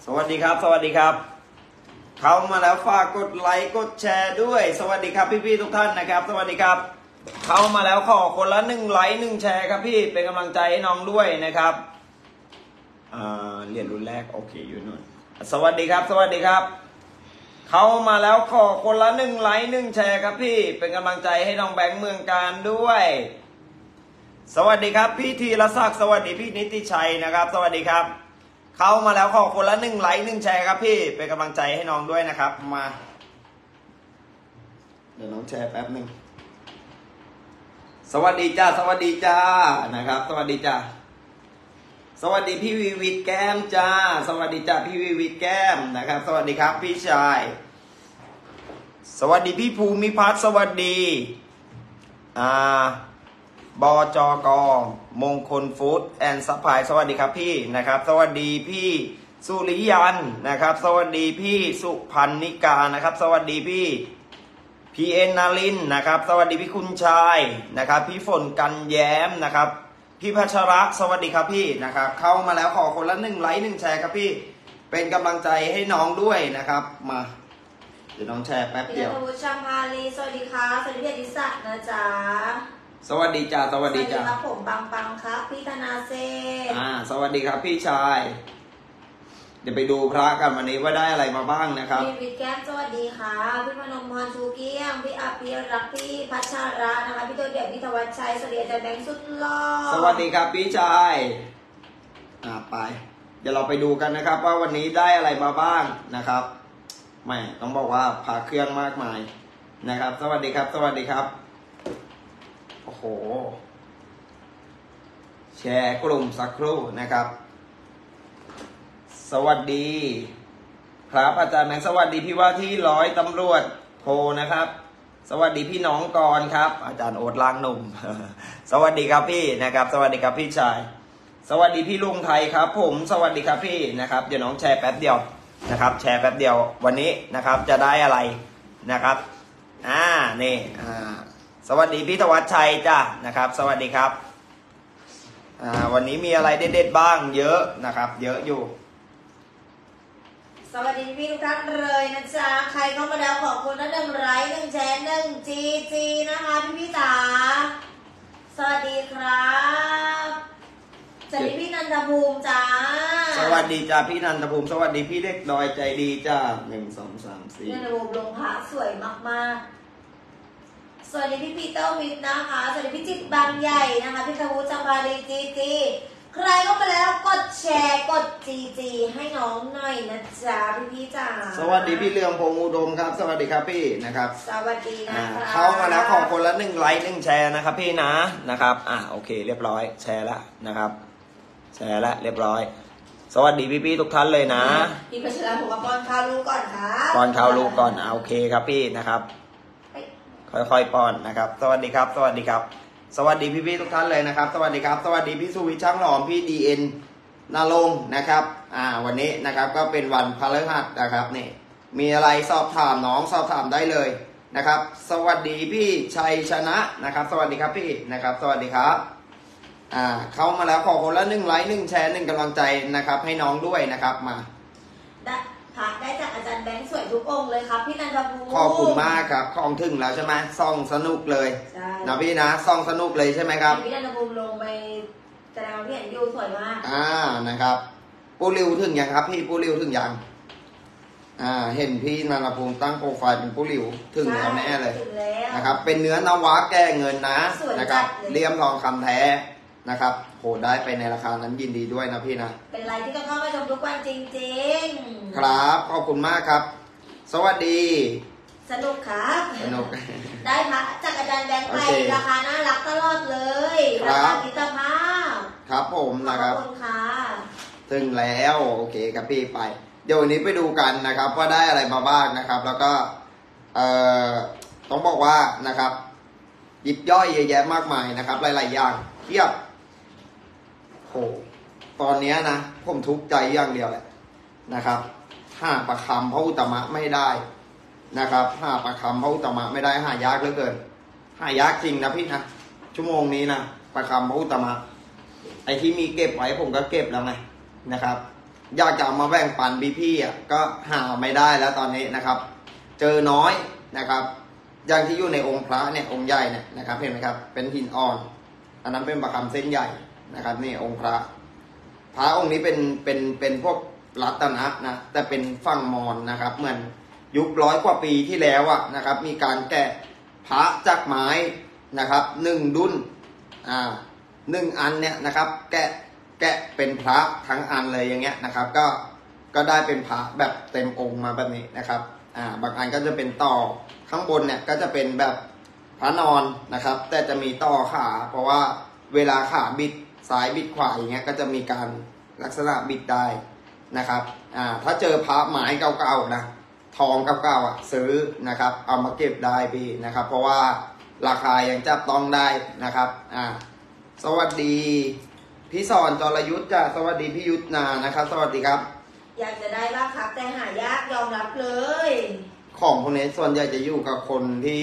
วัสดีครับสวัสดีครับเข้ามาแล้วฝากกดไลค์กดแชร์ด้วยสวัสดีครับพี่ๆทุกท่านนะครับสวัสดีครับเข้ามาแล้วขอคนละ1 ไลค์1 แชร์ครับพี่เป็นกำลังใจให้น้องด้วยนะครับเรียนรุ่นแรกโอเคอยู่นู่นสวัสดีครับสวัสดีครับเข้ามาแล้วขอคนละ1 ไลค์1 แชร์ครับพี่เป็นกำลังใจให้น้องแบงค์เมืองการด้วยสวัสดีครับพี่ธีรศักดิ์สวัสดีพี่นิติชัยนะครับสวัสดีครับเข้ามาแล้วขอคนละ1 ไลค์1 แชร์ครับพี่เป็นกำลังใจให้น้องด้วยนะครับมาเดี๋ยวน้องแชร์แป๊บหนึ่งสวัสดีจ้าสวัสดีจ้านะครับสวัสดีจ้าสวัสดีพี่วีวิทแก้มจ้าสวัสดีจ้าพี่วีวิทแก้มนะครับสวัสดีครับพี่ชายสวัสดีพี่ภูมิพัฒน์สวัสดีบจกมงคลฟู้ดแอนด์ซัพพลายสวัสดีครับพี่นะครับสวัสดีพี่สุริยันนะครับสวัสดีพี่สุพันนิกานะครับสวัสดีพี่เอ็นนารินนะครับสวัสดีพี่คุณชายนะครับพี่ฝนกันแย้มนะครับพี่พัชระสวัสดีครับพี่นะครับเข้ามาแล้วขอคนละ1 ไลค์1 แชร์ครับพี่เป็นกำลังใจให้น้องด้วยนะครับมาเดี๋ยวน้องแชร์แป๊บเดียวพี่ชัมพาลีสวัสดีค่ะสวัสดีพี่อดิศักดิ์นะจ๊ะสวัสดีจ้าสวัสดีจ้าครับผมปังครับพี่ธนาเซสวัสดีครับพี่ชายเดี๋ยวไปดูพระกันวันนี้ว่าได้อะไรมาบ้างนะครับพี่วิทแก้มสวัสดีค่ะพี่พนมพรชูเกี้ยงพี่อาภีรักพี่พัชระนะคะพี่ตัวเดียวพี่ธวัชชัยสวัสดีอาจารย์แบงค์สุดหล่อสวัสดีครับพี่ชายไปเดี๋ยวเราไปดูกันนะครับว่าวันนี้ได้อะไรมาบ้างนะครับไม่ต้องบอกว่าพาเครื่องมากมายนะครับสวัสดีครับสวัสดีครับโอ้โหแชร์กลุ่มสักครู่นะครับสวัสดีครับอาจารย์แม็กสวัสดีพี่ว่าที่100 ตำรวจโทนะครับสวัสดีพี่น้องกรครับอาจารย์โอ๊ตล่างหนุ่ม สวัสดีครับพี่นะครับสวัสดีครับพี่ชายสวัสดีพี่ลุงไทยครับผมสวัสดีครับพี่นะครับเดี๋ยวน้องแชร์แป๊บเดียวนะครับแชร์แป๊บเดียววันนี้นะครับจะได้อะไรนะครับนี่สวัสดีพี่ธวัชชัยจ้ะนะครับสวัสดีครับวันนี้มีอะไรเด็ดๆบ้างเยอะนะครับเยอะอยู่สวัสดีพี่ทุกท่านเลยนะจ๊ะใครเข้ามาแล้วขอบคุณนะ1 ไลค์1 แชร์1 GG นะคะพี่จ๋าสวัสดีครับสวัสดีพี่นันทภูมิจ้าสวัสดีจ้าพี่นันทภูมิสวัสดีพี่เล็กดอยใจดีจ้า1 2 3 4 นันทภูมิลงพระสวยมากๆสวัสดีพี่ปีเตอร์วิทย์นะคะสวัสดีพี่จิตบางใหญ่นะคะพี่ทวุฒิจำปาลีจีใครเข้ามาแล้วกดแชร์กดจีให้น้องหน่อยนะจ๊ะพี่จ๋าสวัสดีพี่เรืองพงษ์อุดมครับสวัสดีครับพี่นะครับสวัสดีนะคะเข้ามาแล้วขอคนละ1 ไลค์1 แชร์นะครับพี่นะครับโอเคเรียบร้อยแชร์แล้วนะครับแชร์แล้วเรียบร้อยสวัสดีพี่ๆทุกท่านเลยนะพี่พัชระผมมาป้อนข้าวลูกก่อนครับป้อนข้าวลูกก่อนโอเคครับพี่นะครับค่อยๆป้อนนะครับสวัสดีครับสวัสดีครับสวัสดีพี่ๆทุกท่านเลยนะครับสวัสดีครับสวัสดีพี่สุวิทย์ช่างหลอมพี่DNนาลงนะครับวันนี้นะครับก็เป็นวันพฤหัสนะครับนี่มีอะไรสอบถามน้องสอบถามได้เลยนะครับสวัสดีพี่ชัยชนะนะครับสวัสดีครับพี่นะครับสวัสดีครับเข้ามาแล้วขอคนละ1 ไลค์1 แชร์1 กำลังใจนะครับให้น้องด้วยนะครับมาได้จากอาจารย์แบงค์สวยทุกองค์เลยครับพี่นันทภูมิขอบคุณมากครับของถึงแล้วใช่ไหมส่องสนุกเลยนะพี่นะส่องสนุกเลยใช่ไหมครับพี่นันทภูมิลงไปแสดงความเห็นอยู่สวยมากนะครับปูริวถึงยังครับพี่ปูริวถึงยังเห็นพี่นันทภูมิตั้งโปรไฟล์เป็นปูริวถึงแล้วแน่เลยนะครับเป็นเนื้อนวะแก้เงินนะครับเลี่ยมทองคำแท้นะครับโหได้ไปในราคานั้นยินดีด้วยนะพี่นะเป็นไรที่ต้องเข้ามาชมทุกวันจริงๆครับขอบคุณมากครับสวัสดีสนุกครับสนุกได้พระจากอาจารย์แบงค์ไปราคาน่ารักตลอดเลยราคามิตรภาพครับผมนะครับขอบคุณค่ะถึงแล้วโอเคครับพี่ไปเดี๋ยววันนี้ไปดูกันนะครับว่าได้อะไรมาบ้างนะครับแล้วก็ต้องบอกว่านะครับยิบย่อยเยอะแยะมากมายนะครับหลายๆอย่างเทียบโหตอนนี้นะผมทุกข์ใจอย่างเดียวแหละนะครับหาประคำพระอุตมะไม่ได้นะครับหาประคำพระอุตมะไม่ได้หายากเหลือเกินหายากจริงนะพี่นะชั่วโมงนี้นะประคำพระอุตมะไอที่มีเก็บไว้ผมก็เก็บแล้วไงนะครับอยากจะเอามาแบ่งปันพี่ๆอ่ะก็หาไม่ได้แล้วตอนนี้นะครับ เจอน้อยนะครับ อย่างที่อยู่ในองค์พระเนี่ยองค์ใหญ่เนี่ยนะครับเห็นไหมครับเป็นหินอ่อน อันนั้นเป็นประคำเส้นใหญ่นะครับนี่องค์พระองค์นี้เป็นพวกรัตนะนะแต่เป็นฝั่งมอญนะครับเหมือนยุค100 กว่าปีที่แล้วอ่ะนะครับมีการแกะพระจากไม้นะครับ1 ดุล1 อันเนี่ยนะครับแกะเป็นพระทั้งอันเลยอย่างเงี้ยนะครับก็ได้เป็นพระแบบเต็มองค์มาแบบนี้นะครับบางอันก็จะเป็นต่อข้างบนเนี่ยก็จะเป็นแบบพระนอนนะครับแต่จะมีต่อขาเพราะว่าเวลาขาบิดซ้ายบิดขวาอย่างเงี้ยก็จะมีการลักษณะบิดได้นะครับถ้าเจอพระไม้เก่าๆนะทองเก่าๆอ่ะซื้อนะครับเอามาเก็บได้พี่นะครับเพราะว่าราคายังจับต้องได้นะครับสวัสดีพี่สอนจรยุทธ์จ้ะสวัสดีพี่ยุทธนานะครับสวัสดีครับอยากจะได้บ้างครับแต่หายากยอมรับเลยของพวกนี้ส่วนใหญ่จะอยู่กับคนที่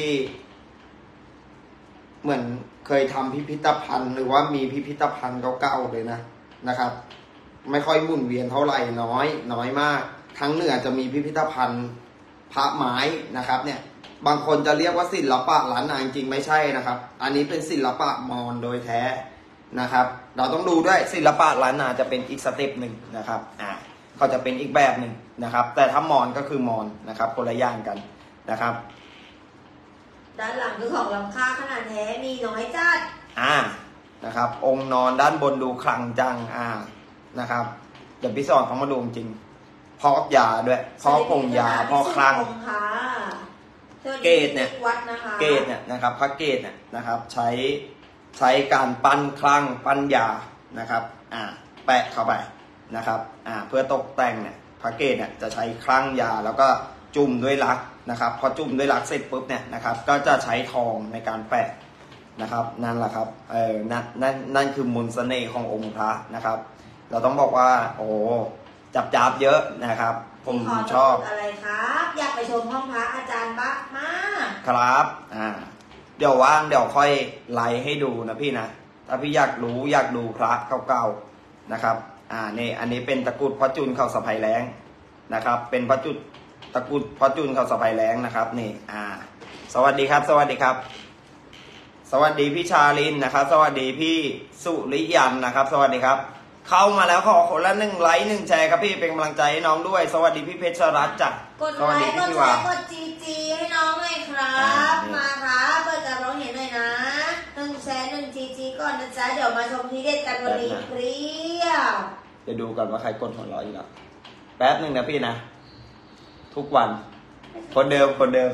เหมือนเคยทำพิพิธภัณฑ์หรือว่ามีพิพิธภัณฑ์เก่าๆเลยนะครับไม่ค่อยหมุนเวียนเท่าไหร่น้อยมากทั้งเหนือจะมีพิพิธภัณฑ์พระไม้นะครับเนี่ยบางคนจะเรียกว่าศิลปะล้านนาจริงๆไม่ใช่นะครับอันนี้เป็นศิลปะมอญโดยแท้นะครับเราต้องดูด้วยศิลปะล้านนาจะเป็นอีกสเต็ปหนึ่งนะครับเขาจะเป็นอีกแบบหนึ่งนะครับแต่ถ้ามอญก็คือมอญนะครับคนละอย่างกันนะครับด้านหลังคือของล้ำค่าขนาดแท้มีน้อยจัดนะครับองค์นอนด้านบนดูคลังจังนะครับเดี๋ยวพี่สอนเขามาดูจริงพอกยาด้วยพอกผงยาพอกคลังเกตเนี่ยนะครับพระเกตเนี่ยนะครับใช้การปั้นคลังปั้นยานะครับแปะเข้าไปนะครับเพื่อตกแต่งเนี่ยพระเกตเนี่ยจะใช้คลั่งยาแล้วก็จุ่มด้วยลักนะครับพอจุ่มด้วยลักเสร็จปุ๊บเนี่ยนะครับก็จะใช้ทองในการแปะนะครับนั่นแหละครับนั่นคือมนต์เสน่ห์ขององค์พระนะครับเราต้องบอกว่าโอ้จับเยอะนะครับผมชอบอะไรครับอยากไปชมห้องพระอาจารย์บ้างมากครับเดี๋ยวว่างเดี๋ยวค่อยไลฟ์ให้ดูนะพี่นะถ้าพี่อยากดูพระเก่าๆนะครับนี่อันนี้เป็นตะกรุดพระจุลเข้าสะพายแรงนะครับเป็นตะกรุดพระจุลเข้าสะพายแรงนะครับนี่สวัสดีครับสวัสดีครับสวัสดีพี่ชาลินนะครับสวัสดีพี่สุริยันนะครับสวัสดีครับเข้ามาแล้วขอคนละ1 ไลค์ 1 แชร์ครับพี่เป็นกำลังใจให้น้องด้วยสวัสดีพี่เพชรรัตน์จ้ะกดไลค์กดแชร์กดจีให้น้องเลยครับมาครับเปิดการร้องเห็นหน่อยนะ1 แชร์1 จีก่อนนะจ๊ะเดี๋ยวมาชมที่เด็ดกันวันนี้เปรี้ยวจะดูก่อนว่าใครกดหัวเราะอีกแล้วแป๊บนึงนะพี่นะทุกวันคนเดิม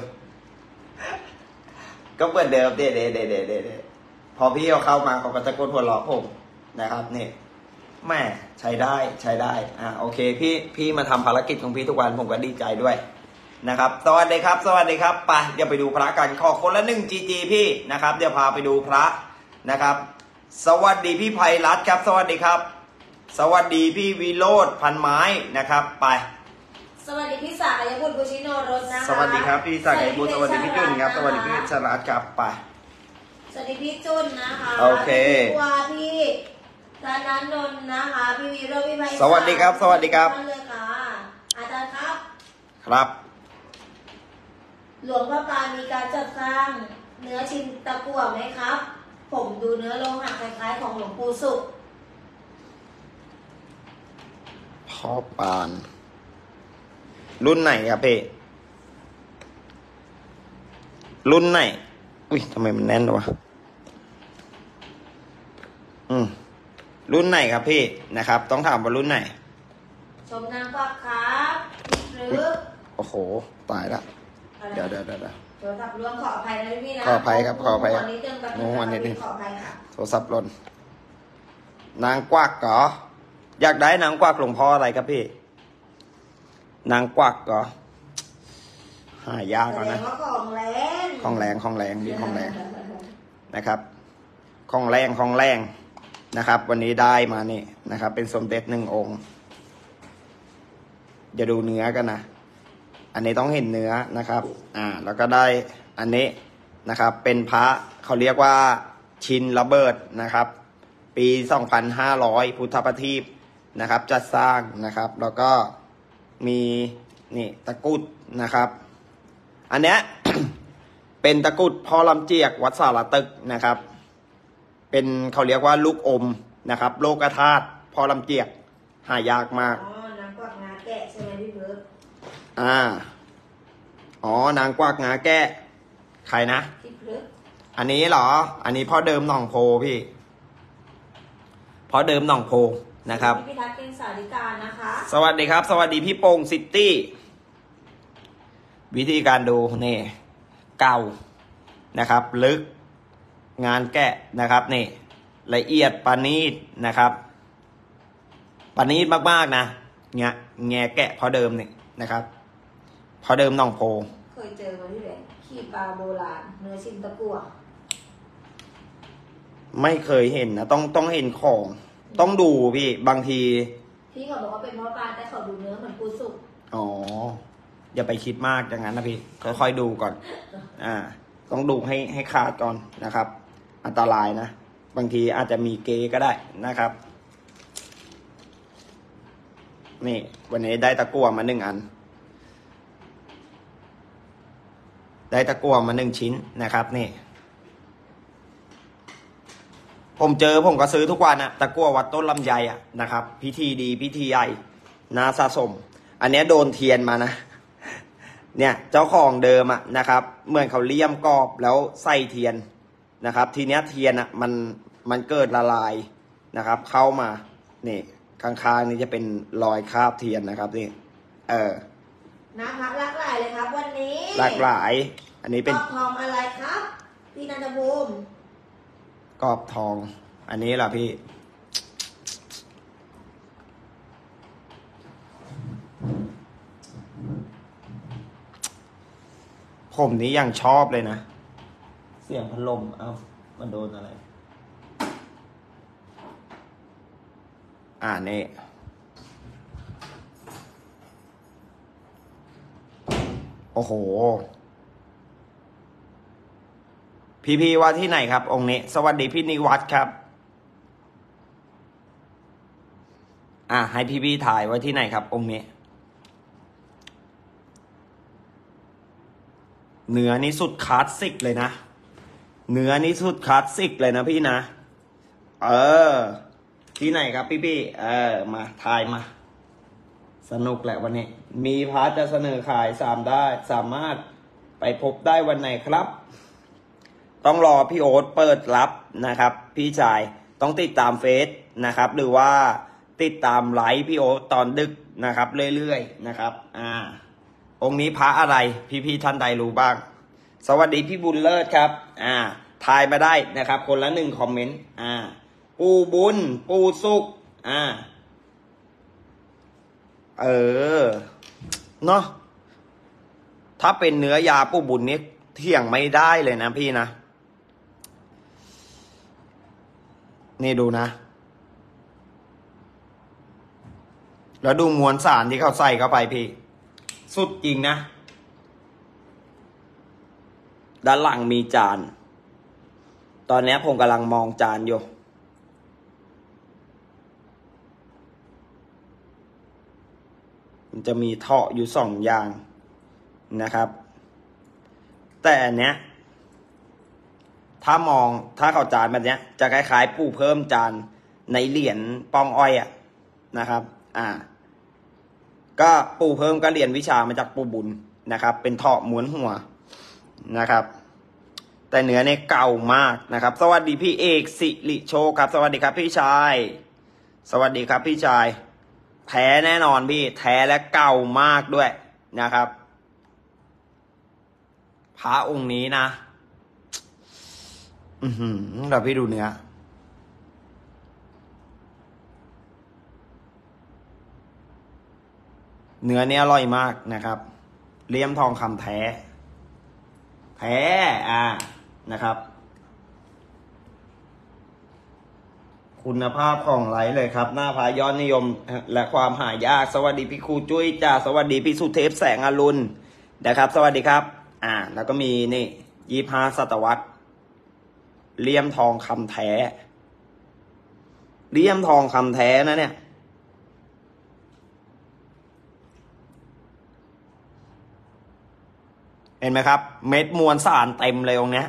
ก็เปิดเดิมเด็ดพอพี่เข้ามาเขาก็จะกดหัวเราะผมนะครับนี่แม่ใช้ได้โอเคพี่มาทำภารกิจของพี่ทุกวันผมก็ดีใจด้วยนะครับสวัสดีครับไปเดี๋ยวไปดูพระกันขอคนละ1 GG พี่นะครับเดี๋ยวพาไปดูพระนะครับสวัสดีพี่ไพรัตน์ครับสวัสดีครับสวัสดีพี่วิโรจน์พันไม้นะครับไปสวัสดีพี่สากยบุตรบุชิโนรสนะคะสวัสดีครับพี่สากยบุตรสวัสดีพี่จุนครับสวัสดีพี่ชรัตน์ครับไปสวัสดีพี่จุนนะคะโอเคพี่ธนาโนนนะคะพี่วีโรพี่ไพศาลสวัสดีครับเลยค่ะอาจารย์ครับครับหลวงพ่อปานมีการจัดสร้างเนื้อชิ้นตะกั่วไหมครับผมดูเนื้อโลหะคล้ายๆของหลวงปู่สุขพ่อปานรุ่นไหนครับพี่รุ่นไหนอุ้ยทำไมมันแน่นวะรุ่นไหนครับพี่นะครับต้องถามว่ารุ่นไหนชมนางฟักครับหรือโอ้โหตายละเดี๋ยวโทรศัพท์ร่วงขออภัยนะพี่นะขออภัยครับวันนี้ขออภัยค่ะโทรศัพท์หล่นนางกวักเหรออยากได้นางกวักหลวงพ่ออะไรครับพี่นางกวักเหรอหายากแล้วนะของแรงดีของแรงนะครับของแรงนะครับวันนี้ได้มานี่นะครับเป็นสมเด็จ1 องค์จะดูเนื้อกันนะอันนี้ต้องเห็นเนื้อนะครับแล้วก็ได้อันนี้นะครับเป็นพระเขาเรียกว่าชินระเบิดนะครับปี2500พุทธประทีปนะครับจัดสร้างนะครับแล้วก็มีนี่ตะกรุดนะครับอันเนี้ย เป็นตะกรุดพ่อลำเจียกวัดสารตึกนะครับเป็นเขาเรียกว่าลูกอมนะครับโลกธาตุพ่อลำเจียกหายากมากอ๋อนางกวักงาแกะใช่ไหมพี่เบิร์ดอ๋อนางกวักงาแก้ใครนะพี่เบิร์ดอันนี้เหรออันนี้พ่อเดิมหนองโพพี่พ่อเดิมหนองโพนะครับพี่ทักษ์เป็นสาริการนะคะสวัสดีครับสวัสดีพี่โป่งซิตี้วิธีการดูนี่เก่านะครับลึกงานแกะนะครับนี่ละเอียดปานีตนะครับปานีตมากๆนะเนี่ยแงแกะพอเดิมนี่นะครับพอเดิมหนองโพเคยเจอมาที่ไหนขี้ปลาโบราณเนื้อชิ้นตะกั่วไม่เคยเห็นนะต้องเห็นของต้องดูพี่บางทีพี่เขาบอกว่าเป็นเพราะปลาแต่เขาดูเนื้อเหมือนปูสุกอ๋ออย่าไปคิดมากอย่างนั้นนะพี่ค่อยๆดูก่อนต้องดูให้ขาดก่อนนะครับอันตรายนะบางทีอาจจะมีเกก็ได้นะครับนี่วันนี้ได้ตะกั่วมา1 อันได้ตะกั่วมา1 ชิ้นนะครับนี่ผมเจอผมก็ซื้อทุกวันอะตะกั่ววัดต้นลำไยอะนะครับพิธีดีพิธีใหญ่น่าสะสมอันนี้โดนเทียนมานะเนี่ยเจ้าของเดิมอะนะครับเหมือนเขาเลี่ยมกรอบแล้วใส่เทียนนะครับทีเนี้ยเทียนอะมันเกิดละลายนะครับเข้ามานี่ข้างๆนี่จะเป็นรอยคราบเทียนนะครับนี่นะคะหลากหลายเลยครับวันนี้หลากหลายอันนี้เป็นกรอบทองอะไรครับพี่นันทภูมิกรอบทองอันนี้ล่ะพี่ผมนี้ยังชอบเลยนะเสียงพัดลมมันโดนอะไรนี่โอ้โหพี่ว่าที่ไหนครับองค์นี้สวัสดีพี่นิวัฒน์ครับให้พี่ถ่ายไว้ที่ไหนครับองค์นี้เนื้อนี่สุดคลาสสิกเลยนะเนื้อนี่สุดคลาสสิกเลยนะพี่นะที่ไหนครับพี่มาถ่ายมาสนุกแหละวันนี้มีพาร์ทจะเสนอขายได้สามารถไปพบได้วันไหนครับต้องรอพี่โอ๊ตเปิดรับนะครับพี่ชายต้องติดตามเฟซนะครับหรือว่าติดตามไลฟ์พี่โอ๊ตตอนดึกนะครับเรื่อยๆนะครับองค์นี้พระอะไรพี่ท่านใดรู้บ้างสวัสดีพี่บุญเลิศครับทายมาได้นะครับคนละ1 คอมเมนต์ปูบุญปูสุกเนาะถ้าเป็นเนื้อยาปูบุญนี้เที่ยงไม่ได้เลยนะพี่นะนี่ดูนะแล้วดูมวลสารที่เขาใส่เข้าไปพี่สุดจริงนะด้านหลังมีจานตอนนี้ผมกำลังมองจานอยู่มันจะมีเถาะอยู่2 อย่างนะครับแต่อันเนี้ยถ้าเขาจานแบบเนี้ยจะคล้ายๆปูเพิ่มจานในเหรียญปองอ้อยนะครับก็ปูเพิ่มก็เรียนวิชามาจากปูบุญนะครับเป็นเถาะม้วนหัวนะครับแต่เนื้อเนี่ยเก่ามากนะครับสวัสดีพี่เอกสิริโชคครับสวัสดีครับพี่ชายสวัสดีครับพี่ชายแท้แน่นอนพี่แท้และเก่ามากด้วยนะครับพระองค์นี้นะเราพี่ดูเนื้อนี้อร่อยมากนะครับเลี่ยมทองคำแท้นะครับคุณภาพของไหลเลยครับหน้าพายอดนิยมและความหายากสวัสดีพี่ครูจุ้ยจ้าสวัสดีพี่สุเทพแสงอรุณนะครับสวัสดีครับแล้วก็มีนี่25 ศตวรรษเลี่ยมทองคำแท้เลี่ยมทองคำแท้นะเนี่ยเห็นไหมครับ เม็ดมวลสารเต็มเลยตรงเนี้ย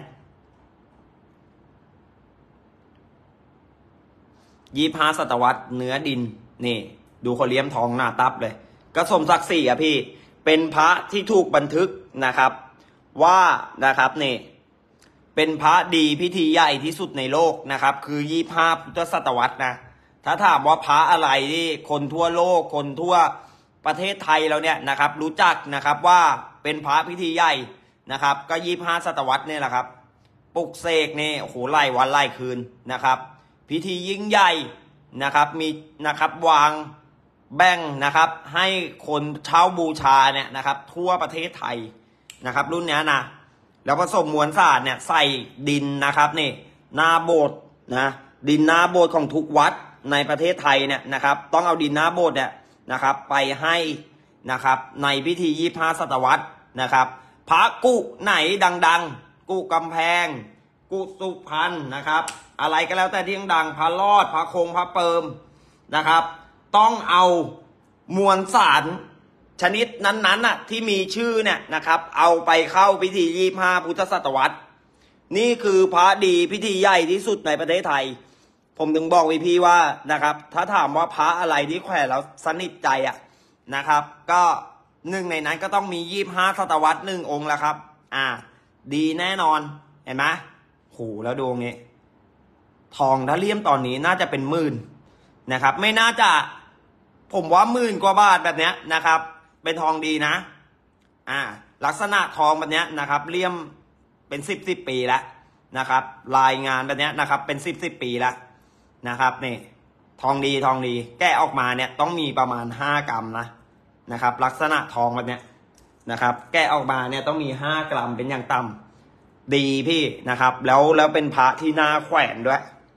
25 ศตวรรษเนื้อดินนี่ดูเขาเลี่ยมทองหน้าตับเลยก็สมศักดิ์ศรีอ่ะพี่เป็นพระที่ถูกบันทึกนะครับว่านะครับนี่เป็นพระดีพิธีใหญ่ที่สุดในโลกนะครับคือ25 พุทธศตวรรษนะถ้าถามว่าพระอะไรที่คนทั่วโลกคนทั่วประเทศไทยเราเนี่ยนะครับรู้จักนะครับว่าเป็นพระพิธีใหญ่นะครับก็25 ศตวรรษเนี่ยแหละครับปลุกเสกนี่โอ้โหไล่วันไล่คืนนะครับพิธียิ่งใหญ่นะครับมีนะครับวางแบ่งนะครับให้คนเช่าบูชาเนี่ยนะครับทั่วประเทศไทยนะครับรุ่นนี้นะแล้วผสมมวลสารเนี่ยใส่ดินนะครับนี่หน้าโบสถ์นะดินหน้าโบสถ์ของทุกวัดในประเทศไทยเนี่ยนะครับต้องเอาดินหน้าโบสถ์เนี่ยนะครับไปให้นะครับในพิธี25 ศตวรรษนะครับพระกุไหนดังๆกุกำแพงกุสุพรรณนะครับอะไรก็แล้วแต่ที่ดังพระรอดพระคงพระเปิมนะครับต้องเอามวลสารชนิดนั้นๆน่ะที่มีชื่อเนี่ยนะครับเอาไปเข้าพิธี25 พุทธศตวรรษนี่คือพระดีพิธีใหญ่ที่สุดในประเทศไทยผมถึงบอกพี่ว่านะครับถ้าถามว่าพระอะไรที่แขวนแล้วสนิทใจอ่ะนะครับก็หนึ่งในนั้นก็ต้องมี25 ศตวรรษ1 องค์แล้วครับดีแน่นอนเห็นไหมโหแล้วดูงี้ทองถ้าเลี่ยมตอนนี้น่าจะเป็นหมื่นนะครับไม่น่าจะผมว่า10,000 กว่าบาทแบบเนี้ยนะครับเป็นทองดีนะลักษณะทองแบบเนี้ยนะครับเลี่ยมเป็น10 ปีแล้วนะครับลายงานแบบเนี้ยนะครับเป็น10 ปีแล้วนะครับนี่ทองดีแก้ออกมาเนี่ยต้องมีประมาณ5 กรัมนะครับลักษณะทองแบบเนี้ยนะครับแก้ออกมาเนี่ยต้องมี5 กรัมเป็นอย่างต่ำดีพี่นะครับแล้วเป็นพระที่น่าแขวนด้วย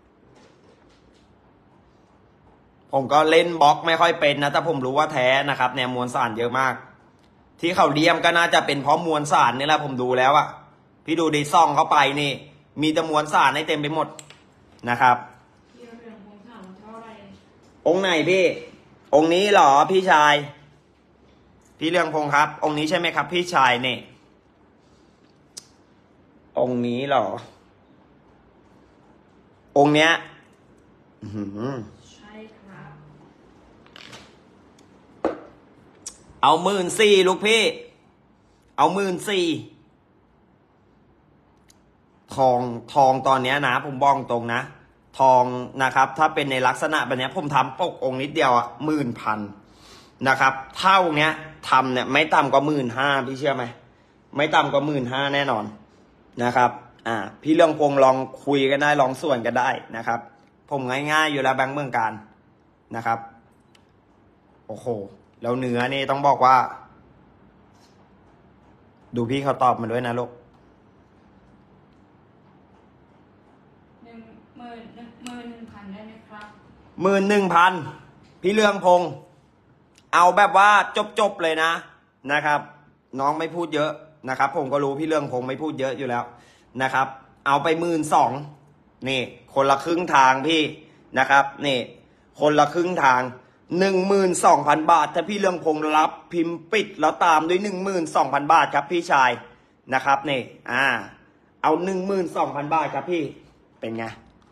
ผมก็เล่นบล็อกไม่ค่อยเป็นนะแต่ผมรู้ว่าแท้นะครับเนี่ยมวลสารเยอะมากที่เขาเลี่ยมก็น่าจะเป็นเพราะมวลสารนี่แหละผมดูแล้วอะพี่ดูดีซ่องเข้าไปนี่มีแต่มวลสารให้เต็มไปหมดนะครับองค์ไหนพี่องค์นี้เหรอพี่ชายพี่เรืองพงษ์ครับองค์นี้ใช่ไหมครับพี่ชายนี่องค์นี้เหรอองค์เนี้ยเอา14,000ลูกพี่เอา14,000ทองตอนเนี้ยนะผมบอกตรงนะทองนะครับถ้าเป็นในลักษณะแบบนี้ผมทำปกองค์นิดเดียว10,000นะครับเท่าเนี้ยทำเนี่ยไม่ต่ำกว่า15,000พี่เชื่อไหมไม่ต่ำกว่า15,000แน่นอนนะครับพี่เรื่องพงลองคุยกันได้ลองส่วนกันได้นะครับผมง่ายๆอยู่แล้วแบงค์เมืองการนะครับโอ้โหแล้วเนื้อนี่ต้องบอกว่าดูพี่เขาตอบมาด้วยนะลูก 11,000ได้ไหมครับ 11,000พี่เรื่องพงเอาแบบว่าจบเลยนะครับน้องไม่พูดเยอะนะครับผมก็รู้พี่เรื่องพงไม่พูดเยอะอยู่แล้วนะครับเอาไป12,000นี่คนละครึ่งทางพี่นะครับนี่คนละครึ่งทาง12,000 บาทถ้าพี่เรื่องพงรับพิมพ์ปิดแล้วตามด้วย12,000 บาทครับพี่ชายนะครับนี่เอา12,000 บาทครับพี่เป็นไง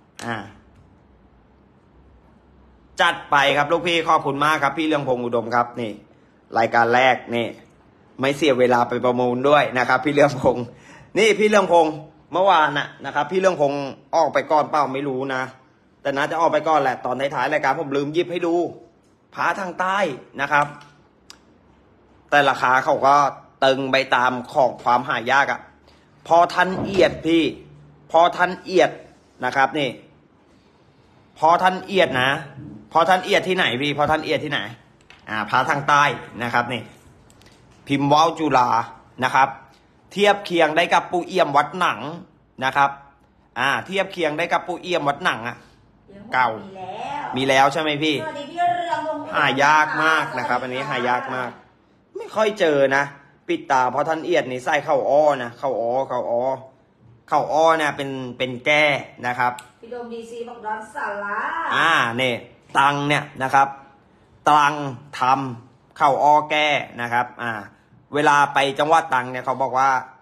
จัดไปครับลูกพี่ขอบคุณมากครับพี่เรื่องพงอุดมครับนี่รายการแรกนี่ไม่เสียเวลาไปประมูลด้วยนะครับพี่เรื่องพงนี่พี่เรื่องพงเมื่อวานนะครับพี่เรื่องพงออกไปก่อนเปล่าไม่รู้นะแต่น่าจะออกไปก่อนแหละตอนท้ายๆรายการผมลืมหยิบให้ดูผาทางใต้นะครับแต่ราคาเขาก็ตึงไปตามของความหายากพอท่านเอียดพี่พอท่านเอียดนะครับนี่พอท่านเอียดนะพอท่านเอียดที่ไหนพี่พอท่านเอียดที่ไหนผาทางใต้นะครับนี่พิมพ์ว่าวจุฬานะครับเทียบเคียงได้กับปูเอี่ยมวัดหนังนะครับเทียบเคียงได้กับปูเอี่ยมวัดหนังเก่ามีแล้วใช่ไหมพี่หายากมากนะครับอันนี้หายากมากไม่ค่อยเจอนะปิดตาเพราะท่านเอียดนี่ใส่เข้าอ้อนะเข้าอ้อเนี่ยเป็นแก้นะครับพี่โดมดีซีบอกดอนสาระเนี่ยตังเนี่ยนะครับตังทำเข้าอ้อแก้นะครับเวลาไปจังหวัดตังเนี่ยเขาบอกว่า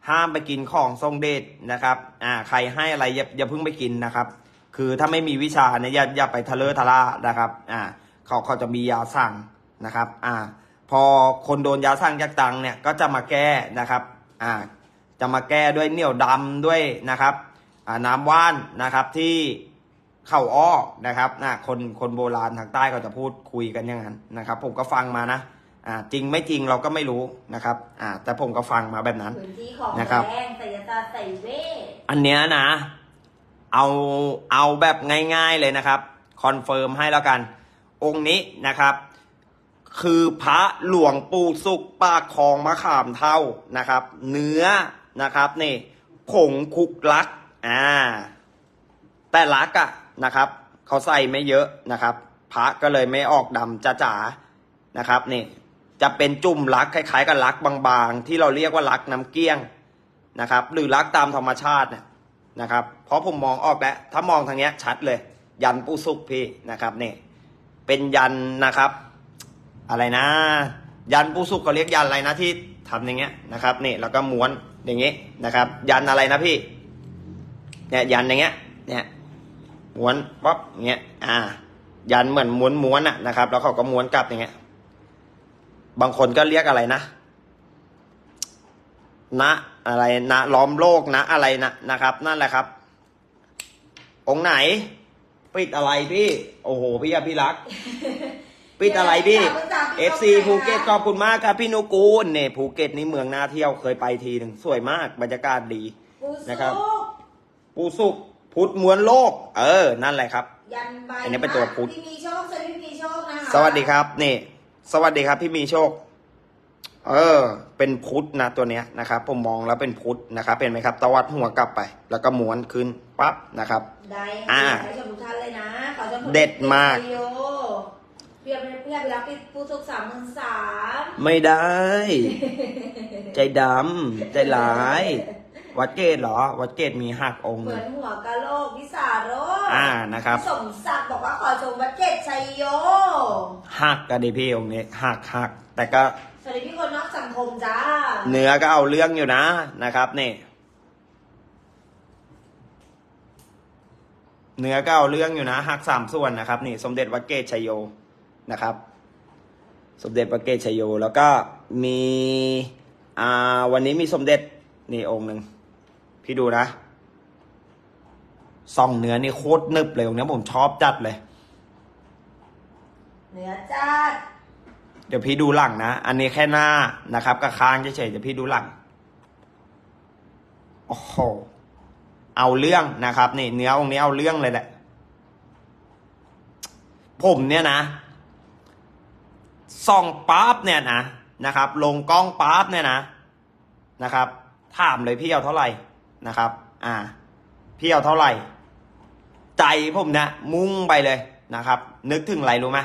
ห้ามไปกินของทรงเดชนะครับใครให้อะไรอย่าเพิ่งไปกินนะครับ คือถ้าไม่มีวิชาเนี่ยอย่าไปทะเลอะทะล่านะครับเขาจะมียาสั่งนะครับพอคนโดนยาสั่งจากตังเนี่ยก็จะมาแก้นะครับจะมาแก้ด้วยเหนี่ยวดำด้วยนะครับน้ำว่านนะครับที่เข่าอ้อนะครับคนโบราณทางใต้เขาจะพูดคุยกันอย่างนั้นนะครับผมก็ฟังมานะจริงไม่จริงเราก็ไม่รู้นะครับแต่ผมก็ฟังมาแบบนั้นนะครับแรงแต่ยาตาใส่เวทอันเนี้ยนะเอาแบบง่ายๆเลยนะครับคอนเฟิร์มให้แล้วกันองค์นี้นะครับคือพระหลวงปู่สุขปากคลองมะขามเท่านะครับเนื้อนะครับนี่ผงคุกลักแต่ลักนะครับเขาใส่ไม่เยอะนะครับพระก็เลยไม่ออกดำจ๋าๆนะครับนี่จะเป็นจุ่มลักคล้ายๆกับลักบางๆที่เราเรียกว่าลักน้ำเกี้ยงนะครับหรือลักตามธรรมชาตินะครับเพราะผมมองออกแล้วถ้ามองทางเนี้ยชัดเลยยันปู่สุขพี่นะครับนี่เป็นยันนะครับอะไรนะยันปู่สุขเขาเรียกยันอะไรนะที่ทำอย่างเงี้ยนะครับนี่แล้วก็ม้วนอย่างเงี้ยนะครับยันอะไรนะพี่เนี่ยยันอย่างเงี้ยเนี่ยม้วนป๊อปอย่างเงี้ยยันเหมือนม้วนนะครับแล้วเขาก็ม้วนกลับอย่างเงี้ยบางคนก็เรียกอะไรนะอะไรนะล้อมโลกนะอะไรนะครับนั่นแหละครับองค์ไหนปิดอะไรพี่โอ้โหพี่รัก ปิดอะไรพี่ FC ภูเก็ตขอบคุณมากครับพี่นุกูลเนี่ยภูเก็ตนี่เมืองน่าเที่ยวเคยไปทีหนึ่งสวยมากบรรยากาศดีนะครับปูสุกพุทธม้วนโลกนั่นแหละครับยันใบอันนี้เป็นตัวพุทธพี่มีโชคพี่มีโชคนะคะสวัสดีครับนี่สวัสดีครับพี่มีโชคเป็นพุทธนะตัวเนี้ยนะครับผมมองแล้วเป็นพุทธนะครับเป็นไหมครับตวัดหัวกลับไปแล้วก็ม้วนขึ้นปั๊บนะครับได้ขอชมทุกท่านเลยนะขอชมเด็ดมากเพียบรับปูสุก33,000ไม่ได้ ใจดำใจร้ายวัดเกตเหรอวัดเกตมีหักองค์เหมือนหัวกะโหลกวิสาโรนะครับสมศักดิ์บอกว่าขอชมวัดเกตชัยโยหักกันดิพี่องค์นี้หักแต่ก็สวัสดีพี่คนนอกสังคมจ้าเนื้อก็เอาเรื่องอยู่นะครับนี่เนื้อก็เอาเรื่องอยู่นะหัก3 ส่วนนะครับนี่สมเด็จวัดเกตชัยโยนะครับสมเด็จวัดเกตชัยโยแล้วก็มีวันนี้มีสมเด็จนี่องค์หนึ่งพี่ดูนะส่องเนื้อนี่โคตรนึบเลยองค์นี้ผมชอบจัดเลยเนื้อจัดเดี๋ยวพี่ดูหลังนะอันนี้แค่หน้านะครับกับค้างเฉยๆเดี๋ยวพี่ดูหลังโอ้โหเอาเรื่องนะครับนี่เนื้อองค์นี้เอาเรื่องเลยแหละผมเนี่ยนะส่องปั๊บเนี่ยนะครับลงกล้องปั๊บเนี่ยนะครับถามเลยพี่เอาเท่าไหร่นะครับพี่เอาเท่าไหร่ใจผมเนี่ยมุ่งไปเลยนะครับนึกถึงอะไรรู้ไหม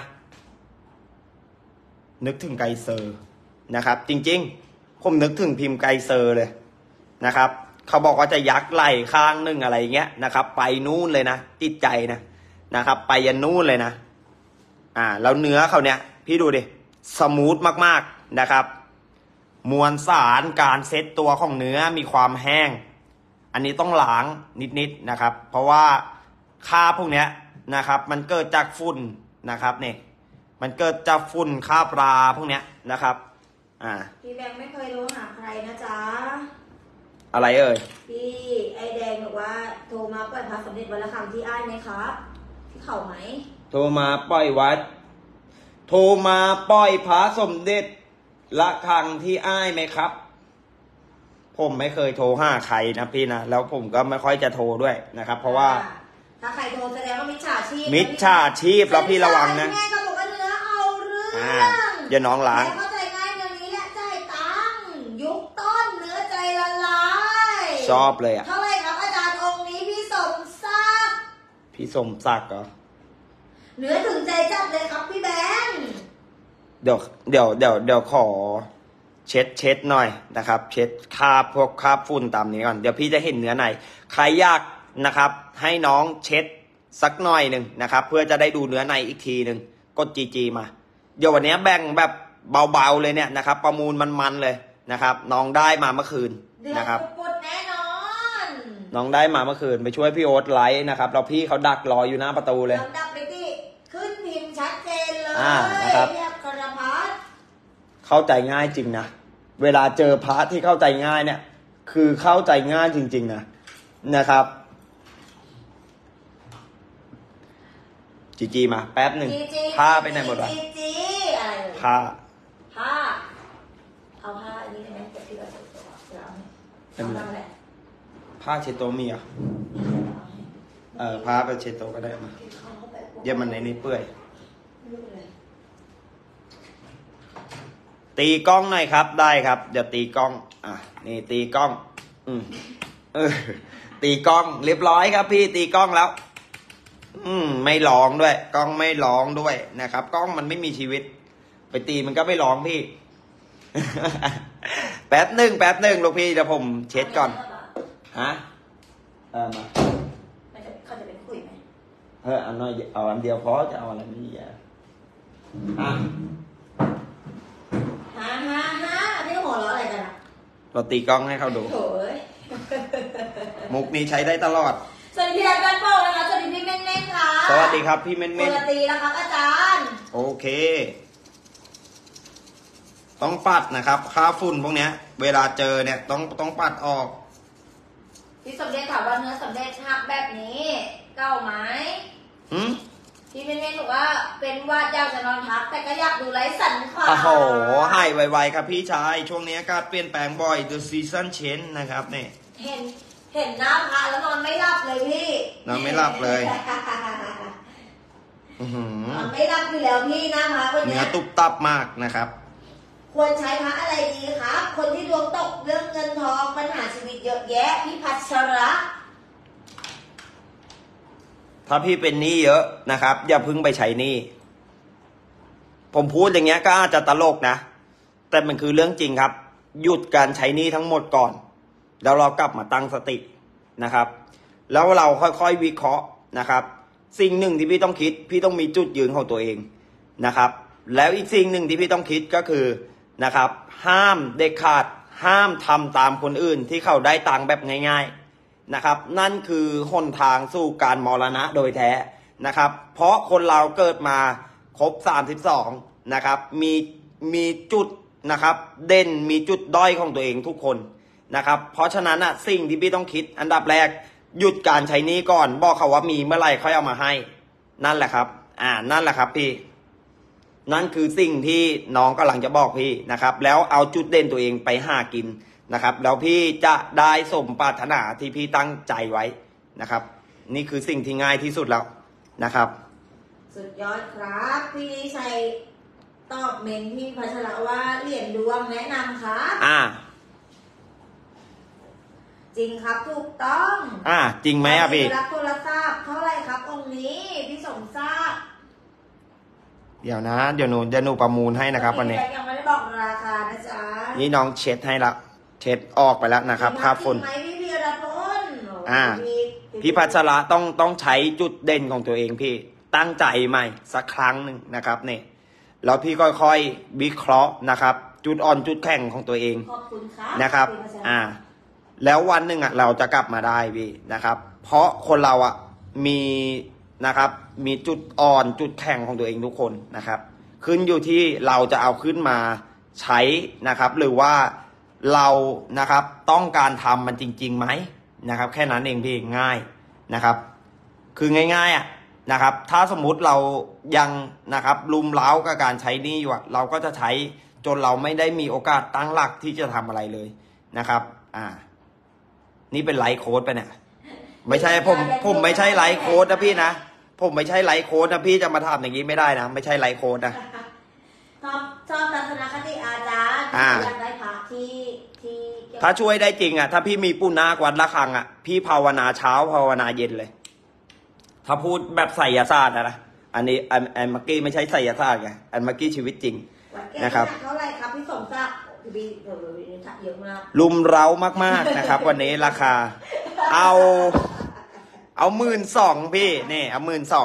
นึกถึงไกเซอร์นะครับจริงๆผมนึกถึงพิมพ์ไกเซอร์เลยนะครับเขาบอกว่าจะยักไหล่ข้างนึงอะไรเงี้ยนะครับไปนู่นเลยนะจิตใจนะครับไปยันนู่นเลยนะแล้วเนื้อเขาเนี่ยพี่ดูดิสมูทมากๆนะครับมวลสารการเซตตัวของเนื้อมีความแห้งอันนี้ต้องล้างนิดๆนะครับเพราะว่าค่าพวกเนี้ยนะครับมันเกิดจากฝุ่นนะครับเนี่ยมันเกิดจากฝุ่นค่าปลาพวกเนี้ยนะครับพี่แบงค์ไม่เคยโทรหาใครนะจ๊ะอะไรเอ่ยพี่ไอแดงบอกว่าโทรมาปล่อยพระสมเด็จวัดระฆังที่อ้ายไหมครับที่เขาไหมโทรมาปล่อยวัดโทรมาปล่อยพระสมเด็จระฆังที่อ้ายไหมครับผมไม่เคยโทรหาใครนะพี่นะแล้วผมก็ไม่ค่อยจะโทรด้วยนะครับเพราะว่าถ้าใครโทรแสดงว่ามิจฉาชีพแล้วพี่ระวังนะแม่ก็บอกว่าเนื้อเอาเรื่องอย่าน้องล้างเข้าใจง่ายเงินนี้แหละใจตังยุคต้นเนื้อใจละลายชอบเลยเท่าไหร่ครับอาจารย์องค์นี้พี่สมศักดิ์เหรอเนื้อถึงใจจัดเลยครับพี่แบงค์เดี๋ยวขอเช็ดหน่อยนะครับเช็ดคราบพวกคราบฝุ่นตามนี้ก่อนเดี๋ยวพี่จะเห็นเนื้อในใครอยากนะครับให้น้องเช็ดสักหน่อยหนึ่งนะครับเพื่อจะได้ดูเนื้อในอีกทีหนึ่งกดจีมาเดี๋ยววันนี้แบ่งแบบเบาๆเลยเนี่ยนะครับประมูลมันๆเลยนะครับน้องได้มาเมื่อคืนเดือดนะครับปุดๆแน่นอนน้องได้มาเมื่อคืนไปช่วยพี่โอ๊ตไลฟ์นะครับแล้วพี่เขาดักรออยู่หน้าประตูเลยลำดับไปที่ขึ้นพิมพ์ชัดเจนเลยนะครับเรียบกระพัดเข้าใจง่ายจริงนะเวลาเจอพระที่เข้าใจง่ายเนี่ย คือเข้าใจง่ายจริงๆนะครับจีมาแป๊บหนึ่งจีผ้าไปไหนหมดวะจีอะไรเลยผ้าผ้าเอาผ้าอันนี้ได้ไหมกับที่เราจะตัวเดี๋ยวเอาให้เป็นไรเอาแหละผ้าเช็ดโต๊ะมีเหรอ่ะผ้าไปเช็ดโต๊ะก็ได้มาเดี๋ยวมันในนี้เปื่อย ตีกล้องหน่อยครับได้ครับเดี๋ยวตีกล้องนี่ตีกล้องตีกล้องเรียบร้อยครับพี่ตีกล้องแล้วไม่ร้องด้วยกล้องไม่ร้องด้วยนะครับกล้องมันไม่มีชีวิตไปตีมันก็ไม่ร้องพี่ แป๊บหนึ่งลูกพี่เดี๋ยวผมเช็ดก่อนฮะมาเขาจะเป็นคุยไหมเอาหน่อยเอาอันเดียวพอจะเอาอะไรไม่เยอะฮ่าพี่หัวเราะอะไรกันอ่ะเราตีกล้องให้เขาดูโถ่เอ้ยมุกนี้ใช้ได้ตลอดสวัสดีพี่อาจารย์โป้นะคะสวัสดีพี่เม่นๆค่ะสวัสดีครับพี่เม่นปกติแล้วครับอาจารย์โอเค ต้องปัดนะครับค่าฝุ่นพวกเนี้ย เวลาเจอเนี่ยต้องปัดออกพี่สมเด็จถามว่าเนื้อสมเด็จหักแบบนี้เก้าไหมพี่เม่นๆบอกว่าเป็นว่าอยากจะนอนพักแต่ก็อยากดูไลฟ์สันค่ะโอ้โหหายไวๆครับพี่ชาย ช่วงนี้อากาศเปลี่ยนแปลงบ่อย The season change นะครับเนี่ยเห็นหน้าพระแล้วนอนไม่หลับเลยพี่นอนไม่หลับเลยนอนไม่หลับอยู่แล้วพี่หน้าพระคนเนื้เนี้อย ตุบตับมากนะครับควรใช้พระอะไรดีครับ คนที่ดวงตกเรื่องเงินทองปัญหาชีวิตเยอะแยะพี่พัชระถ้าพี่เป็นหนี้เยอะนะครับ อย่าเพึ่งไปใช้หนี้ผมพูดอย่างเงี้ยก็อาจจะตลกนะ แต่มันคือเรื่องจริงครับ หยุดการใช้หนี้ทั้งหมดก่อน แล้วเรากลับมาตั้งสตินะครับ แล้วเราค่อยๆวิเคราะห์นะครับ สิ่งหนึ่งที่พี่ต้องคิดพี่ต้องมีจุดยืนของตัวเองนะครับ แล้วอีกสิ่งหนึ่งที่พี่ต้องคิดก็คือนะครับ ห้ามเด็ดขาดห้ามทำตามคนอื่นที่เขาได้ตังค์แบบง่ายๆนะครับ นั่นคือหนทางสู่การมรณะโดยแท้นะครับ เพราะคนเราเกิดมาครบ32นะครับมีจุดนะครับเด่นมีจุดด้อยของตัวเองทุกคนนะครับเพราะฉะนั้นอ่ะสิ่งที่พี่ต้องคิดอันดับแรกหยุดการใช้หนี้ก่อนบอกเขาว่ามีเมื่อไหร่ค่อยเอามาให้นั่นแหละครับนั่นแหละครับพี่นั่นคือสิ่งที่น้องกำลังจะบอกพี่นะครับแล้วเอาจุดเด่นตัวเองไปหากินนะครับแล้วพี่จะได้สมปรารถนาที่พี่ตั้งใจไว้นะครับนี่คือสิ่งที่ง่ายที่สุดแล้วนะครับสุดยอดครับพี่ชัยตอบเมนพี่พัชระว่าเหรียญดวงแนะนำครับจริงครับถูกต้องจริงไหมพี่รับโทรศัพท์เท่าไหร่ครับองค์นี้พี่สมทราบเดี๋ยวนะเดี๋ยวหนูประมูลให้นะครับวันนี้ยังไม่ได้บอกราคานะจ๊ะนี่น้องเช็ดให้ละเช็ดออกไปแล้วนะครับค่าฝุ่นพี่พัชระต้องใช้จุดเด่นของตัวเองพี่ตั้งใจใหม่สักครั้งหนึ่งนะครับเนี่ยแล้วพี่ค่อยๆวิเคราะห์นะครับจุดอ่อนจุดแข็งของตัวเองขอบคุณครับนะครับแล้ววันหนึ่งเราจะกลับมาได้พี่นะครับเพราะคนเรามีนะครับมีจุดอ่อนจุดแข็งของตัวเองทุกคนนะครับขึ้นอยู่ที่เราจะเอาขึ้นมาใช้นะครับหรือว่าเรานะครับต้องการทำมันจริงๆไหมนะครับแค่นั้นเองพี่ง่ายนะครับคือง่ายๆนะครับถ้าสมมุติเรายังนะครับลุมเล้ากับการใช้หนี้อยู่เราก็จะใช้จนเราไม่ได้มีโอกาสตั้งหลักที่จะทำอะไรเลยนะครับนี่เป็นไลฟ์โค้ดไปเนี่ยไม่ใช่ผมไม่ใช่ไลฟ์โค้ดนะพี่นะผมไม่ใช่ไลฟ์โค้ดนะพี่จะมาทำอย่างนี้ไม่ได้นะไม่ใช่ไลฟ์โค้ดนะชอบทัศนคติอาจารย์อยากได้พระที่ถ้าช่วยได้จริงถ้าพี่มีปุณณากวัดละครังพี่ภาวนาเช้าภาวนาเย็นเลยถ้าพูดแบบไสยศาสตร์นะอันนี้อันเมื่อกี้ไม่ใช่ไสยศาสตร์ไงอันเมื่อกี้ชีวิตจริงนะครับเท่าไหร่ครับพี่สมศักดิ์พี่เยอะมากลุมเร้ามากๆนะครับวันนี้ราคาเอา12,000พี่นี่เอา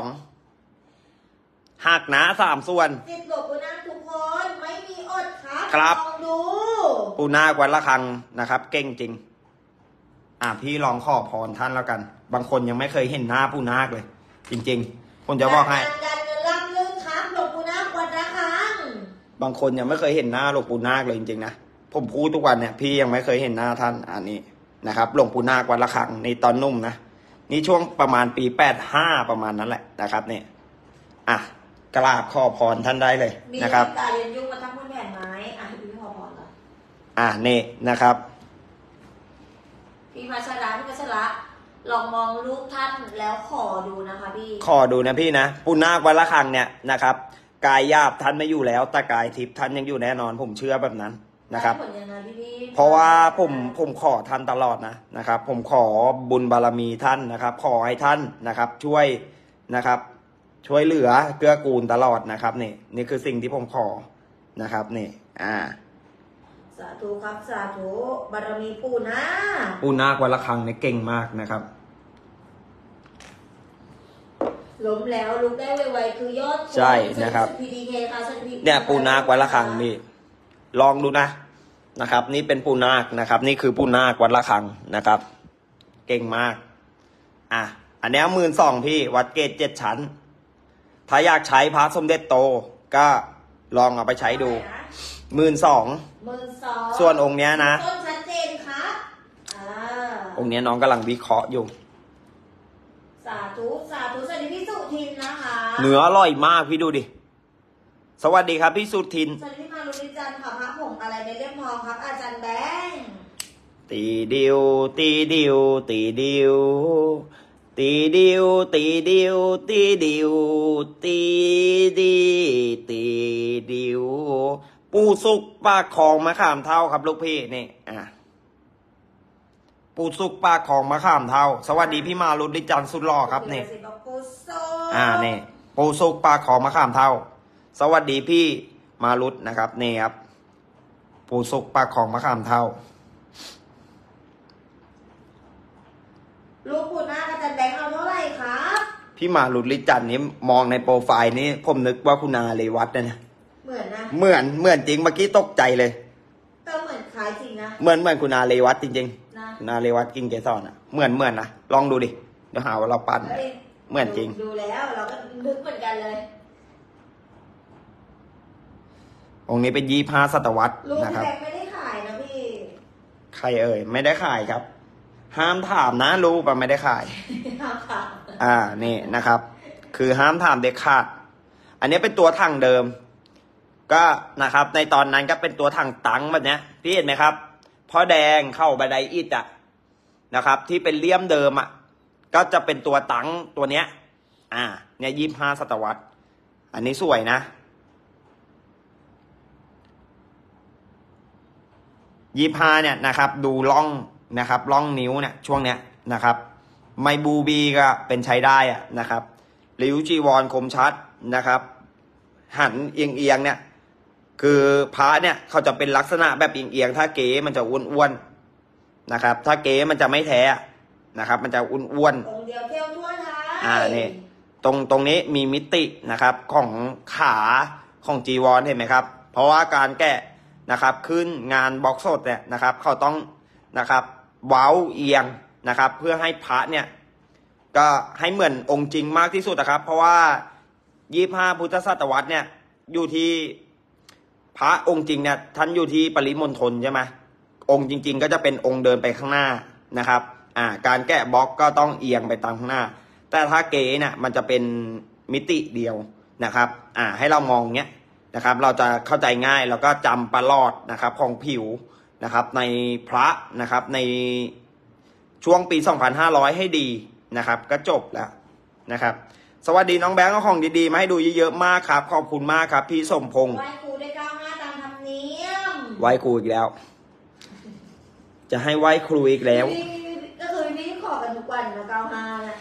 12,000หักนะ3 ส่วน 10 หลวงปู่นั่งทุกคนไม่มีอดครับครับลองดูปูนาควัดละคังนะครับ เก่งจริงพี่ลองขอพรท่านแล้วกัน บางคนยังไม่เคยเห็นหน้าปูนาคเลย จริงๆผมจะบอกให้การเงินร่ำลื่นครับหลวงปู่นาควัดละคังบางคนยังไม่เคยเห็นหน้าหลวงปู่นาคเลยจริงๆนะผมพูดทุกวันเนี่ยพี่ยังไม่เคยเห็นหน้าท่านอันนี้นะครับหลวงปู่นาควัดละคังนี่ตอนนุ่มนะนี่ช่วงประมาณปี85ประมาณนั้นแหละนะครับเนี่ยกราบขอพรท่านได้เลยมีนะครับการเรียนยุ่งมาทั้งพื้นแผ่นไม้พี่ขอพรก่อนนี่นะครับพี่พัชระลองมองรูปท่านแล้วขอดูนะคะพี่ขอดูนะพี่นะปู่นาควัดละคังเนี่ยนะครับกายหยาบท่านไม่อยู่แล้วแต่กายทิพย์ท่านยังอยู่แน่นอนผมเชื่อแบบนั้นนะครับได้ผลยังไงพี่เพราะว่าผมขอท่านตลอดนะครับ ผมขอบุญบารมีท่านนะครับ ขอให้ท่านนะครับ ช่วยนะครับ ช่วยเหลือเกื้อกูลตลอดนะครับนี่คือสิ่งที่ผมขอนะครับนี่สาธุครับสาธุบารมีปู่นะปู่นาควัดละคังเนี่ยเก่งมากนะครับล้มแล้วลุกได้ไวๆคือยอดใช่นะครับ PDK ค่ะเนี่ยปู่นาควัดละคังนี่ลองดูนะครับ นี่เป็นปู่นาคนะครับ นี่คือปู่นาควัดละคังนะครับ เก่งมากอันนี้12,000พี่วัดเกต7 ชั้นถ้าอยากใช้พระสมเด็จโตก็ลองเอาไปใช้ดู12,000ส่วนองค์เนี้ยนะต้นชัดเจนครับองค์เนี้ยน้องกำลังวิเคราะห์อยู่สาธุสวัสดีพี่สุทินนะคะเนื้ออร่อยมากพี่ดูดิสวัสดีครับพี่สุทินสวัสดีพี่มารุณิจันทร์ค่ะพระผงอะไรในเล่มทองครับอาจารย์แบงค์ตีดิวตีดิวตีดิวตีดิวตีดิวตีดิวตีดีตีดิวปูสุกปากคลองมะขามเท่าครับลูกพี่นี่ปูสุกปากคลองมะขามเท่าสวัสดีพี่มารุณิจันทร์สุดหล่อครับนี่นี่ปูสุกปากคลองมะขามเท่าสวัสดีพี่มารุษนะครับนี่ครับปูสุกปากคลองมะขามเท่าลูกปู่นาคอาจารย์แบงค์เอาเท่าไหร่ครับพี่มารุษลิจันนี้มองในโปรไฟล์นี้ผมนึกว่าคุณอาเรวัตนะเหมือนนะเหมือนจริงเมื่อกี้ตกใจเลยแต่เหมือนคล้ายจริงนะเหมือนคุณอาเรวัตจริงๆนะคุณอาเรวัตกินเกสรเหมือนนะลองดูดิเดี๋ยวหาว่าเราปั่นเหมือนจริงดูแล้วเราก็นึกเหมือนกันเลยองค์นี้เป็น25 ศตวรรษนะครับลูกแบงค์ไม่ได้ขายนะพี่ใครเอ่ยไม่ได้ขายครับห้ามถามนะรูปไม่ได้ขายห้ามถามนี่นะครับคือห้ามถามเด็กขาดอันนี้เป็นตัวถังเดิมก็นะครับในตอนนั้นก็เป็นตัวถังตังแบบนี้พี่เห็นไหมครับพ่อแดงเข้าบันไดอิฐนะครับที่เป็นเลี่ยมเดิมก็จะเป็นตัวตังตัวเนี้ยเนี่ย25 ศตวรรษอันนี้สวยนะ25เนี่ยนะครับดูร่องนะครับร่องนิ้วเนี่ยช่วงเนี้ยนะครับไมบูบีก็เป็นใช้ได้นะครับริ้วจีวรคมชัดนะครับหันเอียงเนี่ยคือพระเนี่ยเขาจะเป็นลักษณะแบบเอียงถ้าเก๋มันจะอ้วนๆนะครับถ้าเก๋มันจะไม่แท้นะครับมันจะอ้วนๆองค์เดียวเที่ยวทั่วไทยนี่ตรงนี้มีมิตินะครับของขาของจีวรเห็นไหมครับเพราะว่าการแกะนะครับขึ้นงานบล็อกสดเนี่ยนะครับเขาต้องนะครับเว้าเอียงนะครับเพื่อให้พระเนี่ยก็ให้เหมือนองค์จริงมากที่สุดนะครับเพราะว่า25 พุทธศตวรรษเนี่ยอยู่ที่พระองค์จริงเนี่ยท่านอยู่ที่ปริมณฑลใช่ไหมองค์จริงๆก็จะเป็นองค์เดินไปข้างหน้านะครับการแกะบล็อกก็ต้องเอียงไปตามข้างหน้าแต่ถ้าเก๋เนี่ยมันจะเป็นมิติเดียวนะครับให้เรามองเงี้ยนะครับเราจะเข้าใจง่ายแล้วก็จำประหลอดนะครับของผิวนะครับในพระนะครับในช่วงปี 2500 ให้ดีนะครับก็จบแล้วนะครับสวัสดีน้องแบงค์เอาของดีๆมาให้ดูเยอะๆมากครับขอบคุณมากครับพี่สมพงษ์ไหว้ครูได้ก้าวหน้าตามธรรมเนียมไหว้ครูอีกแล้วจะให้ไหว้ครูอีกแล้วก็คือพี่ขอกันทุกวันนะก้าวหน้าเนี่ย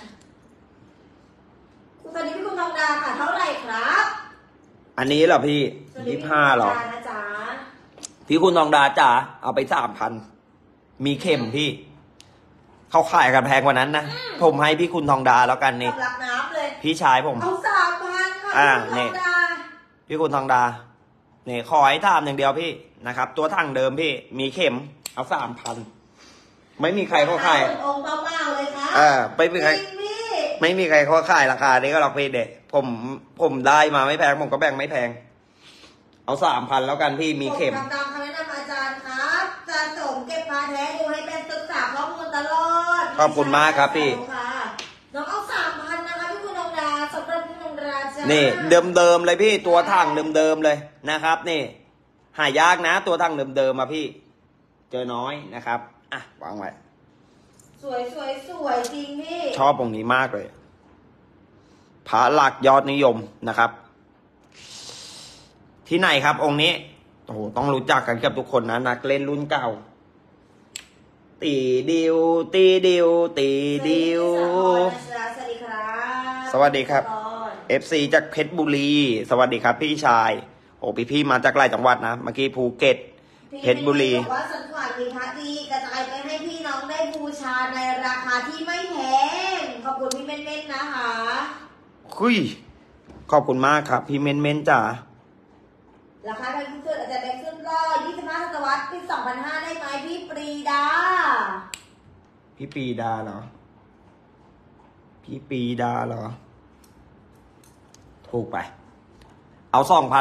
สวัสดีพี่คุณทองดาค่ะเท่าไหร่ครับอันนี้เหรอพี่25หรอพี่คุณทองดาจ๋าเอาไป 3,000 มีเข็มพี่เขาขายกันแพงกว่านั้นนะผมให้พี่คุณทองดาแล้วกันนี่รับน้ำเลยพี่ชายผมเอา 3,000 ค่ะพี่คุณทองดาพี่คุณทองดานี่ขอให้ทำอย่างเดียวพี่นะครับ ตัวถังเดิมพี่มีเข็มเอา3,000ไม่มีใครเขาขายองค์เบาๆเลยครับไม่มีใครจงพี่ไม่มีใครเขาขายราคานี้ก็หรอกพี่เด็กผมได้มาไม่แพงผมก็แบ่งไม่แพงเอา3,000แล้วกันพี่มีเข็มผทำตามคำแนะนำอาจารย์ครับอาจารย์สมเก็บพาแท้ดูให้เป็นศึกษาข้อมูลตลอดขอบคุณมากครับพี่ค่ะน้องเอา3,000นะคะพี่คุณนงดาสำหรับพี่นงดาจ้านี่เดิมๆเลยพี่ตัวถังเดิมๆเลยนะครับ นี่หายากนะตัวถังเดิมๆมาพี่ เจอน้อยนะครับอ่ะวางไว้สวยสวยสวยจริงพี่ชอบองค์นี้มากเลยพระหลักยอดนิยมนะครับ ที่ไหนครับองค์นี้โอ้โหต้องรู้จักกันกับทุกคนนะนักเล่นรุ่นเก่า ตีดิวตีดิวตีดิวสวัสดีครับสวัสดีครับ FC จากเพชรบุรี สวัสดีครับพี่ชายโอ้พี่มาจากหลายจังหวัดนะเมื่อกี้ภูเก็ตเพชรบุรีบอกว่าสันขวัญมีพระดีกระจายไปให้พี่น้องได้บูชาในราคาที่ไม่แพงขอบคุณพี่เม่นๆนะคะคุยขอบคุณมากครับ พี่เม้นจ๋าราคาแพงที่สุดอาจจะแพงสุดก็25 ศตวรรษปี 2005 ได้ไหมพี่ปรีดาพี่ปีดาเหรอพี่ปีดาเหรอถูกไปเอา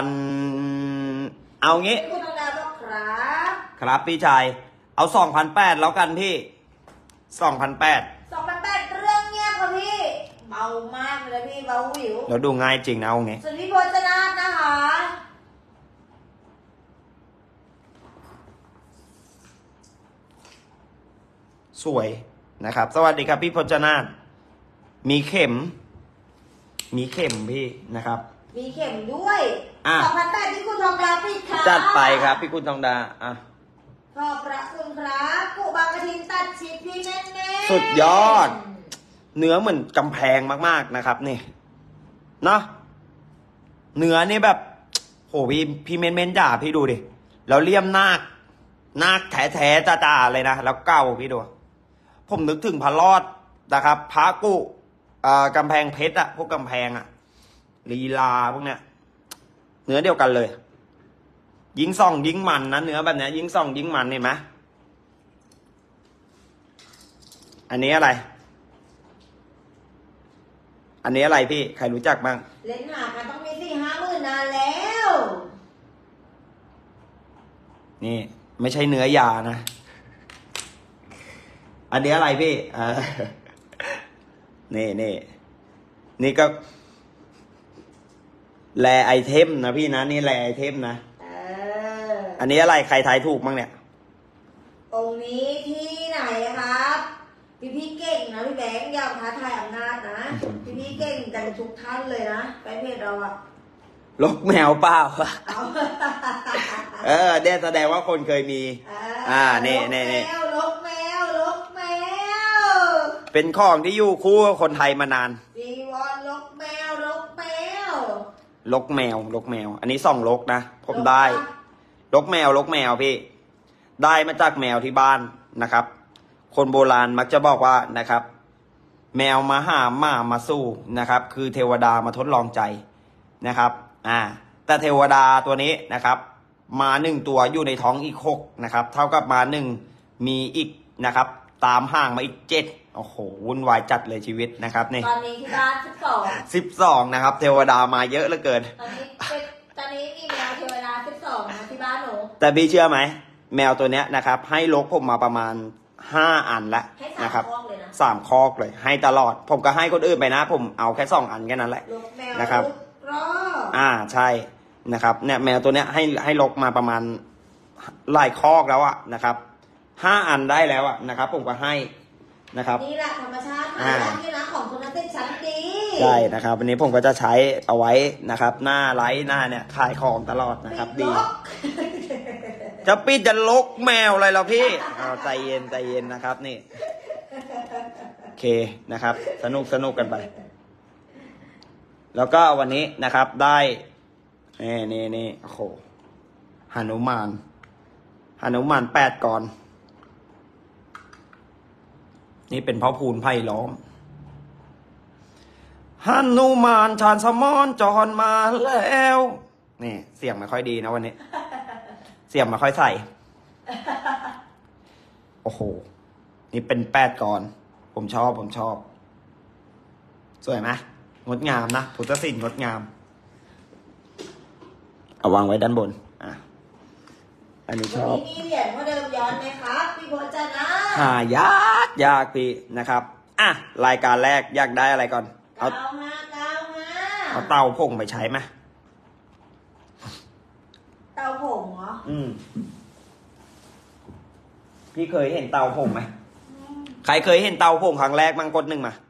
2,000เอางี้คุณนงดาบอกครับครับพี่ชายเอา2,800แล้วกันพี่2,800 2,800เรื่องเงียบค่ะพี่เบามากเลยพี่เบาหวิวแล้วดูง่ายจริงนะองค์นี้ส่วนพี่พจนาถนะคะสวยนะครับ สวัสดีครับพี่พจนาถมีเข็มพี่นะครับมีเข็มด้วยอ่ะ 2,800ที่คุณทองดาปิดค่ะจัดไปครับพี่คุณทองดาอ่ะขอบพระคุณครับกูบางกระทินตัดชิปพี่แน่ๆสุดยอด เนื้อเหมือนกำแพงมากๆนะครับนี่เนาะเนื้อนี่แบบโหพี่เม้นจ่าพี่ดูดิแล้วเลี่ยมนาคแท้ๆจ้าๆเลยนะแล้วเก้าพี่ดูผมนึกถึงพระรอดนะครับพระกุกำแพงเพชรอะพวกกำแพงอะลีลาพวกเนี้ยเนื้อเดียวกันเลย ยิงส่องยิงมันนะเนื้อแบบเนี้ยยิงส่องยิงมันเห็นไหมอันนี้อะไร อันนี้อะไรพี่ใครรู้จักบ้างเล่นหากันต้องมี4-5 หมื่นนานแล้วนี่ไม่ใช่เนื้อยานะ อันนี้อะไรพี่นี่ก็แลไอเทมนะพี่นะนี่แลไอเทมนะอันนี้อะไรใครทายถูกบ้างเนี่ยองค์นี้ที่ไหนครับ พี่เก่งนะพี่แบงค์ยาวท้าทายอำนาจนะพี่เก่งกันทุกท่านเลยนะไปเพจเราอะลกแมวเปล่าเอาเดี๋ยวแสดงว่าคนเคยมี นี่ลกแมวลกแมวเป็นของที่อยู่คู่กับคนไทยมานานจีวรลกแมวลกแมว อันนี้ส่องลกนะผมได้ลกแมวพี่ ได้มาจากแมวที่บ้านนะครับ คนโบราณมักจะบอกว่านะครับ แมวมาหาหมาสู้นะครับ คือเทวดามาทดลองใจนะครับแต่เทวดาตัวนี้นะครับ มา1ตัวอยู่ในท้องอีก6นะครับ เท่ากับมา1มีอีกนะครับ ตามห่างมาอีก7โอ้โหวุ่นวายจัดเลยชีวิตนะครับนี่ตอนนี้ที่บ้าน 12นะครับ เทวดามาเยอะเหลือเกินตอนนี้มีแมวเทวดา12นะที่บ้านหนูแต่พี่เชื่อไหมแมวตัวเนี้ยนะครับ ให้ลกผมมาประมาณ5 อันแล้วให้3 นะครับคอกเลยนะ 3 คอกเลย ให้ตลอด ผมก็ให้คนอื่นไปนะ ผมเอาแค่2 อันแค่นั้นแหละลกแมวนะครับรอใช่นะครับเนี่ยแมวตัวเนี้ยให้ลกมาประมาณหลายคอกแล้วอะนะครับ5 อันได้แล้วอะนะครับ ผมก็ให้นะครับนี่แหละธรรมชาติหายากนี่นะของคุณนักเตะชั้นดีใช่นะครับวันนี้ผมก็จะใช้เอาไว้นะครับ หน้าไลฟ์หน้าเนี่ยขายของตลอดนะครับ ดี จะปิดจะลกแมวอะไรเราพี่ใจเย็นนะครับนี่โอเคนะครับ สนุกกันไป แล้วก็วันนี้นะครับได้นี่โอ้โหหนุมาน8 กรนี่เป็นพ่อพูนไผ่ล้อมหนุมานชาญสมอนจรมาแล้วนี่เสียงไม่ค่อยดีนะวันนี้ เสียงไม่ค่อยใส่ โอ้โห นี่เป็น8 กรผมชอบ สวยไหมงดงามนะพุทธศิลป์งดงาม เอาวางไว้ด้านบน อันนี้ชวันอบนี้มีเหรียญพ่อเดิมย้อนไหมครับพี่พจนะหายากพี่นะครับ รายการแรกอยากได้อะไรก่อน เอา 95 เอาเตาผงไปใช้ไหมเตาผงเหรอพี่เคยเห็นเตาผงไหม ใครเคยเห็นเตาผงครั้งแรกมั่งกด1มา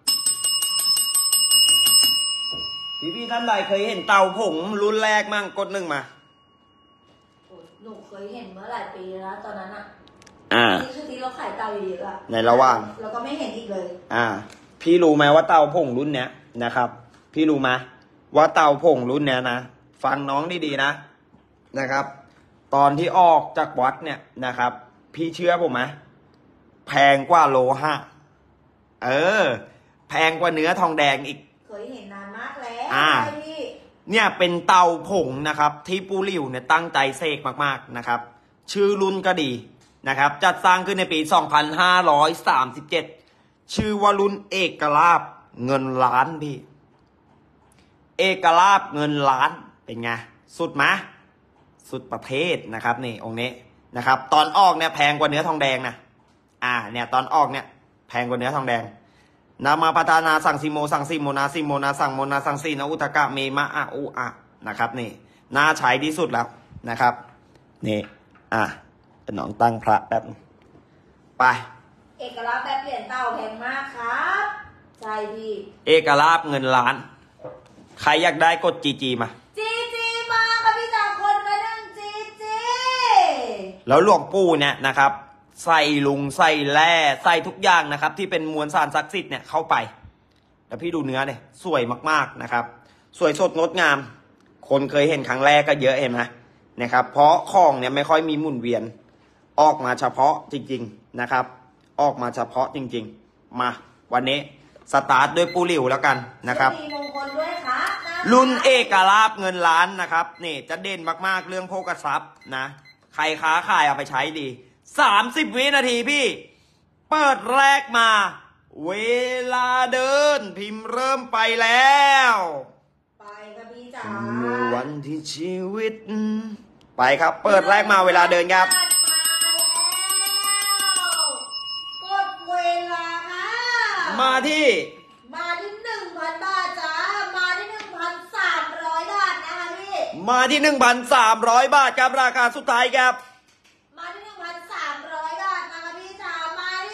พี่ท่านใดเคยเห็นเตาผงรุ่นแรกมั่งกด1มาหนูเคยเห็นเมื่อหลายปีแล้วตอนนั้นอ่ะ นี่คือที่เราขายเตาเยอะๆอะในระหว่างแล้วก็ไม่เห็นอีกเลยพี่รู้ไหมว่าเตาผงรุ่นเนี้ยนะครับ พี่รู้ไหมว่าเตาผงรุ่นเนี้ยนะฟังน้องดีๆนะครับ ตอนที่ออกจากวัดเนี่ยนะครับ พี่เชื่อผมไหมแพงกว่าโลหะแพงกว่าเนื้อทองแดงอีกเคยเห็นนานมากแล้วใช่พี่ เนี่ยเป็นเตาผงนะครับที่ปูหลิวเนี่ยตั้งใจเสกมากๆนะครับ ชื่อรุ่นก็ดีนะครับ จัดสร้างขึ้นในปี 2537 ชื่อว่ารุ่นเอกลาภเงินล้านพี่ เอกลาภเงินล้านเป็นไงสุดไหมสุดประเทศนะครับนี่องค์นี้นะครับ ตอนออกเนี่ยแพงกว่าเนื้อทองแดงนะเนี่ยตอนออกเนี่ยแพงกว่าเนื้อทองแดงนามาปทานาสั่งซิโมสั่งซิโมนาซิโมนาสั่งโมนาสั่งซีนาอุตกะเมมะอุนะครับนี่น่าใช้ที่สุดแล้วนะครับนี่เป็นน้องตั้งพระแป๊บไปเอกลักษณ์แบบเหรียญเตาแพงมากครับใช่พี่เอกลาภเงินล้าน ใครอยากได้กดจีมาจีมาค่ะพี่จากคนละหนึ่งจีแล้วหลวงปู่เนี่ยนะครับใส่ลุงใส่แร่ใส่ทุกอย่างนะครับ ที่เป็นมวลสารศักดิ์สิทธิ์เนี่ยเข้าไปแล้วพี่ดูเนื้อเนี่ยสวยมากๆนะครับ สวยสดงดงาม คนเคยเห็นครั้งแรกก็เยอะเห็นไหมนะครับ เพราะของเนี่ยไม่ค่อยมีหมุนเวียน ออกมาเฉพาะจริงๆนะครับ ออกมาเฉพาะจริงๆมาวันนี้สตาร์ทด้วยปูหลิวแล้วกันนะครับมีมงคลด้วยครับรุ่นเอกลาภเงินล้านนะครับนี่จะเด่นมากๆเรื่องโภคทรัพย์นะใครค้าขายเอาไปใช้ดี30 วินาทีพี่เปิดแรกมาเวลาเดินพิมพ์เริ่มไปแล้วไปค่ะพี่จ๋าเมื่อวันที่ชีวิตไปครับเปิดแรกมาเวลาเดินครับกดเวลาค่ะมาที่ 1,000 บาทจ้ามาที่ 1,300 บาทนะคะพี่มาที่ 1,300 บาทครับราคาสุดท้ายครับมาที่ 1,300 บาทนะคะพี่จ๋ามาที่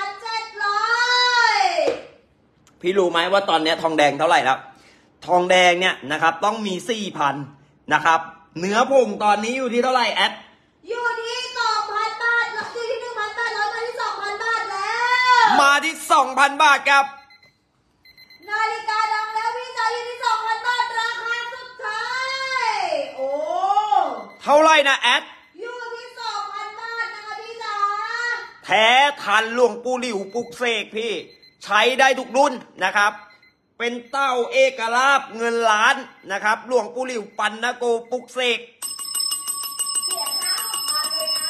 1,700 พี่รู้ไหมว่าตอนนี้ทองแดงเท่าไหร่แล้วทองแดงเนี่ยนะครับต้องมี 4,000 นะครับเนื้อผงตอนนี้อยู่ที่เท่าไหร่แอดอยู่ที่ 2,000 บาทแล้วอยู่ที่ 1,800 มาที่ 2,000 บาทแล้วมาที่ 2,000 บาทครับนาฬิกาดังแล้วพี่จ๋าอยู่ที่ 2,000 บาทราคาสุดท้ายโอ้เท่าไหร่นะแอดอยู่ที่ 2,000 บาทนะคะพี่จ๋าแท้ทันหลวงปู่หลิวปลุกเสกพี่ใช้ได้ทุกรุ่นนะครับ เป็นเต้าเอกลาภเงินล้านนะครับหลวงปู่หลิวปันนโกปลุกเสกเสียงน้ำออกมาเลยนะ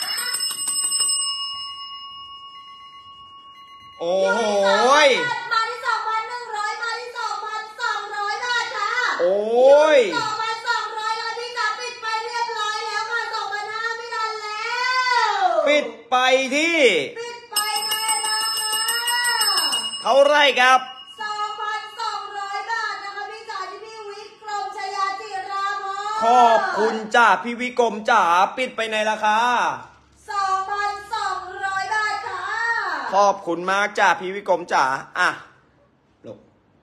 โอ้โหมาที่ 2,100 มาที่ 2,200 บาทค่ะโอ้ย 2,200แล้วพี่จ๋าปิดไปเรียบร้อยแล้วค่ะ2,500ไม่ทันแล้วปิดไปที่ปิดไปในราคาเท่าไหรครับ 2,200 บาทนะคะพี่จ๋าที่พี่วิกรมชยาจิราพรขอบคุณจ้าพี่วิกรมจ๋าปิดไปในราคา 2,200 บาทค่ะขอบคุณมากจ้าพี่วิกรมจ๋าลูก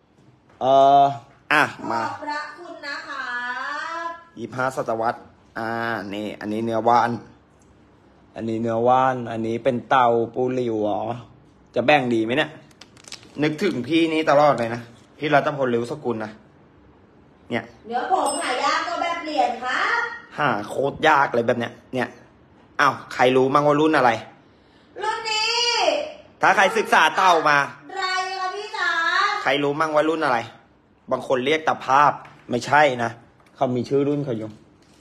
มาขอบพระคุณนะคะ 25 ศตวรรษนี่อันนี้เนื้อว่าน อันนี้เนื้อว่าน อันนี้เป็นเตาปูหลิวเหรอจะแบ่งดีไหมเนี่ยนึกถึงพี่นี้ตลอดเลยนะพี่รัตพลลิวสกุลนะเนี่ยเดี๋ยวผมหายากก็แบบเหรียญครับหาโคตรยากเลยแบบเนี้ยเนี่ยใครรู้มั่งว่ารุ่นอะไรรุ่นนี้ถ้าใครศึกษาเต้ามาไรคะพี่จ๋าใครรู้มั่งว่ารุ่นอะไร บางคนเรียกตะภาพไม่ใช่นะเขามีชื่อรุ่นเขาอยู่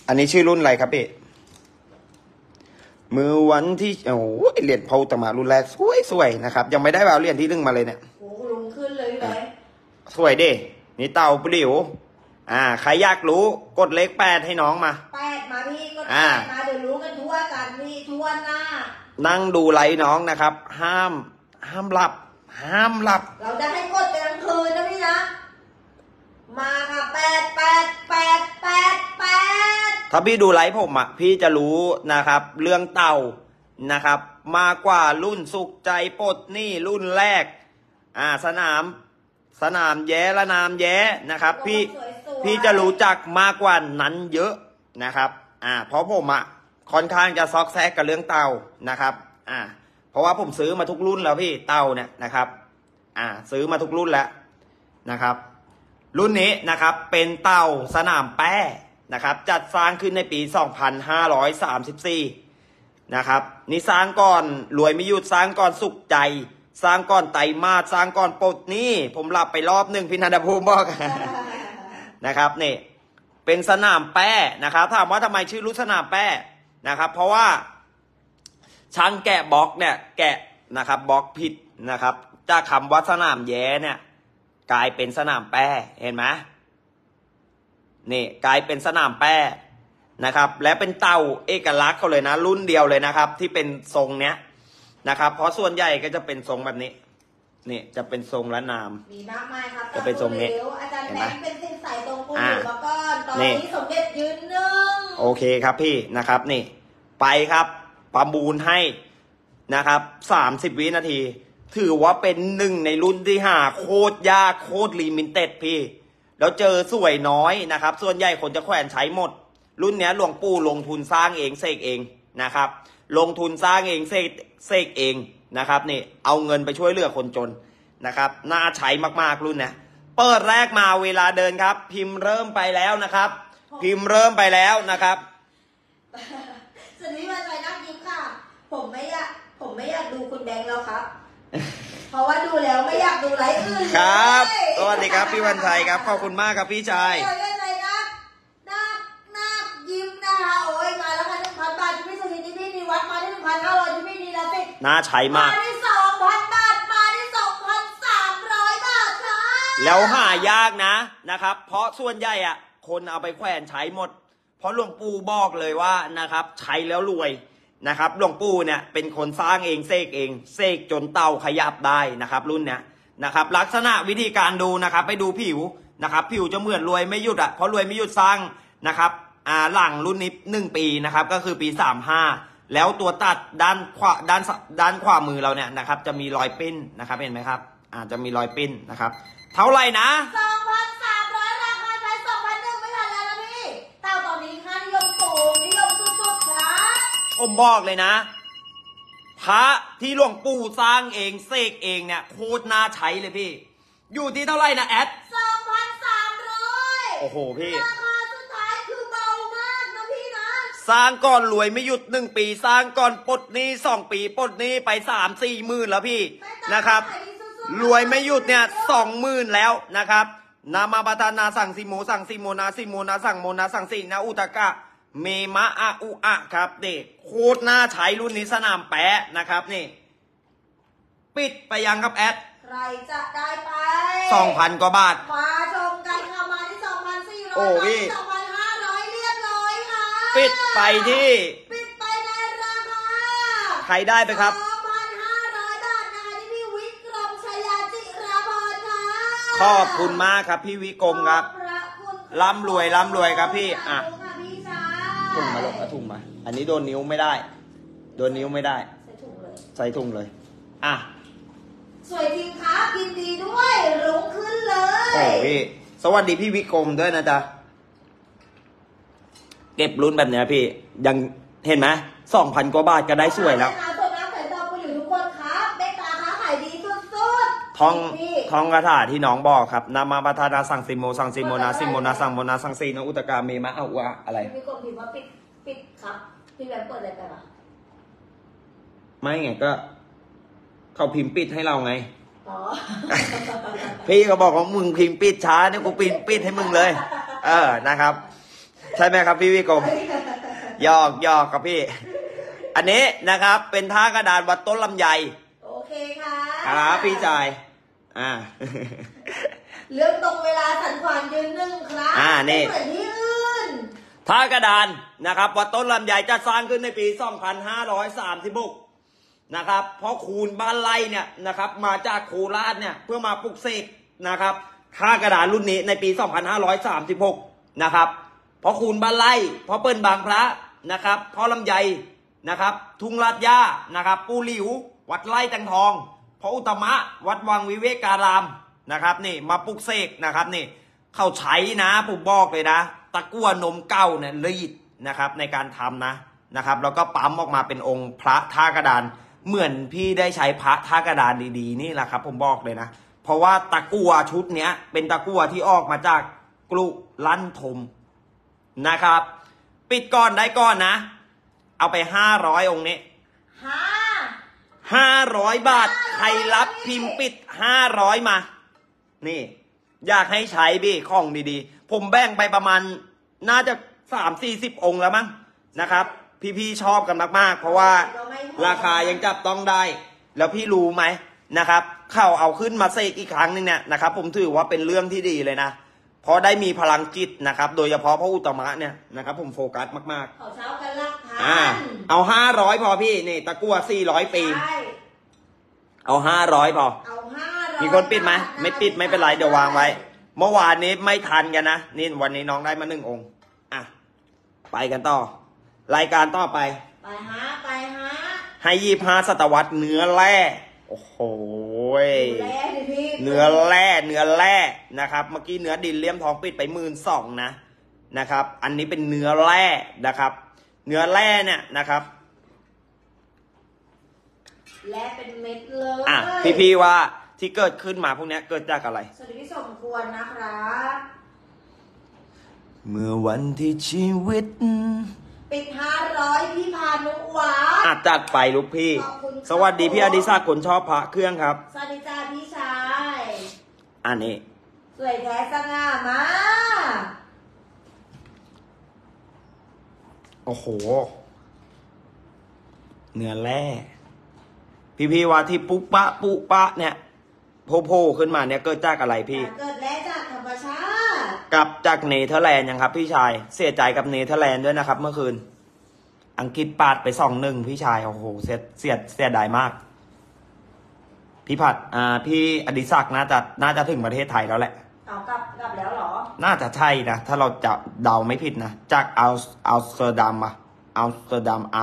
อันนี้ชื่อรุ่นอะไรครับพี่มือวันที่โอ้โหเหรียญเผาตมารุ่นแรกสวยๆนะครับยังไม่ได้เอาเหรียญที่1มาเลยเนี่ยโอ้โหลุงขึ้นเลยพี่แบงค์สวยดินี่เต่าปลิวใครอยากรู้กดเลข8ให้น้องมา 8มาพี่ก็แปดมาเดี๋ยวรู้กันทั่วกันพี่ทั่วหน้านั่งดูไลฟ์น้องนะครับ ห้ามหลับเราจะให้กดกันกลางคืนนะพี่นะมาค่ะ8 ถ้าพี่ดูไลฟ์ผมอ่ะพี่จะรู้นะครับเรื่องเต่านะครับมากกว่ารุ่นสุขใจปลดหนี้รุ่นแรกสนามแย้ละนามแย้นะครับพี่จะรู้จักมากกว่านั้นเยอะนะครับเพราะผมอ่ะค่อนข้างจะซอกแซกกับเรื่องเต่านะครับเพราะว่าผมซื้อมาทุกรุ่นแล้วพี่เต่าเนี่ยนะครับซื้อมาทุกรุ่นแล้วนะครับรุ่นนี้นะครับเป็นเต่าสนามแป้นะครับจัดสร้างขึ้นในปี 2534 นะครับนี่สร้างก่อนรวยไม่หยุดสร้างก่อนสุขใจสร้างก่อนไตรมาสสร้างก่อนปลดหนี้ผมหลับไปรอบหนึ่งพี่นันทภูมิบอก นะครับนี่เป็นสนามแป้นะครับถามว่าทำไมชื่อรุ่นสนามแป้นะครับเพราะว่าช่างแกะบล็อกเนี่ยแกะนะครับบล็อกผิดนะครับจากคำว่าสนามแย้เนี่ยกลายเป็นสนามแป้เห็นไหมนี่กลายเป็นสนามแป้นะครับและเป็นเต่าเอกลักษณ์เขาเลยนะรุ่นเดียวเลยนะครับที่เป็นทรงเนี้ยนะครับเพราะส่วนใหญ่ก็จะเป็นทรงแบบนี้นี่จะเป็นทรงละนามมีมากมายครับจะเป็นทรงนี้อาจารย์แบงค์เป็นสิ่งใส่ตรงปูอยู่มาก่อนตอนนี้สมเด็จยืนหนึ่งโอเคครับพี่นะครับนี่ไปครับประมูลให้นะครับ30 วินาทีถือว่าเป็นหนึ่งในรุ่นที่หาโคตรยากโคตรลิมิเต็ดพี่แล้วเจอสวยน้อยนะครับส่วนใหญ่คนจะแขวนใช้หมดรุ่นนี้หลวงปู่ลงทุนสร้างเองเสกเองนะครับลงทุนสร้างเองเสกเองนะครับนี่เอาเงินไปช่วยเหลือคนจนนะครับน่าใช้มากๆรุ่นนี้เปิดแรกมาเวลาเดินครับพิมพ์เริ่มไปแล้วนะครับพิมพ์เริ่มไปแล้วนะครับสวัสดีวันใจนักยิ้มค่ะผมไม่อยากดูคุณแบงค์แล้วครับเพราะว่าดูแล้วไม่อยากดูไลฟ์อื่นครับสวัสดีครับพี่วันชัยครับขอบคุณมากครับพี่ชายนักยิ้มนะคะโอ้ยมาแล้วค่ะ1,000 บาทที่พี่สุรินทร์ที่พี่นิวัฒน์มาได้1,500ที่พี่นีราศิษย์น่าใช้มากมาได้ 2,000 บาทมาได้ 2,300 บาทค่ะแล้วหายากนะครับเพราะส่วนใหญ่อ่ะคนเอาไปแขวนใช้หมดเพราะหลวงปู่บอกเลยว่านะครับใช้แล้วรวยนะครับหลวงปู่เนี่ยเป็นคนสร้างเองเสกจนเต่าขยับได้นะครับรุ่นเนี้ยนะครับลักษณะวิธีการดูนะครับไปดูผิวนะครับผิวจะเหมือนรวยไม่หยุดเพราะรวยไม่หยุดสร้างนะครับหลังรุ่นนี้1 ปีนะครับก็คือปี 35แล้วตัวตัดด้านขวามือเราเนี่ยนะครับจะมีรอยปิ้นนะครับเห็นไหมครับจะมีรอยปิ้นนะครับเท่าไหร่นะ 2,300 ราคาใช้2,100ไม่ทันแล้วนะพี่เต่าตอนนี้ค่านิยมสูงนิยมสุดๆครับผมบอกเลยนะพระที่หลวงปู่สร้างเองเสกเองเนี่ยโคตรน่าใช้เลยพี่อยู่ที่เท่าไหร่นะแอด 2,300 โอ้โหพี่ราคาสุดท้ายคือเบามากนะพี่นะสร้างก่อนรวยไม่หยุด1 ปีสร้างก่อนปลดหนี้2 ปีปลดหนี้ไป3-4 หมื่นแล้วพี่นะครับรวยไม่หยุดเนี่ย20,000แล้วนะครับนามาปทานาสั่งสิโมสั่งสิโมนาสิโมนาสั่งโมนาสั่งสินาอุตกะเมมะอะอุอะครับนี่โคตรน่าใช้รุ่นนี้สนามแปะนะครับนี่ปิดไปยังครับแอดใครจะได้ไป 2,000 กว่าบาทมาชมกันค่ะมาที่ 2,400 มาที่ 2,500 เรียบร้อยค่ะปิดไปที่ปิดไปในราคาใครได้ไปครับ 2,500 บาทนะคะที่พี่วิกรมชยาจิราพรค่ะขอบคุณมากครับพี่วิกรมครับร่ำรวยครับพี่ถุงมาลงถุงมาอันนี้โดนนิ้วไม่ได้โดนนิ้วไม่ได้ใส่ถุงเลยสวยจริงครับยินดีด้วยรุ้งขึ้นเลยโอ้พี่สวัสดีพี่วิกรมด้วยนะจ๊ะเก็บรุ่นแบบเนี้ยพี่ยังเห็นไหม2,000 กว่าบาทก็ได้สวยแล้วท่องคาถาที่น้องบอกครับนามาปทานาสั่งสิโมสั่งสิโมนาสิโมนาสั่งโมนาสั่งสีนอุตกาเมมะเอาวะอะไรพี่กรมพิมพ์ว่าปิดครับพี่แบงค์เปิดอะไรไปวะไม่ไงก็เขาพิมพ์ปิดให้เราไงพี่ก็บอกว่ามึงพิมพ์ปิดช้าเนี่ยกูปิดให้มึงเลยนะครับใช่ไหมครับพี่วิกรมหยอกครับพี่ อันนี้นะครับเป็นท่ากระดานวัดต้นลำไยโอเคค่ะครับพี่ชายเรื่องตรงเวลาสันขวัญยืนหนึ่งครับนี่ไม่เหมือนที่อื่นท่ากระดานนะครับวัดต้นลำไยจะสร้างขึ้นในปี 2536 นะครับเพราะคูณบ้านไร่เนี่ยนะครับมาจากโคราชเนี่ยเพื่อมาปลุกเสกนะครับท่ากระดานรุ่นนี้ในปี 2536 นะครับเพราะคูณบ้านไร่เพราะเปิ้ลบางพระนะครับเพราะลำไยนะครับทุ่งลาดย่านะครับปูหลิววัดไร่แตงทองพระอุตมะวัดวังวิเวการามนะครับนี่มาปลุกเสกนะครับนี่เขาใช้นะผมบอกเลยนะตะกั่วนมเก้าเนี่ยรีดนะครับในการทำนะครับแล้วก็ปั๊มออกมาเป็นองค์พระท่ากระดานเหมือนพี่ได้ใช้พระท่ากระดานดีๆนี่แหละครับผมบอกเลยนะเพราะว่าตะกั่วชุดเนี้ยเป็นตะกั่วที่ออกมาจากกลุลั่นทมนะครับปิดก่อนได้ก่อนนะเอาไป500องค์นี้500 บาทใครรับพิมพ์ปิด500มานี่อยากให้ใช้พี่ของดีๆผมแบ่งไปประมาณน่าจะ30-40 องค์แล้วมั้งนะครับพี่ๆชอบกันมากๆเพราะว่าราคายังจับต้องได้แล้วพี่รู้ไหมนะครับเข้าเอาขึ้นมาเสกอีกครั้งนึงเนี่ยนะครับผมถือว่าเป็นเรื่องที่ดีเลยนะเพราะได้มีพลังจิตนะครับโดยเฉพาะพระอุตตมะเนี่ยนะครับผมโฟกัสมากๆเช้ากันลักเอา500พอพี่นี่ตะกั่ว400 ปีเอา500พอมีคนปิดไหมไม่ปิดไม่เป็นไรเดี๋ยววางไว้เมื่อวานนี้ไม่ทันกันนะนี่วันนี้น้องได้มา1 องค์ไปกันต่อรายการต่อไปให้25 ศตวรรษเนื้อแร่โอ้โหเนื้อแร่นะครับเมื่อกี้เนื้อดินเลี่ยมทองปิดไป12,000นะครับอันนี้เป็นเนื้อแร่นะครับเนื้อแร่เนี่ยนะครับแร่เป็นเม็ดเลยพี่ว่าที่เกิดขึ้นมาพวกนี้เกิดจากอะไรสวัสดีพี่สมควรนะครับเมื่อวันที่ชีวิตปิด500พี่พานุวัฒน์จัดไปลูกพี่สวัสดีพี่อดิศักดิ์คนชอบพระเครื่องครับสวัสดีจ้าพี่ชายอันนี้สวยแท้สง่ามากโอ้โหเนื้อแร่พี่ว่าที่ปุ๊ปะเนี่ยโผล่ขึ้นมาเนี่ยเกิดจากอะไรพี่เกิดแร่จากธรรมชาติกับจากเนเธอร์แลนด์ยังครับพี่ชายเสียใจกับเนเธอร์แลนด์ด้วยนะครับเมื่อคืนอังกฤษปาดไป2-1พี่ชายโอ้โหเสียดายมากพี่ผัดพี่อดิศักดิ์น่าจะถึงประเทศไทยแล้วแหละเอากลับแล้วเหรอน่าจะใช่นะถ้าเราจะเดาไม่ผิดนะจากอัมสเตอร์ดัมนะอัมสเตอร์